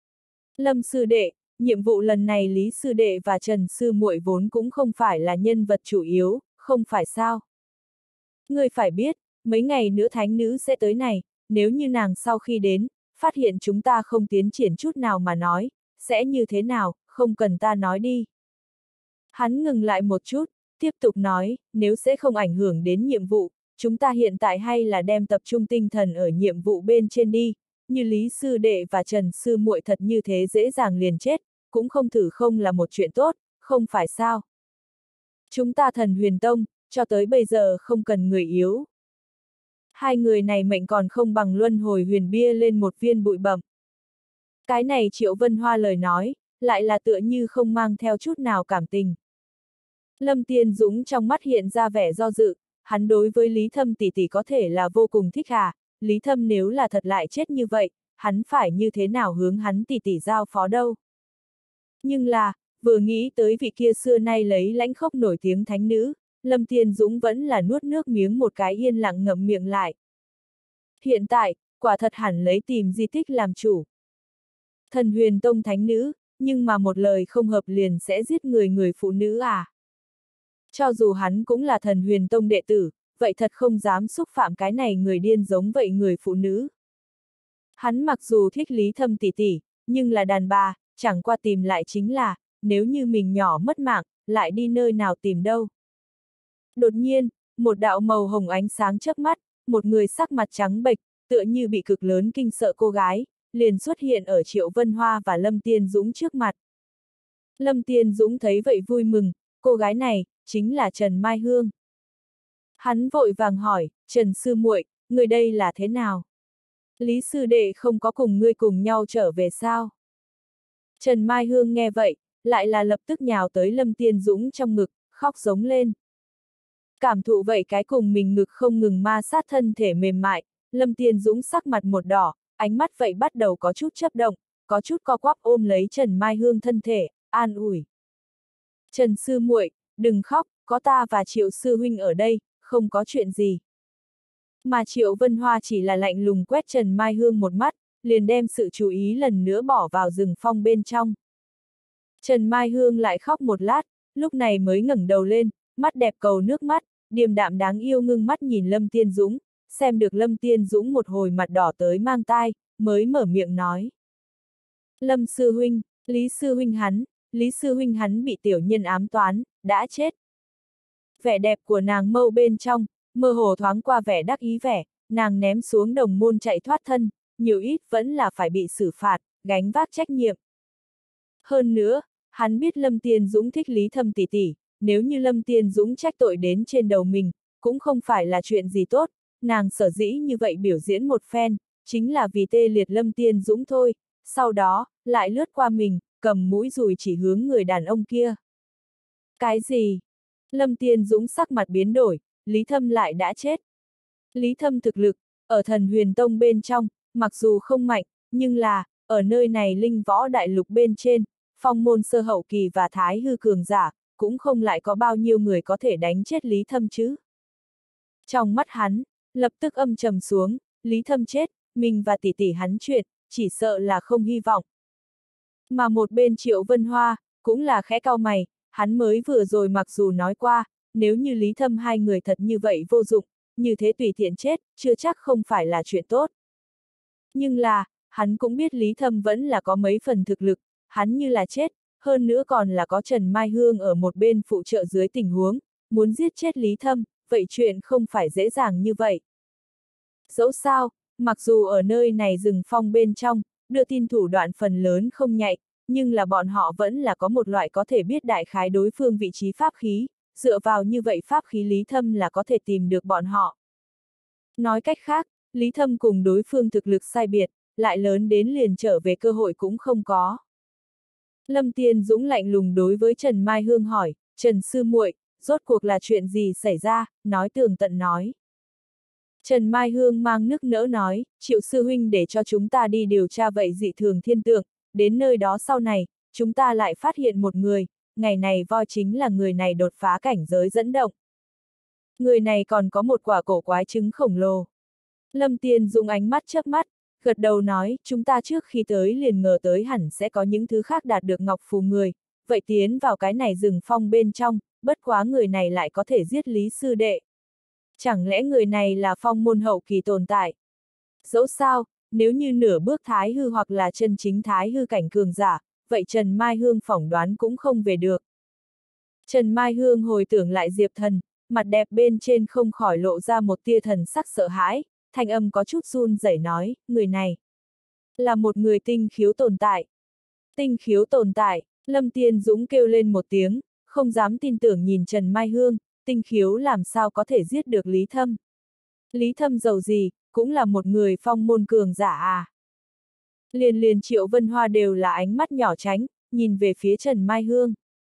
Lâm sư đệ, nhiệm vụ lần này Lý sư đệ và Trần sư muội vốn cũng không phải là nhân vật chủ yếu, không phải sao? Ngươi phải biết, mấy ngày nữa thánh nữ sẽ tới này, nếu như nàng sau khi đến, phát hiện chúng ta không tiến triển chút nào mà nói, sẽ như thế nào, không cần ta nói đi. Hắn ngừng lại một chút, tiếp tục nói, nếu sẽ không ảnh hưởng đến nhiệm vụ, chúng ta hiện tại hay là đem tập trung tinh thần ở nhiệm vụ bên trên đi, như Lý sư đệ và Trần sư muội thật như thế dễ dàng liền chết, cũng không thử không là một chuyện tốt, không phải sao? Chúng ta Thần Huyền Tông, cho tới bây giờ không cần người yếu. Hai người này mệnh còn không bằng luân hồi huyền bia lên một viên bụi bẩm. Cái này Triệu Vân Hoa lời nói, lại là tựa như không mang theo chút nào cảm tình. Lâm Tiên Dũng trong mắt hiện ra vẻ do dự, hắn đối với Lý Thâm tỷ tỷ có thể là vô cùng thích à, Lý Thâm nếu là thật lại chết như vậy, hắn phải như thế nào hướng hắn tỷ tỷ giao phó đâu. Nhưng là, vừa nghĩ tới vị kia xưa nay lấy lãnh khốc nổi tiếng thánh nữ, Lâm Tiên Dũng vẫn là nuốt nước miếng một cái yên lặng ngậm miệng lại. Hiện tại, quả thật hẳn lấy tìm di tích làm chủ. Thần Huyền Tông thánh nữ, nhưng mà một lời không hợp liền sẽ giết người phụ nữ à? Cho dù hắn cũng là Thần Huyền Tông đệ tử, vậy thật không dám xúc phạm cái này người điên giống vậy người phụ nữ. Hắn mặc dù thích Lý Thâm tỷ tỷ, nhưng là đàn bà, chẳng qua tìm lại chính là, nếu như mình nhỏ mất mạng, lại đi nơi nào tìm đâu. Đột nhiên, một đạo màu hồng ánh sáng chớp mắt, một người sắc mặt trắng bệch, tựa như bị cực lớn kinh sợ cô gái, liền xuất hiện ở Triệu Vân Hoa và Lâm Tiên Dũng trước mặt. Lâm Tiên Dũng thấy vậy vui mừng, cô gái này, chính là Trần Mai Hương. Hắn vội vàng hỏi, Trần sư muội, người đây là thế nào? Lý sư đệ không có cùng ngươi cùng nhau trở về sao? Trần Mai Hương nghe vậy, lại là lập tức nhào tới Lâm Tiên Dũng trong ngực, khóc giống lên. Cảm thụ vậy cái cùng mình ngực không ngừng ma sát thân thể mềm mại, Lâm Tiên Dũng sắc mặt một đỏ, ánh mắt vậy bắt đầu có chút chớp động, có chút co quắp ôm lấy Trần Mai Hương thân thể, an ủi. Trần sư muội, đừng khóc, có ta và Triệu sư huynh ở đây, không có chuyện gì. Mà Triệu Vân Hoa chỉ là lạnh lùng quét Trần Mai Hương một mắt, liền đem sự chú ý lần nữa bỏ vào rừng phong bên trong. Trần Mai Hương lại khóc một lát, lúc này mới ngẩng đầu lên, mắt đẹp cầu nước mắt, điềm đạm đáng yêu ngưng mắt nhìn Lâm Tiên Dũng, xem được Lâm Tiên Dũng một hồi mặt đỏ tới mang tai, mới mở miệng nói. Lâm sư huynh, Lý sư huynh hắn bị tiểu nhân ám toán, đã chết. Vẻ đẹp của nàng mâu bên trong, mơ hồ thoáng qua vẻ đắc ý vẻ, nàng ném xuống đồng môn chạy thoát thân, nhiều ít vẫn là phải bị xử phạt, gánh vác trách nhiệm. Hơn nữa, hắn biết Lâm Tiên Dũng thích Lý Thâm tỷ tỷ, nếu như Lâm Tiên Dũng trách tội đến trên đầu mình, cũng không phải là chuyện gì tốt, nàng sở dĩ như vậy biểu diễn một phen, chính là vì tê liệt Lâm Tiên Dũng thôi, sau đó, lại lướt qua mình, cầm mũi dùi chỉ hướng người đàn ông kia. Cái gì? Lâm Tiên Dũng sắc mặt biến đổi, Lý Thâm lại đã chết. Lý Thâm thực lực, ở Thần Huyền Tông bên trong, mặc dù không mạnh, nhưng là, ở nơi này linh võ đại lục bên trên, phong môn sơ hậu kỳ và thái hư cường giả, cũng không lại có bao nhiêu người có thể đánh chết Lý Thâm chứ. Trong mắt hắn, lập tức âm trầm xuống, Lý Thâm chết, mình và tỷ tỷ hắn chuyện, chỉ sợ là không hy vọng. Mà một bên Triệu Vân Hoa, cũng là khẽ cau mày, hắn mới vừa rồi mặc dù nói qua, nếu như Lý Thâm hai người thật như vậy vô dụng, như thế tùy tiện chết, chưa chắc không phải là chuyện tốt. Nhưng là, hắn cũng biết Lý Thâm vẫn là có mấy phần thực lực, hắn như là chết, hơn nữa còn là có Trần Mai Hương ở một bên phụ trợ dưới tình huống, muốn giết chết Lý Thâm, vậy chuyện không phải dễ dàng như vậy. Dẫu sao, mặc dù ở nơi này rừng phong bên trong, đưa tin thủ đoạn phần lớn không nhạy, nhưng là bọn họ vẫn là có một loại có thể biết đại khái đối phương vị trí pháp khí, dựa vào như vậy pháp khí Lý Thâm là có thể tìm được bọn họ. Nói cách khác, Lý Thâm cùng đối phương thực lực sai biệt, lại lớn đến liền trở về cơ hội cũng không có. Lâm Tiên Dũng lạnh lùng đối với Trần Mai Hương hỏi, Trần sư muội, rốt cuộc là chuyện gì xảy ra, nói tường tận nói. Trần Mai Hương mang nức nỡ nói, Triệu sư huynh để cho chúng ta đi điều tra vậy dị thường thiên tượng, đến nơi đó sau này, chúng ta lại phát hiện một người, ngày này voi chính là người này đột phá cảnh giới dẫn động. Người này còn có một quả cổ quái trứng khổng lồ. Lâm Tiên Dũng ánh mắt chớp mắt, gật đầu nói, chúng ta trước khi tới liền ngờ tới hẳn sẽ có những thứ khác đạt được ngọc phù người, vậy tiến vào cái này rừng phong bên trong, bất quá người này lại có thể giết Lý sư đệ. Chẳng lẽ người này là phong môn hậu kỳ tồn tại? Dẫu sao, nếu như nửa bước thái hư hoặc là chân chính thái hư cảnh cường giả, vậy Trần Mai Hương phỏng đoán cũng không về được. Trần Mai Hương hồi tưởng lại Diệp Thần, mặt đẹp bên trên không khỏi lộ ra một tia thần sắc sợ hãi, thanh âm có chút run rẩy nói, người này là một người tinh khiếu tồn tại. Tinh khiếu tồn tại, Lâm Tiên Dũng kêu lên một tiếng, không dám tin tưởng nhìn Trần Mai Hương, tinh khiếu làm sao có thể giết được Lý Thâm. Lý Thâm giàu gì, cũng là một người phong môn cường giả à. Liền Triệu Vân Hoa đều là ánh mắt nhỏ tránh, nhìn về phía Trần Mai Hương.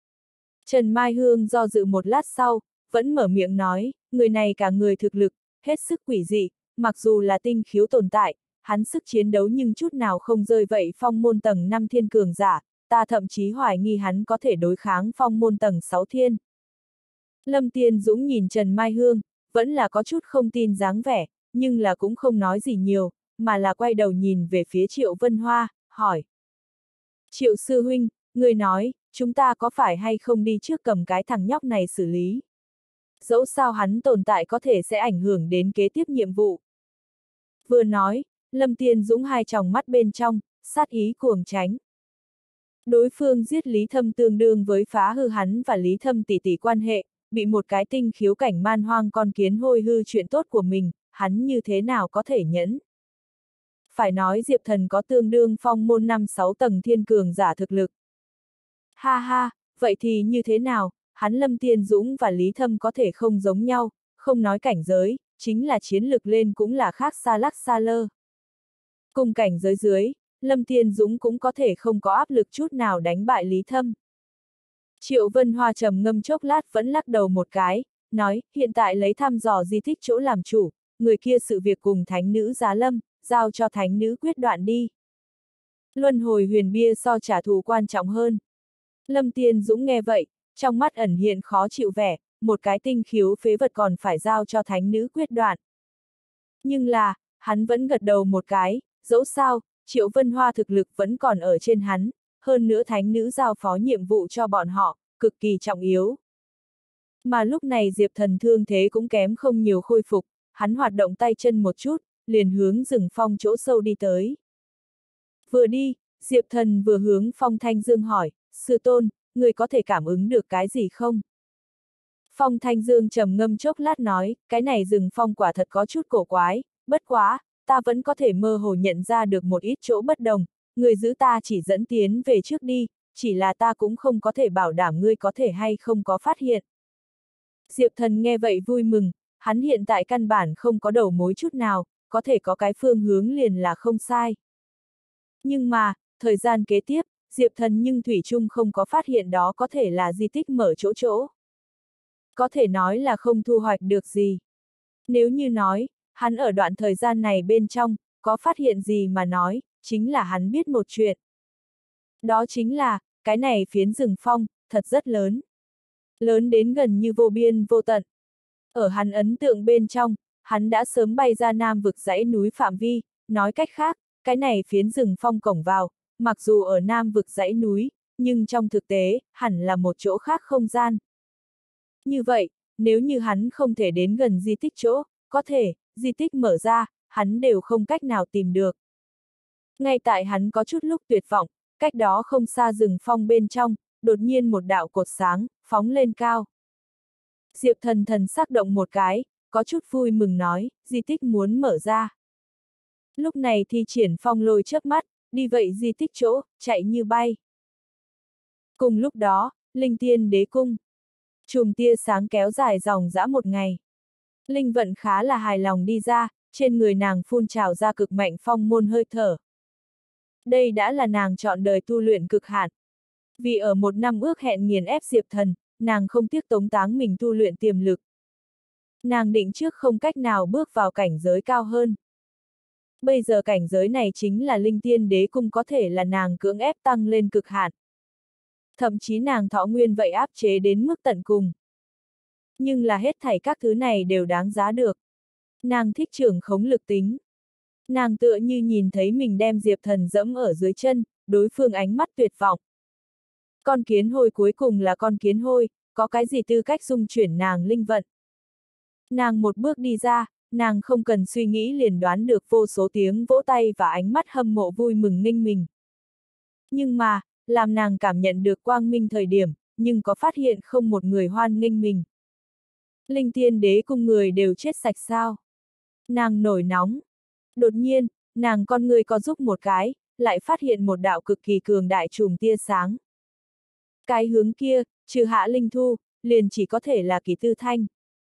Trần Mai Hương do dự một lát sau, vẫn mở miệng nói, người này cả người thực lực, hết sức quỷ dị, mặc dù là tinh khiếu tồn tại, hắn sức chiến đấu nhưng chút nào không rơi vậy phong môn tầng 5 thiên cường giả, ta thậm chí hoài nghi hắn có thể đối kháng phong môn tầng 6 thiên. Lâm Tiên Dũng nhìn Trần Mai Hương, vẫn là có chút không tin dáng vẻ, nhưng là cũng không nói gì nhiều, mà là quay đầu nhìn về phía Triệu Vân Hoa, hỏi. Triệu sư huynh, người nói, chúng ta có phải hay không đi trước cầm cái thằng nhóc này xử lý? Dẫu sao hắn tồn tại có thể sẽ ảnh hưởng đến kế tiếp nhiệm vụ. Vừa nói, Lâm Tiên Dũng hai tròng mắt bên trong, sát ý cuồng tránh. Đối phương giết Lý Thâm tương đương với phá hư hắn và Lý Thâm tỷ tỷ quan hệ, bị một cái tinh khiếu cảnh man hoang con kiến hôi hư chuyện tốt của mình, hắn như thế nào có thể nhẫn? Phải nói Diệp Thần có tương đương phong môn 5-6 tầng thiên cường giả thực lực. Ha ha, vậy thì như thế nào, hắn Lâm Tiên Dũng và Lý Thâm có thể không giống nhau, không nói cảnh giới, chính là chiến lực lên cũng là khác xa lắc xa lơ. Cùng cảnh giới dưới, Lâm Tiên Dũng cũng có thể không có áp lực chút nào đánh bại Lý Thâm. Triệu Vân Hoa trầm ngâm chốc lát vẫn lắc đầu một cái, nói, hiện tại lấy thăm dò di tích chỗ làm chủ, người kia sự việc cùng thánh nữ Giá Lâm, giao cho thánh nữ quyết đoạn đi. Luân hồi huyền bia so trả thù quan trọng hơn. Lâm Tiên Dũng nghe vậy, trong mắt ẩn hiện khó chịu vẻ, một cái tinh khiếu phế vật còn phải giao cho thánh nữ quyết đoạn. Nhưng là, hắn vẫn gật đầu một cái, dẫu sao, Triệu Vân Hoa thực lực vẫn còn ở trên hắn, hơn nữa thánh nữ giao phó nhiệm vụ cho bọn họ, cực kỳ trọng yếu. Mà lúc này Diệp Thần thương thế cũng kém không nhiều khôi phục, hắn hoạt động tay chân một chút, liền hướng rừng phong chỗ sâu đi tới. Vừa đi, Diệp Thần vừa hướng Phong Thanh Dương hỏi, sư tôn, người có thể cảm ứng được cái gì không? Phong Thanh Dương trầm ngâm chốc lát nói, cái này rừng phong quả thật có chút cổ quái, bất quá, ta vẫn có thể mơ hồ nhận ra được một ít chỗ bất đồng, người giữ ta chỉ dẫn tiến về trước đi, chỉ là ta cũng không có thể bảo đảm ngươi có thể hay không có phát hiện. Diệp Thần nghe vậy vui mừng, hắn hiện tại căn bản không có đầu mối chút nào, có thể có cái phương hướng liền là không sai. Nhưng mà, thời gian kế tiếp, Diệp Thần nhưng thủy chung không có phát hiện đó có thể là di tích mở chỗ. Có thể nói là không thu hoạch được gì. Nếu như nói, hắn ở đoạn thời gian này bên trong, có phát hiện gì mà nói, chính là hắn biết một chuyện. Đó chính là, cái này phiến rừng phong, thật rất lớn. Lớn đến gần như vô biên vô tận. Ở hắn ấn tượng bên trong, hắn đã sớm bay ra nam vực dãy núi phạm vi, nói cách khác, cái này phiến rừng phong cổng vào, mặc dù ở nam vực dãy núi, nhưng trong thực tế, hẳn là một chỗ khác không gian. Như vậy, nếu như hắn không thể đến gần di tích chỗ, có thể, di tích mở ra, hắn đều không cách nào tìm được. Ngay tại hắn có chút lúc tuyệt vọng, cách đó không xa rừng phong bên trong, đột nhiên một đạo cột sáng, phóng lên cao. Diệp Thần thần sắc động một cái, có chút vui mừng nói, di tích muốn mở ra. Lúc này thi triển phong lôi chớp mắt, đi vậy di tích chỗ, chạy như bay. Cùng lúc đó, Linh Tiên Đế Cung. Chùm tia sáng kéo dài dòng dã một ngày. Linh Vận khá là hài lòng đi ra, trên người nàng phun trào ra cực mạnh phong môn hơi thở. Đây đã là nàng chọn đời tu luyện cực hạn. Vì ở một năm ước hẹn nghiền ép Diệp Thần, nàng không tiếc tống táng mình tu luyện tiềm lực. Nàng định trước không cách nào bước vào cảnh giới cao hơn. Bây giờ cảnh giới này chính là Linh Tiên Đế Cung, có thể là nàng cưỡng ép tăng lên cực hạn. Thậm chí nàng thọ nguyên vậy áp chế đến mức tận cùng. Nhưng là hết thảy các thứ này đều đáng giá được. Nàng thích trưởng khống lực tính. Nàng tựa như nhìn thấy mình đem Diệp Thần dẫm ở dưới chân, đối phương ánh mắt tuyệt vọng. Con kiến hôi cuối cùng là con kiến hôi, có cái gì tư cách dung chuyển nàng linh vận. Nàng một bước đi ra, nàng không cần suy nghĩ liền đoán được vô số tiếng vỗ tay và ánh mắt hâm mộ vui mừng nghênh mình. Nhưng mà, làm nàng cảm nhận được quang minh thời điểm, nhưng có phát hiện không một người hoan nghênh mình. Linh Tiên Đế Cung người đều chết sạch sao? Nàng nổi nóng. Đột nhiên, nàng con người có giúp một cái, lại phát hiện một đạo cực kỳ cường đại chùm tia sáng. Cái hướng kia, trừ Hạ Linh Thu, liền chỉ có thể là Kỷ Tư Thanh.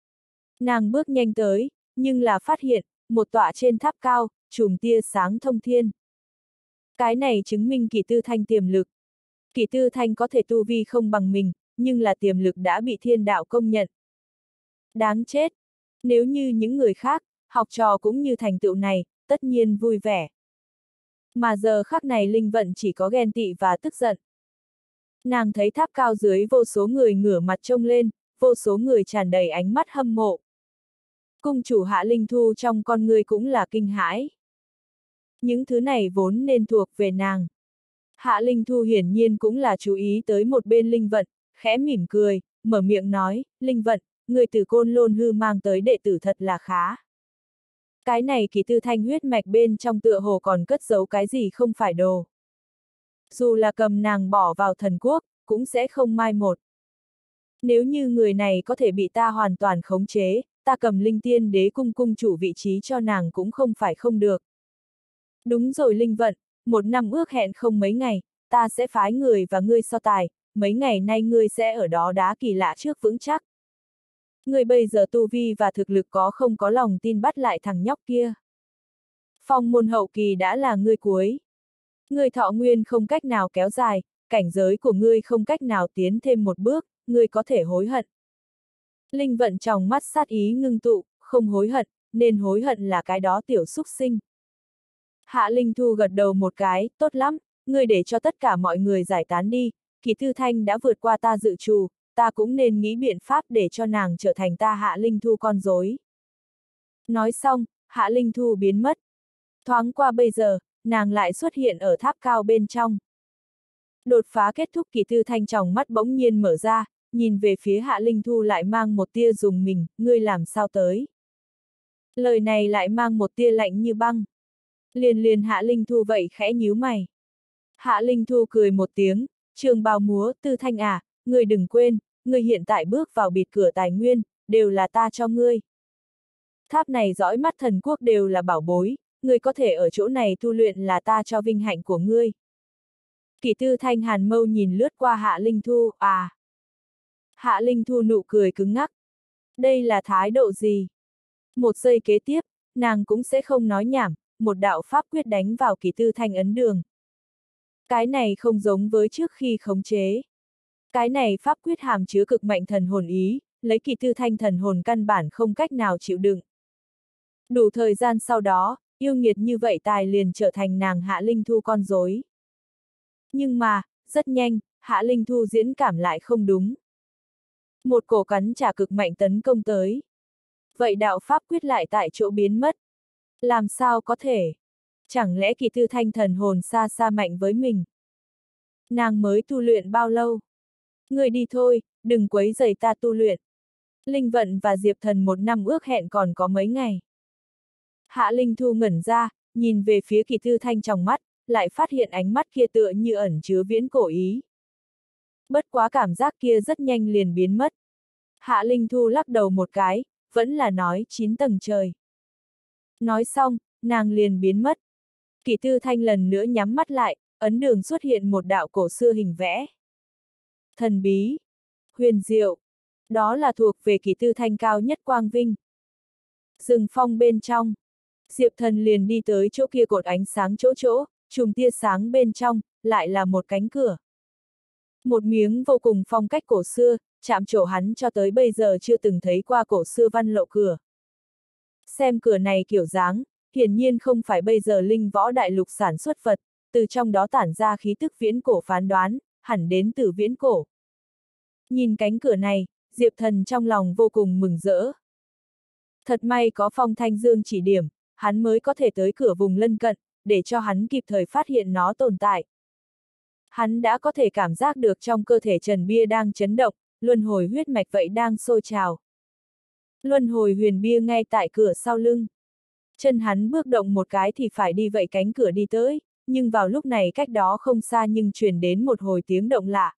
Nàng bước nhanh tới, nhưng là phát hiện, một tọa trên tháp cao, chùm tia sáng thông thiên. Cái này chứng minh Kỷ Tư Thanh tiềm lực. Kỷ Tư Thanh có thể tu vi không bằng mình, nhưng là tiềm lực đã bị thiên đạo công nhận. Đáng chết! Nếu như những người khác, học trò cũng như thành tựu này, tất nhiên vui vẻ. Mà giờ khắc này Linh Vận chỉ có ghen tị và tức giận. Nàng thấy tháp cao dưới vô số người ngửa mặt trông lên, vô số người tràn đầy ánh mắt hâm mộ. Cung chủ Hạ Linh Thu trong con người cũng là kinh hãi. Những thứ này vốn nên thuộc về nàng. Hạ Linh Thu hiển nhiên cũng là chú ý tới một bên Linh Vận, khẽ mỉm cười, mở miệng nói, Linh Vận, người từ Côn Lôn Hư mang tới đệ tử thật là khá. Cái này Kỷ Tư Thanh huyết mạch bên trong tựa hồ còn cất giấu cái gì không phải đồ. Dù là cầm nàng bỏ vào thần quốc, cũng sẽ không mai một. Nếu như người này có thể bị ta hoàn toàn khống chế, ta cầm Linh Tiên Đế Cung cung chủ vị trí cho nàng cũng không phải không được. Đúng rồi Linh Vận, một năm ước hẹn không mấy ngày, ta sẽ phái người và ngươi so tài, mấy ngày nay ngươi sẽ ở đó đá kỳ lạ trước vững chắc. Ngươi bây giờ tu vi và thực lực có không có lòng tin bắt lại thằng nhóc kia. Phong môn hậu kỳ đã là ngươi cuối. Ngươi thọ nguyên không cách nào kéo dài, cảnh giới của ngươi không cách nào tiến thêm một bước, ngươi có thể hối hận. Linh Vận trong mắt sát ý ngưng tụ, không hối hận, nên hối hận là cái đó tiểu xúc sinh. Hạ Linh Thu gật đầu một cái, tốt lắm, ngươi để cho tất cả mọi người giải tán đi, Kỷ Tư Thanh đã vượt qua ta dự trù, ta cũng nên nghĩ biện pháp để cho nàng trở thành ta Hạ Linh Thu con rối. Nói xong, Hạ Linh Thu biến mất. Thoáng qua bây giờ, nàng lại xuất hiện ở tháp cao bên trong. Đột phá kết thúc, Kỷ Tư Thanh tròng mắt bỗng nhiên mở ra, nhìn về phía Hạ Linh Thu lại mang một tia rùng mình, ngươi làm sao tới? Lời này lại mang một tia lạnh như băng. Liền Hạ Linh Thu vậy khẽ nhíu mày. Hạ Linh Thu cười một tiếng, trường bào múa, Tư Thanh à, ngươi đừng quên, ngươi hiện tại bước vào bịt cửa tài nguyên, đều là ta cho ngươi. Tháp này dõi mắt thần quốc đều là bảo bối, ngươi có thể ở chỗ này tu luyện là ta cho vinh hạnh của ngươi. Kỷ Tư Thanh hàn mâu nhìn lướt qua Hạ Linh Thu, à. Hạ Linh Thu nụ cười cứng ngắc. Đây là thái độ gì? Một giây kế tiếp, nàng cũng sẽ không nói nhảm, một đạo pháp quyết đánh vào Kỷ Tư Thanh ấn đường. Cái này không giống với trước khi khống chế. Cái này pháp quyết hàm chứa cực mạnh thần hồn ý, lấy Kỷ Tư Thanh thần hồn căn bản không cách nào chịu đựng. Đủ thời gian sau đó, yêu nghiệt như vậy tài liền trở thành nàng Hạ Linh Thu con rối. Nhưng mà, rất nhanh, Hạ Linh Thu diễn cảm lại không đúng. Một cổ cắn trả cực mạnh tấn công tới. Vậy đạo pháp quyết lại tại chỗ biến mất. Làm sao có thể? Chẳng lẽ Kỷ Tư Thanh thần hồn xa xa mạnh với mình? Nàng mới tu luyện bao lâu? Người đi thôi, đừng quấy rầy ta tu luyện. Linh Vận và Diệp Thần một năm ước hẹn còn có mấy ngày. Hạ Linh Thu ngẩn ra, nhìn về phía Kỷ Tư Thanh trong mắt, lại phát hiện ánh mắt kia tựa như ẩn chứa viễn cổ ý. Bất quá cảm giác kia rất nhanh liền biến mất. Hạ Linh Thu lắc đầu một cái, vẫn là nói 9 tầng trời. Nói xong, nàng liền biến mất. Kỷ Tư Thanh lần nữa nhắm mắt lại, ấn đường xuất hiện một đạo cổ xưa hình vẽ. Thần bí, huyền diệu, đó là thuộc về Kỷ Tư Thanh cao nhất quang vinh. Rừng phong bên trong, Diệp Thần liền đi tới chỗ kia cột ánh sáng chỗ, chùm tia sáng bên trong, lại là một cánh cửa. Một miếng vô cùng phong cách cổ xưa, chạm trổ hắn cho tới bây giờ chưa từng thấy qua cổ xưa văn lộ cửa. Xem cửa này kiểu dáng, hiển nhiên không phải bây giờ linh võ đại lục sản xuất vật, từ trong đó tản ra khí tức viễn cổ phán đoán, hẳn đến từ viễn cổ. Nhìn cánh cửa này, Diệp Thần trong lòng vô cùng mừng rỡ. Thật may có Phong Thanh Dương chỉ điểm, hắn mới có thể tới cửa vùng lân cận, để cho hắn kịp thời phát hiện nó tồn tại. Hắn đã có thể cảm giác được trong cơ thể Trần Bia đang chấn động, luân hồi huyết mạch vậy đang sôi trào. Luân hồi huyền bia ngay tại cửa sau lưng. Chân hắn bước động một cái thì phải đi vậy cánh cửa đi tới, nhưng vào lúc này cách đó không xa nhưng truyền đến một hồi tiếng động lạ.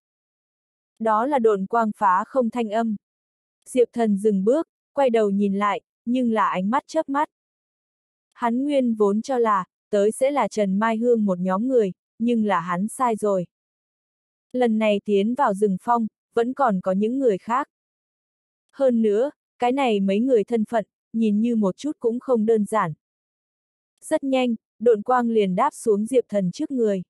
Đó là độn quang phá không thanh âm. Diệp Thần dừng bước, quay đầu nhìn lại, nhưng là ánh mắt chớp mắt. Hắn nguyên vốn cho là, tới sẽ là Trần Mai Hương một nhóm người, nhưng là hắn sai rồi. Lần này tiến vào rừng phong, vẫn còn có những người khác. Hơn nữa, cái này mấy người thân phận, nhìn như một chút cũng không đơn giản. Rất nhanh, độn quang liền đáp xuống Diệp Thần trước người.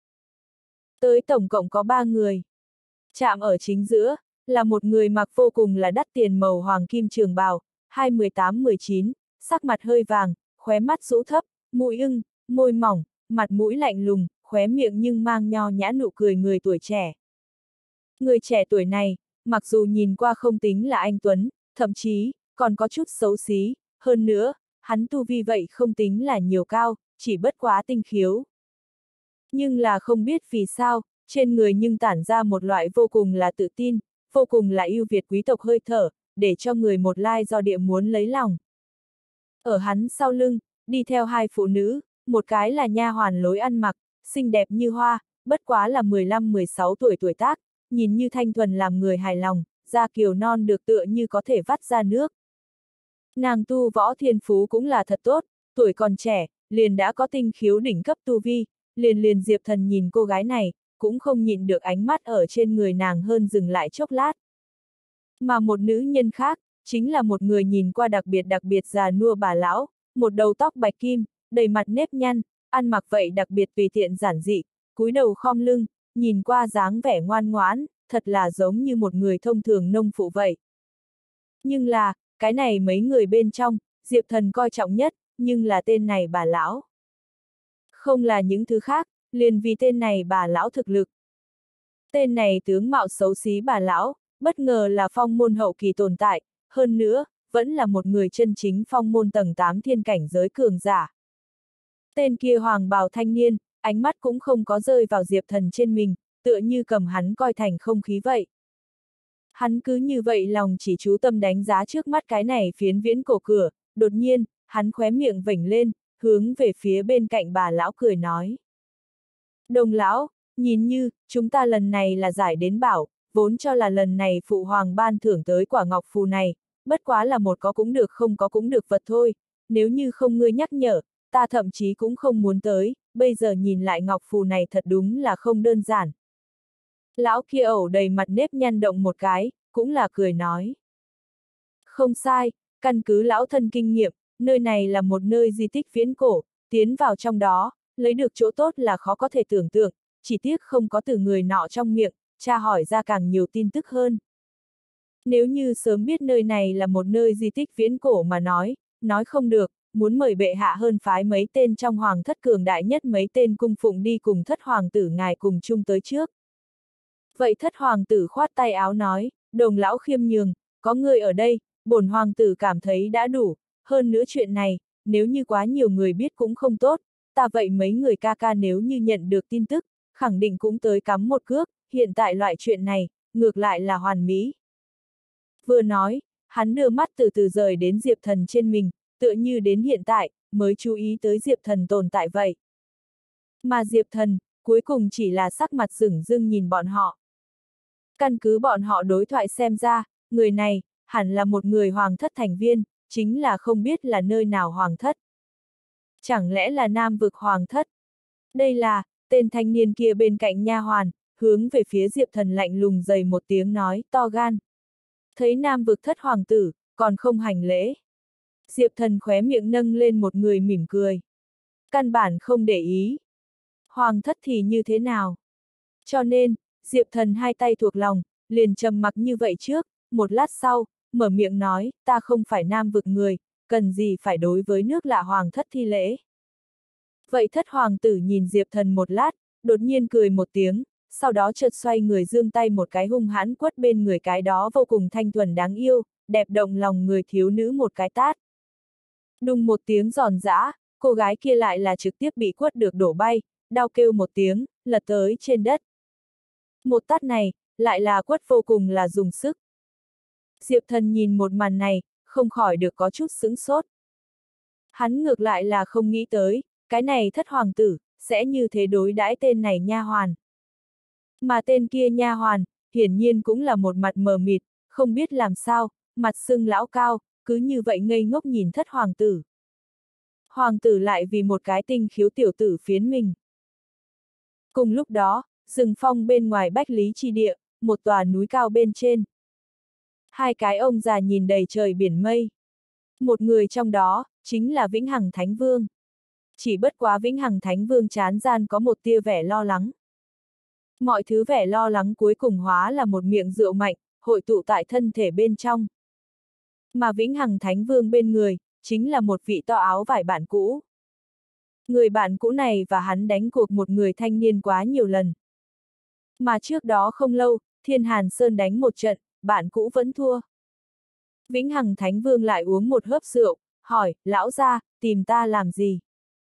Tới tổng cộng có 3 người. Chạm ở chính giữa, là một người mặc vô cùng là đắt tiền màu hoàng kim trường bào, 18-19, sắc mặt hơi vàng, khóe mắt rũ thấp, mũi ưng, môi mỏng, mặt mũi lạnh lùng, khóe miệng nhưng mang nho nhã nụ cười người tuổi trẻ. Người trẻ tuổi này, mặc dù nhìn qua không tính là anh tuấn, thậm chí, còn có chút xấu xí, hơn nữa, hắn tu vi vậy không tính là nhiều cao, chỉ bất quá tinh khiếu. Nhưng là không biết vì sao, trên người nhưng tản ra một loại vô cùng là tự tin, vô cùng là ưu việt quý tộc hơi thở, để cho người một lai do địa muốn lấy lòng. Ở hắn sau lưng, đi theo 2 phụ nữ, một cái là nha hoàn lối ăn mặc, xinh đẹp như hoa, bất quá là 15-16 tuổi tuổi tác, nhìn như thanh thuần làm người hài lòng, da kiều non được tựa như có thể vắt ra nước. Nàng tu võ thiên phú cũng là thật tốt, tuổi còn trẻ, liền đã có tinh khiếu đỉnh cấp tu vi, liền Diệp Thần nhìn cô gái này, cũng không nhịn được ánh mắt ở trên người nàng hơn dừng lại chốc lát. Mà một nữ nhân khác, chính là một người nhìn qua đặc biệt già nua bà lão, một đầu tóc bạch kim, đầy mặt nếp nhăn, ăn mặc vậy đặc biệt tùy tiện giản dị, cúi đầu khom lưng, nhìn qua dáng vẻ ngoan ngoãn, thật là giống như một người thông thường nông phụ vậy. Nhưng là, cái này mấy người bên trong, Diệp Thần coi trọng nhất, nhưng là tên này bà lão. Không là những thứ khác, liền vì tên này bà lão thực lực. Tên này tướng mạo xấu xí bà lão, bất ngờ là phong môn hậu kỳ tồn tại, hơn nữa, vẫn là một người chân chính phong môn tầng 8 thiên cảnh giới cường giả. Tên kia hoàng bào thanh niên, ánh mắt cũng không có rơi vào Diệp Thần trên mình, tựa như cầm hắn coi thành không khí vậy. Hắn cứ như vậy lòng chỉ chú tâm đánh giá trước mắt cái này phiến viễn cổ cửa, đột nhiên, hắn khóe miệng vểnh lên, hướng về phía bên cạnh bà lão cười nói. Đồng lão, nhìn như, chúng ta lần này là giải đến bảo, vốn cho là lần này phụ hoàng ban thưởng tới quả ngọc phù này, bất quá là một có cũng được không có cũng được vật thôi, nếu như không ngươi nhắc nhở, ta thậm chí cũng không muốn tới, bây giờ nhìn lại ngọc phù này thật đúng là không đơn giản. Lão kia ẩu đầy mặt nếp nhăn động một cái, cũng là cười nói. Không sai, căn cứ lão thân kinh nghiệm, nơi này là một nơi di tích viễn cổ, tiến vào trong đó, lấy được chỗ tốt là khó có thể tưởng tượng, chỉ tiếc không có từ người nọ trong miệng, tra hỏi ra càng nhiều tin tức hơn. Nếu như sớm biết nơi này là một nơi di tích viễn cổ mà nói không được, muốn mời bệ hạ hơn phái mấy tên trong hoàng thất cường đại nhất mấy tên cung phụng đi cùng thất hoàng tử ngài cùng chung tới trước. Vậy thất hoàng tử khoát tay áo nói, đồng lão khiêm nhường, có người ở đây, bổn hoàng tử cảm thấy đã đủ, hơn nữa chuyện này, nếu như quá nhiều người biết cũng không tốt, ta vậy mấy người ca ca nếu như nhận được tin tức, khẳng định cũng tới cắm một cước, hiện tại loại chuyện này, ngược lại là hoàn mỹ. Vừa nói, hắn đưa mắt từ từ rời đến Diệp Thần trên mình, tựa như đến hiện tại, mới chú ý tới Diệp Thần tồn tại vậy. Mà Diệp Thần, cuối cùng chỉ là sắc mặt dửng dưng nhìn bọn họ. Căn cứ bọn họ đối thoại xem ra, người này, hẳn là một người hoàng thất thành viên, chính là không biết là nơi nào hoàng thất. Chẳng lẽ là Nam vực hoàng thất? Đây là, tên thanh niên kia bên cạnh nha hoàn, hướng về phía Diệp Thần lạnh lùng dày một tiếng nói, to gan. Thấy Nam vực thất hoàng tử, còn không hành lễ. Diệp Thần khóe miệng nâng lên một người mỉm cười. Căn bản không để ý. Hoàng thất thì như thế nào? Cho nên, Diệp Thần hai tay thuộc lòng, liền trầm mặc như vậy trước, một lát sau, mở miệng nói, ta không phải Nam vực người, cần gì phải đối với nước lạ hoàng thất thi lễ. Vậy thất hoàng tử nhìn Diệp Thần một lát, đột nhiên cười một tiếng, sau đó chợt xoay người giương tay một cái hung hãn quất bên người cái đó vô cùng thanh thuần đáng yêu, đẹp động lòng người thiếu nữ một cái tát. Đùng một tiếng giòn giã, cô gái kia lại là trực tiếp bị quất được đổ bay, đau kêu một tiếng, lật tới trên đất. Một tát này, lại là quất vô cùng là dùng sức. Diệp Thần nhìn một màn này, không khỏi được có chút sững sốt. Hắn ngược lại là không nghĩ tới, cái này thất hoàng tử, sẽ như thế đối đãi tên này nha hoàn. Mà tên kia nha hoàn, hiển nhiên cũng là một mặt mờ mịt, không biết làm sao, mặt sưng lão cao, cứ như vậy ngây ngốc nhìn thất hoàng tử. Hoàng tử lại vì một cái tinh khiếu tiểu tử phiến mình. Cùng lúc đó, rừng phong bên ngoài Bách Lý Chi Địa, một tòa núi cao bên trên. Hai cái ông già nhìn đầy trời biển mây. Một người trong đó, chính là Vĩnh Hằng Thánh Vương. Chỉ bất quá Vĩnh Hằng Thánh Vương chán gian có một tia vẻ lo lắng. Mọi thứ vẻ lo lắng cuối cùng hóa là một miệng rượu mạnh, hội tụ tại thân thể bên trong. Mà Vĩnh Hằng Thánh Vương bên người, chính là một vị to áo vải bạn cũ. Người bạn cũ này và hắn đánh cuộc một người thanh niên quá nhiều lần. Mà trước đó không lâu, Thiên Hàn Sơn đánh một trận, bạn cũ vẫn thua. Vĩnh Hằng Thánh Vương lại uống một hớp rượu, hỏi, lão gia, tìm ta làm gì?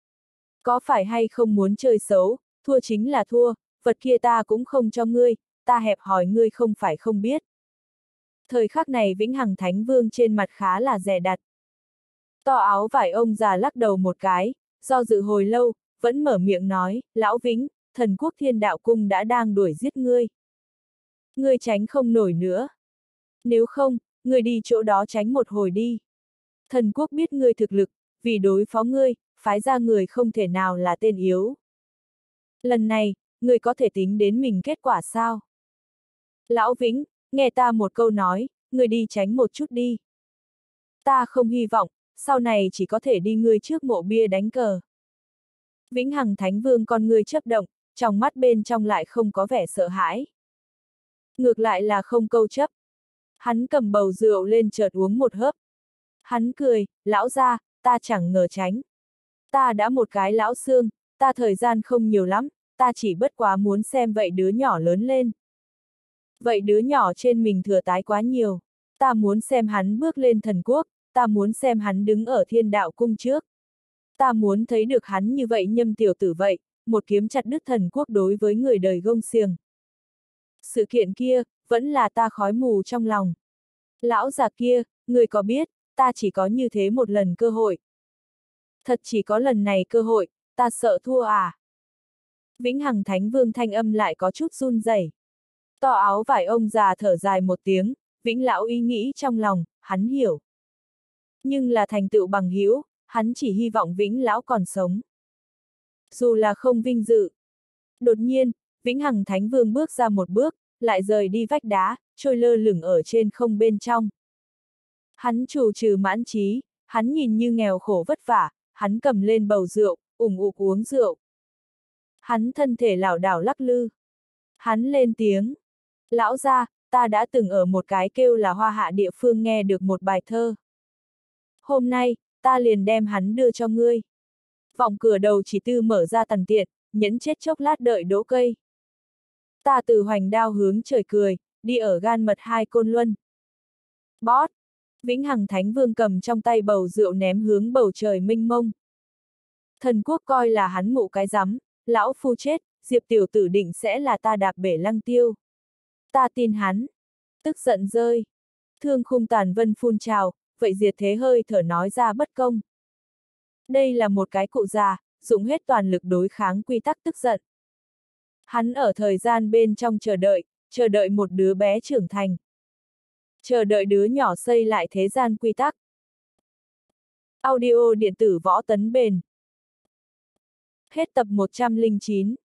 Có phải hay không muốn chơi xấu, thua chính là thua, vật kia ta cũng không cho ngươi, ta hẹp hỏi ngươi không phải không biết. Thời khắc này Vĩnh Hằng Thánh Vương trên mặt khá là dè đặt. To áo vải ông già lắc đầu một cái, do dự hồi lâu, vẫn mở miệng nói, lão Vĩnh, thần quốc Thiên Đạo Cung đã đang đuổi giết ngươi. Ngươi tránh không nổi nữa. Nếu không, ngươi đi chỗ đó tránh một hồi đi. Thần quốc biết ngươi thực lực, vì đối phó ngươi, phái ra người không thể nào là tên yếu. Lần này, ngươi có thể tính đến mình kết quả sao? Lão Vĩnh, nghe ta một câu nói, ngươi đi tránh một chút đi. Ta không hy vọng, sau này chỉ có thể đi ngươi trước mộ bia đánh cờ. Vĩnh Hằng Thánh Vương con ngươi chớp động, trong mắt bên trong lại không có vẻ sợ hãi. Ngược lại là không câu chấp. Hắn cầm bầu rượu lên chợt uống một hớp. Hắn cười, lão gia, ta chẳng ngờ tránh. Ta đã một cái lão xương, ta thời gian không nhiều lắm, ta chỉ bất quá muốn xem vậy đứa nhỏ lớn lên. Vậy đứa nhỏ trên mình thừa tái quá nhiều. Ta muốn xem hắn bước lên thần quốc, ta muốn xem hắn đứng ở Thiên Đạo Cung trước. Ta muốn thấy được hắn như vậy nhâm tiểu tử vậy, một kiếm chặt đứt thần quốc đối với người đời gông xiềng. Sự kiện kia, vẫn là ta khói mù trong lòng. Lão già kia, người có biết, ta chỉ có như thế một lần cơ hội. Thật chỉ có lần này cơ hội, ta sợ thua à? Vĩnh Hằng Thánh Vương thanh âm lại có chút run rẩy. To áo vải ông già thở dài một tiếng, Vĩnh lão ý nghĩ trong lòng, hắn hiểu. Nhưng là thành tựu bằng hữu, hắn chỉ hy vọng Vĩnh lão còn sống. Dù là không vinh dự. Đột nhiên, Vĩnh Hằng Thánh Vương bước ra một bước, lại rời đi vách đá, trôi lơ lửng ở trên không bên trong. Hắn trù trừ mãn trí, hắn nhìn như nghèo khổ vất vả, hắn cầm lên bầu rượu, ủng ục uống rượu. Hắn thân thể lảo đảo lắc lư. Hắn lên tiếng. Lão gia, ta đã từng ở một cái kêu là Hoa Hạ địa phương nghe được một bài thơ. Hôm nay, ta liền đem hắn đưa cho ngươi. Vọng cửa đầu chỉ tư mở ra tần tiện, nhẫn chết chốc lát đợi đỗ cây. Ta từ hoành đao hướng trời cười, đi ở gan mật hai côn luân. Bót! Vĩnh Hằng Thánh Vương cầm trong tay bầu rượu ném hướng bầu trời mênh mông. Thần quốc coi là hắn mụ cái rắm, lão phu chết, Diệp tiểu tử định sẽ là ta đạp bể lăng tiêu. Ta tin hắn. Tức giận rơi. Thương khung tàn vân phun trào, vậy diệt thế hơi thở nói ra bất công. Đây là một cái cụ già, dùng hết toàn lực đối kháng quy tắc tức giận. Hắn ở thời gian bên trong chờ đợi một đứa bé trưởng thành. Chờ đợi đứa nhỏ xây lại thế gian quy tắc. Audio điện tử võ tấn bền. Hết tập 109.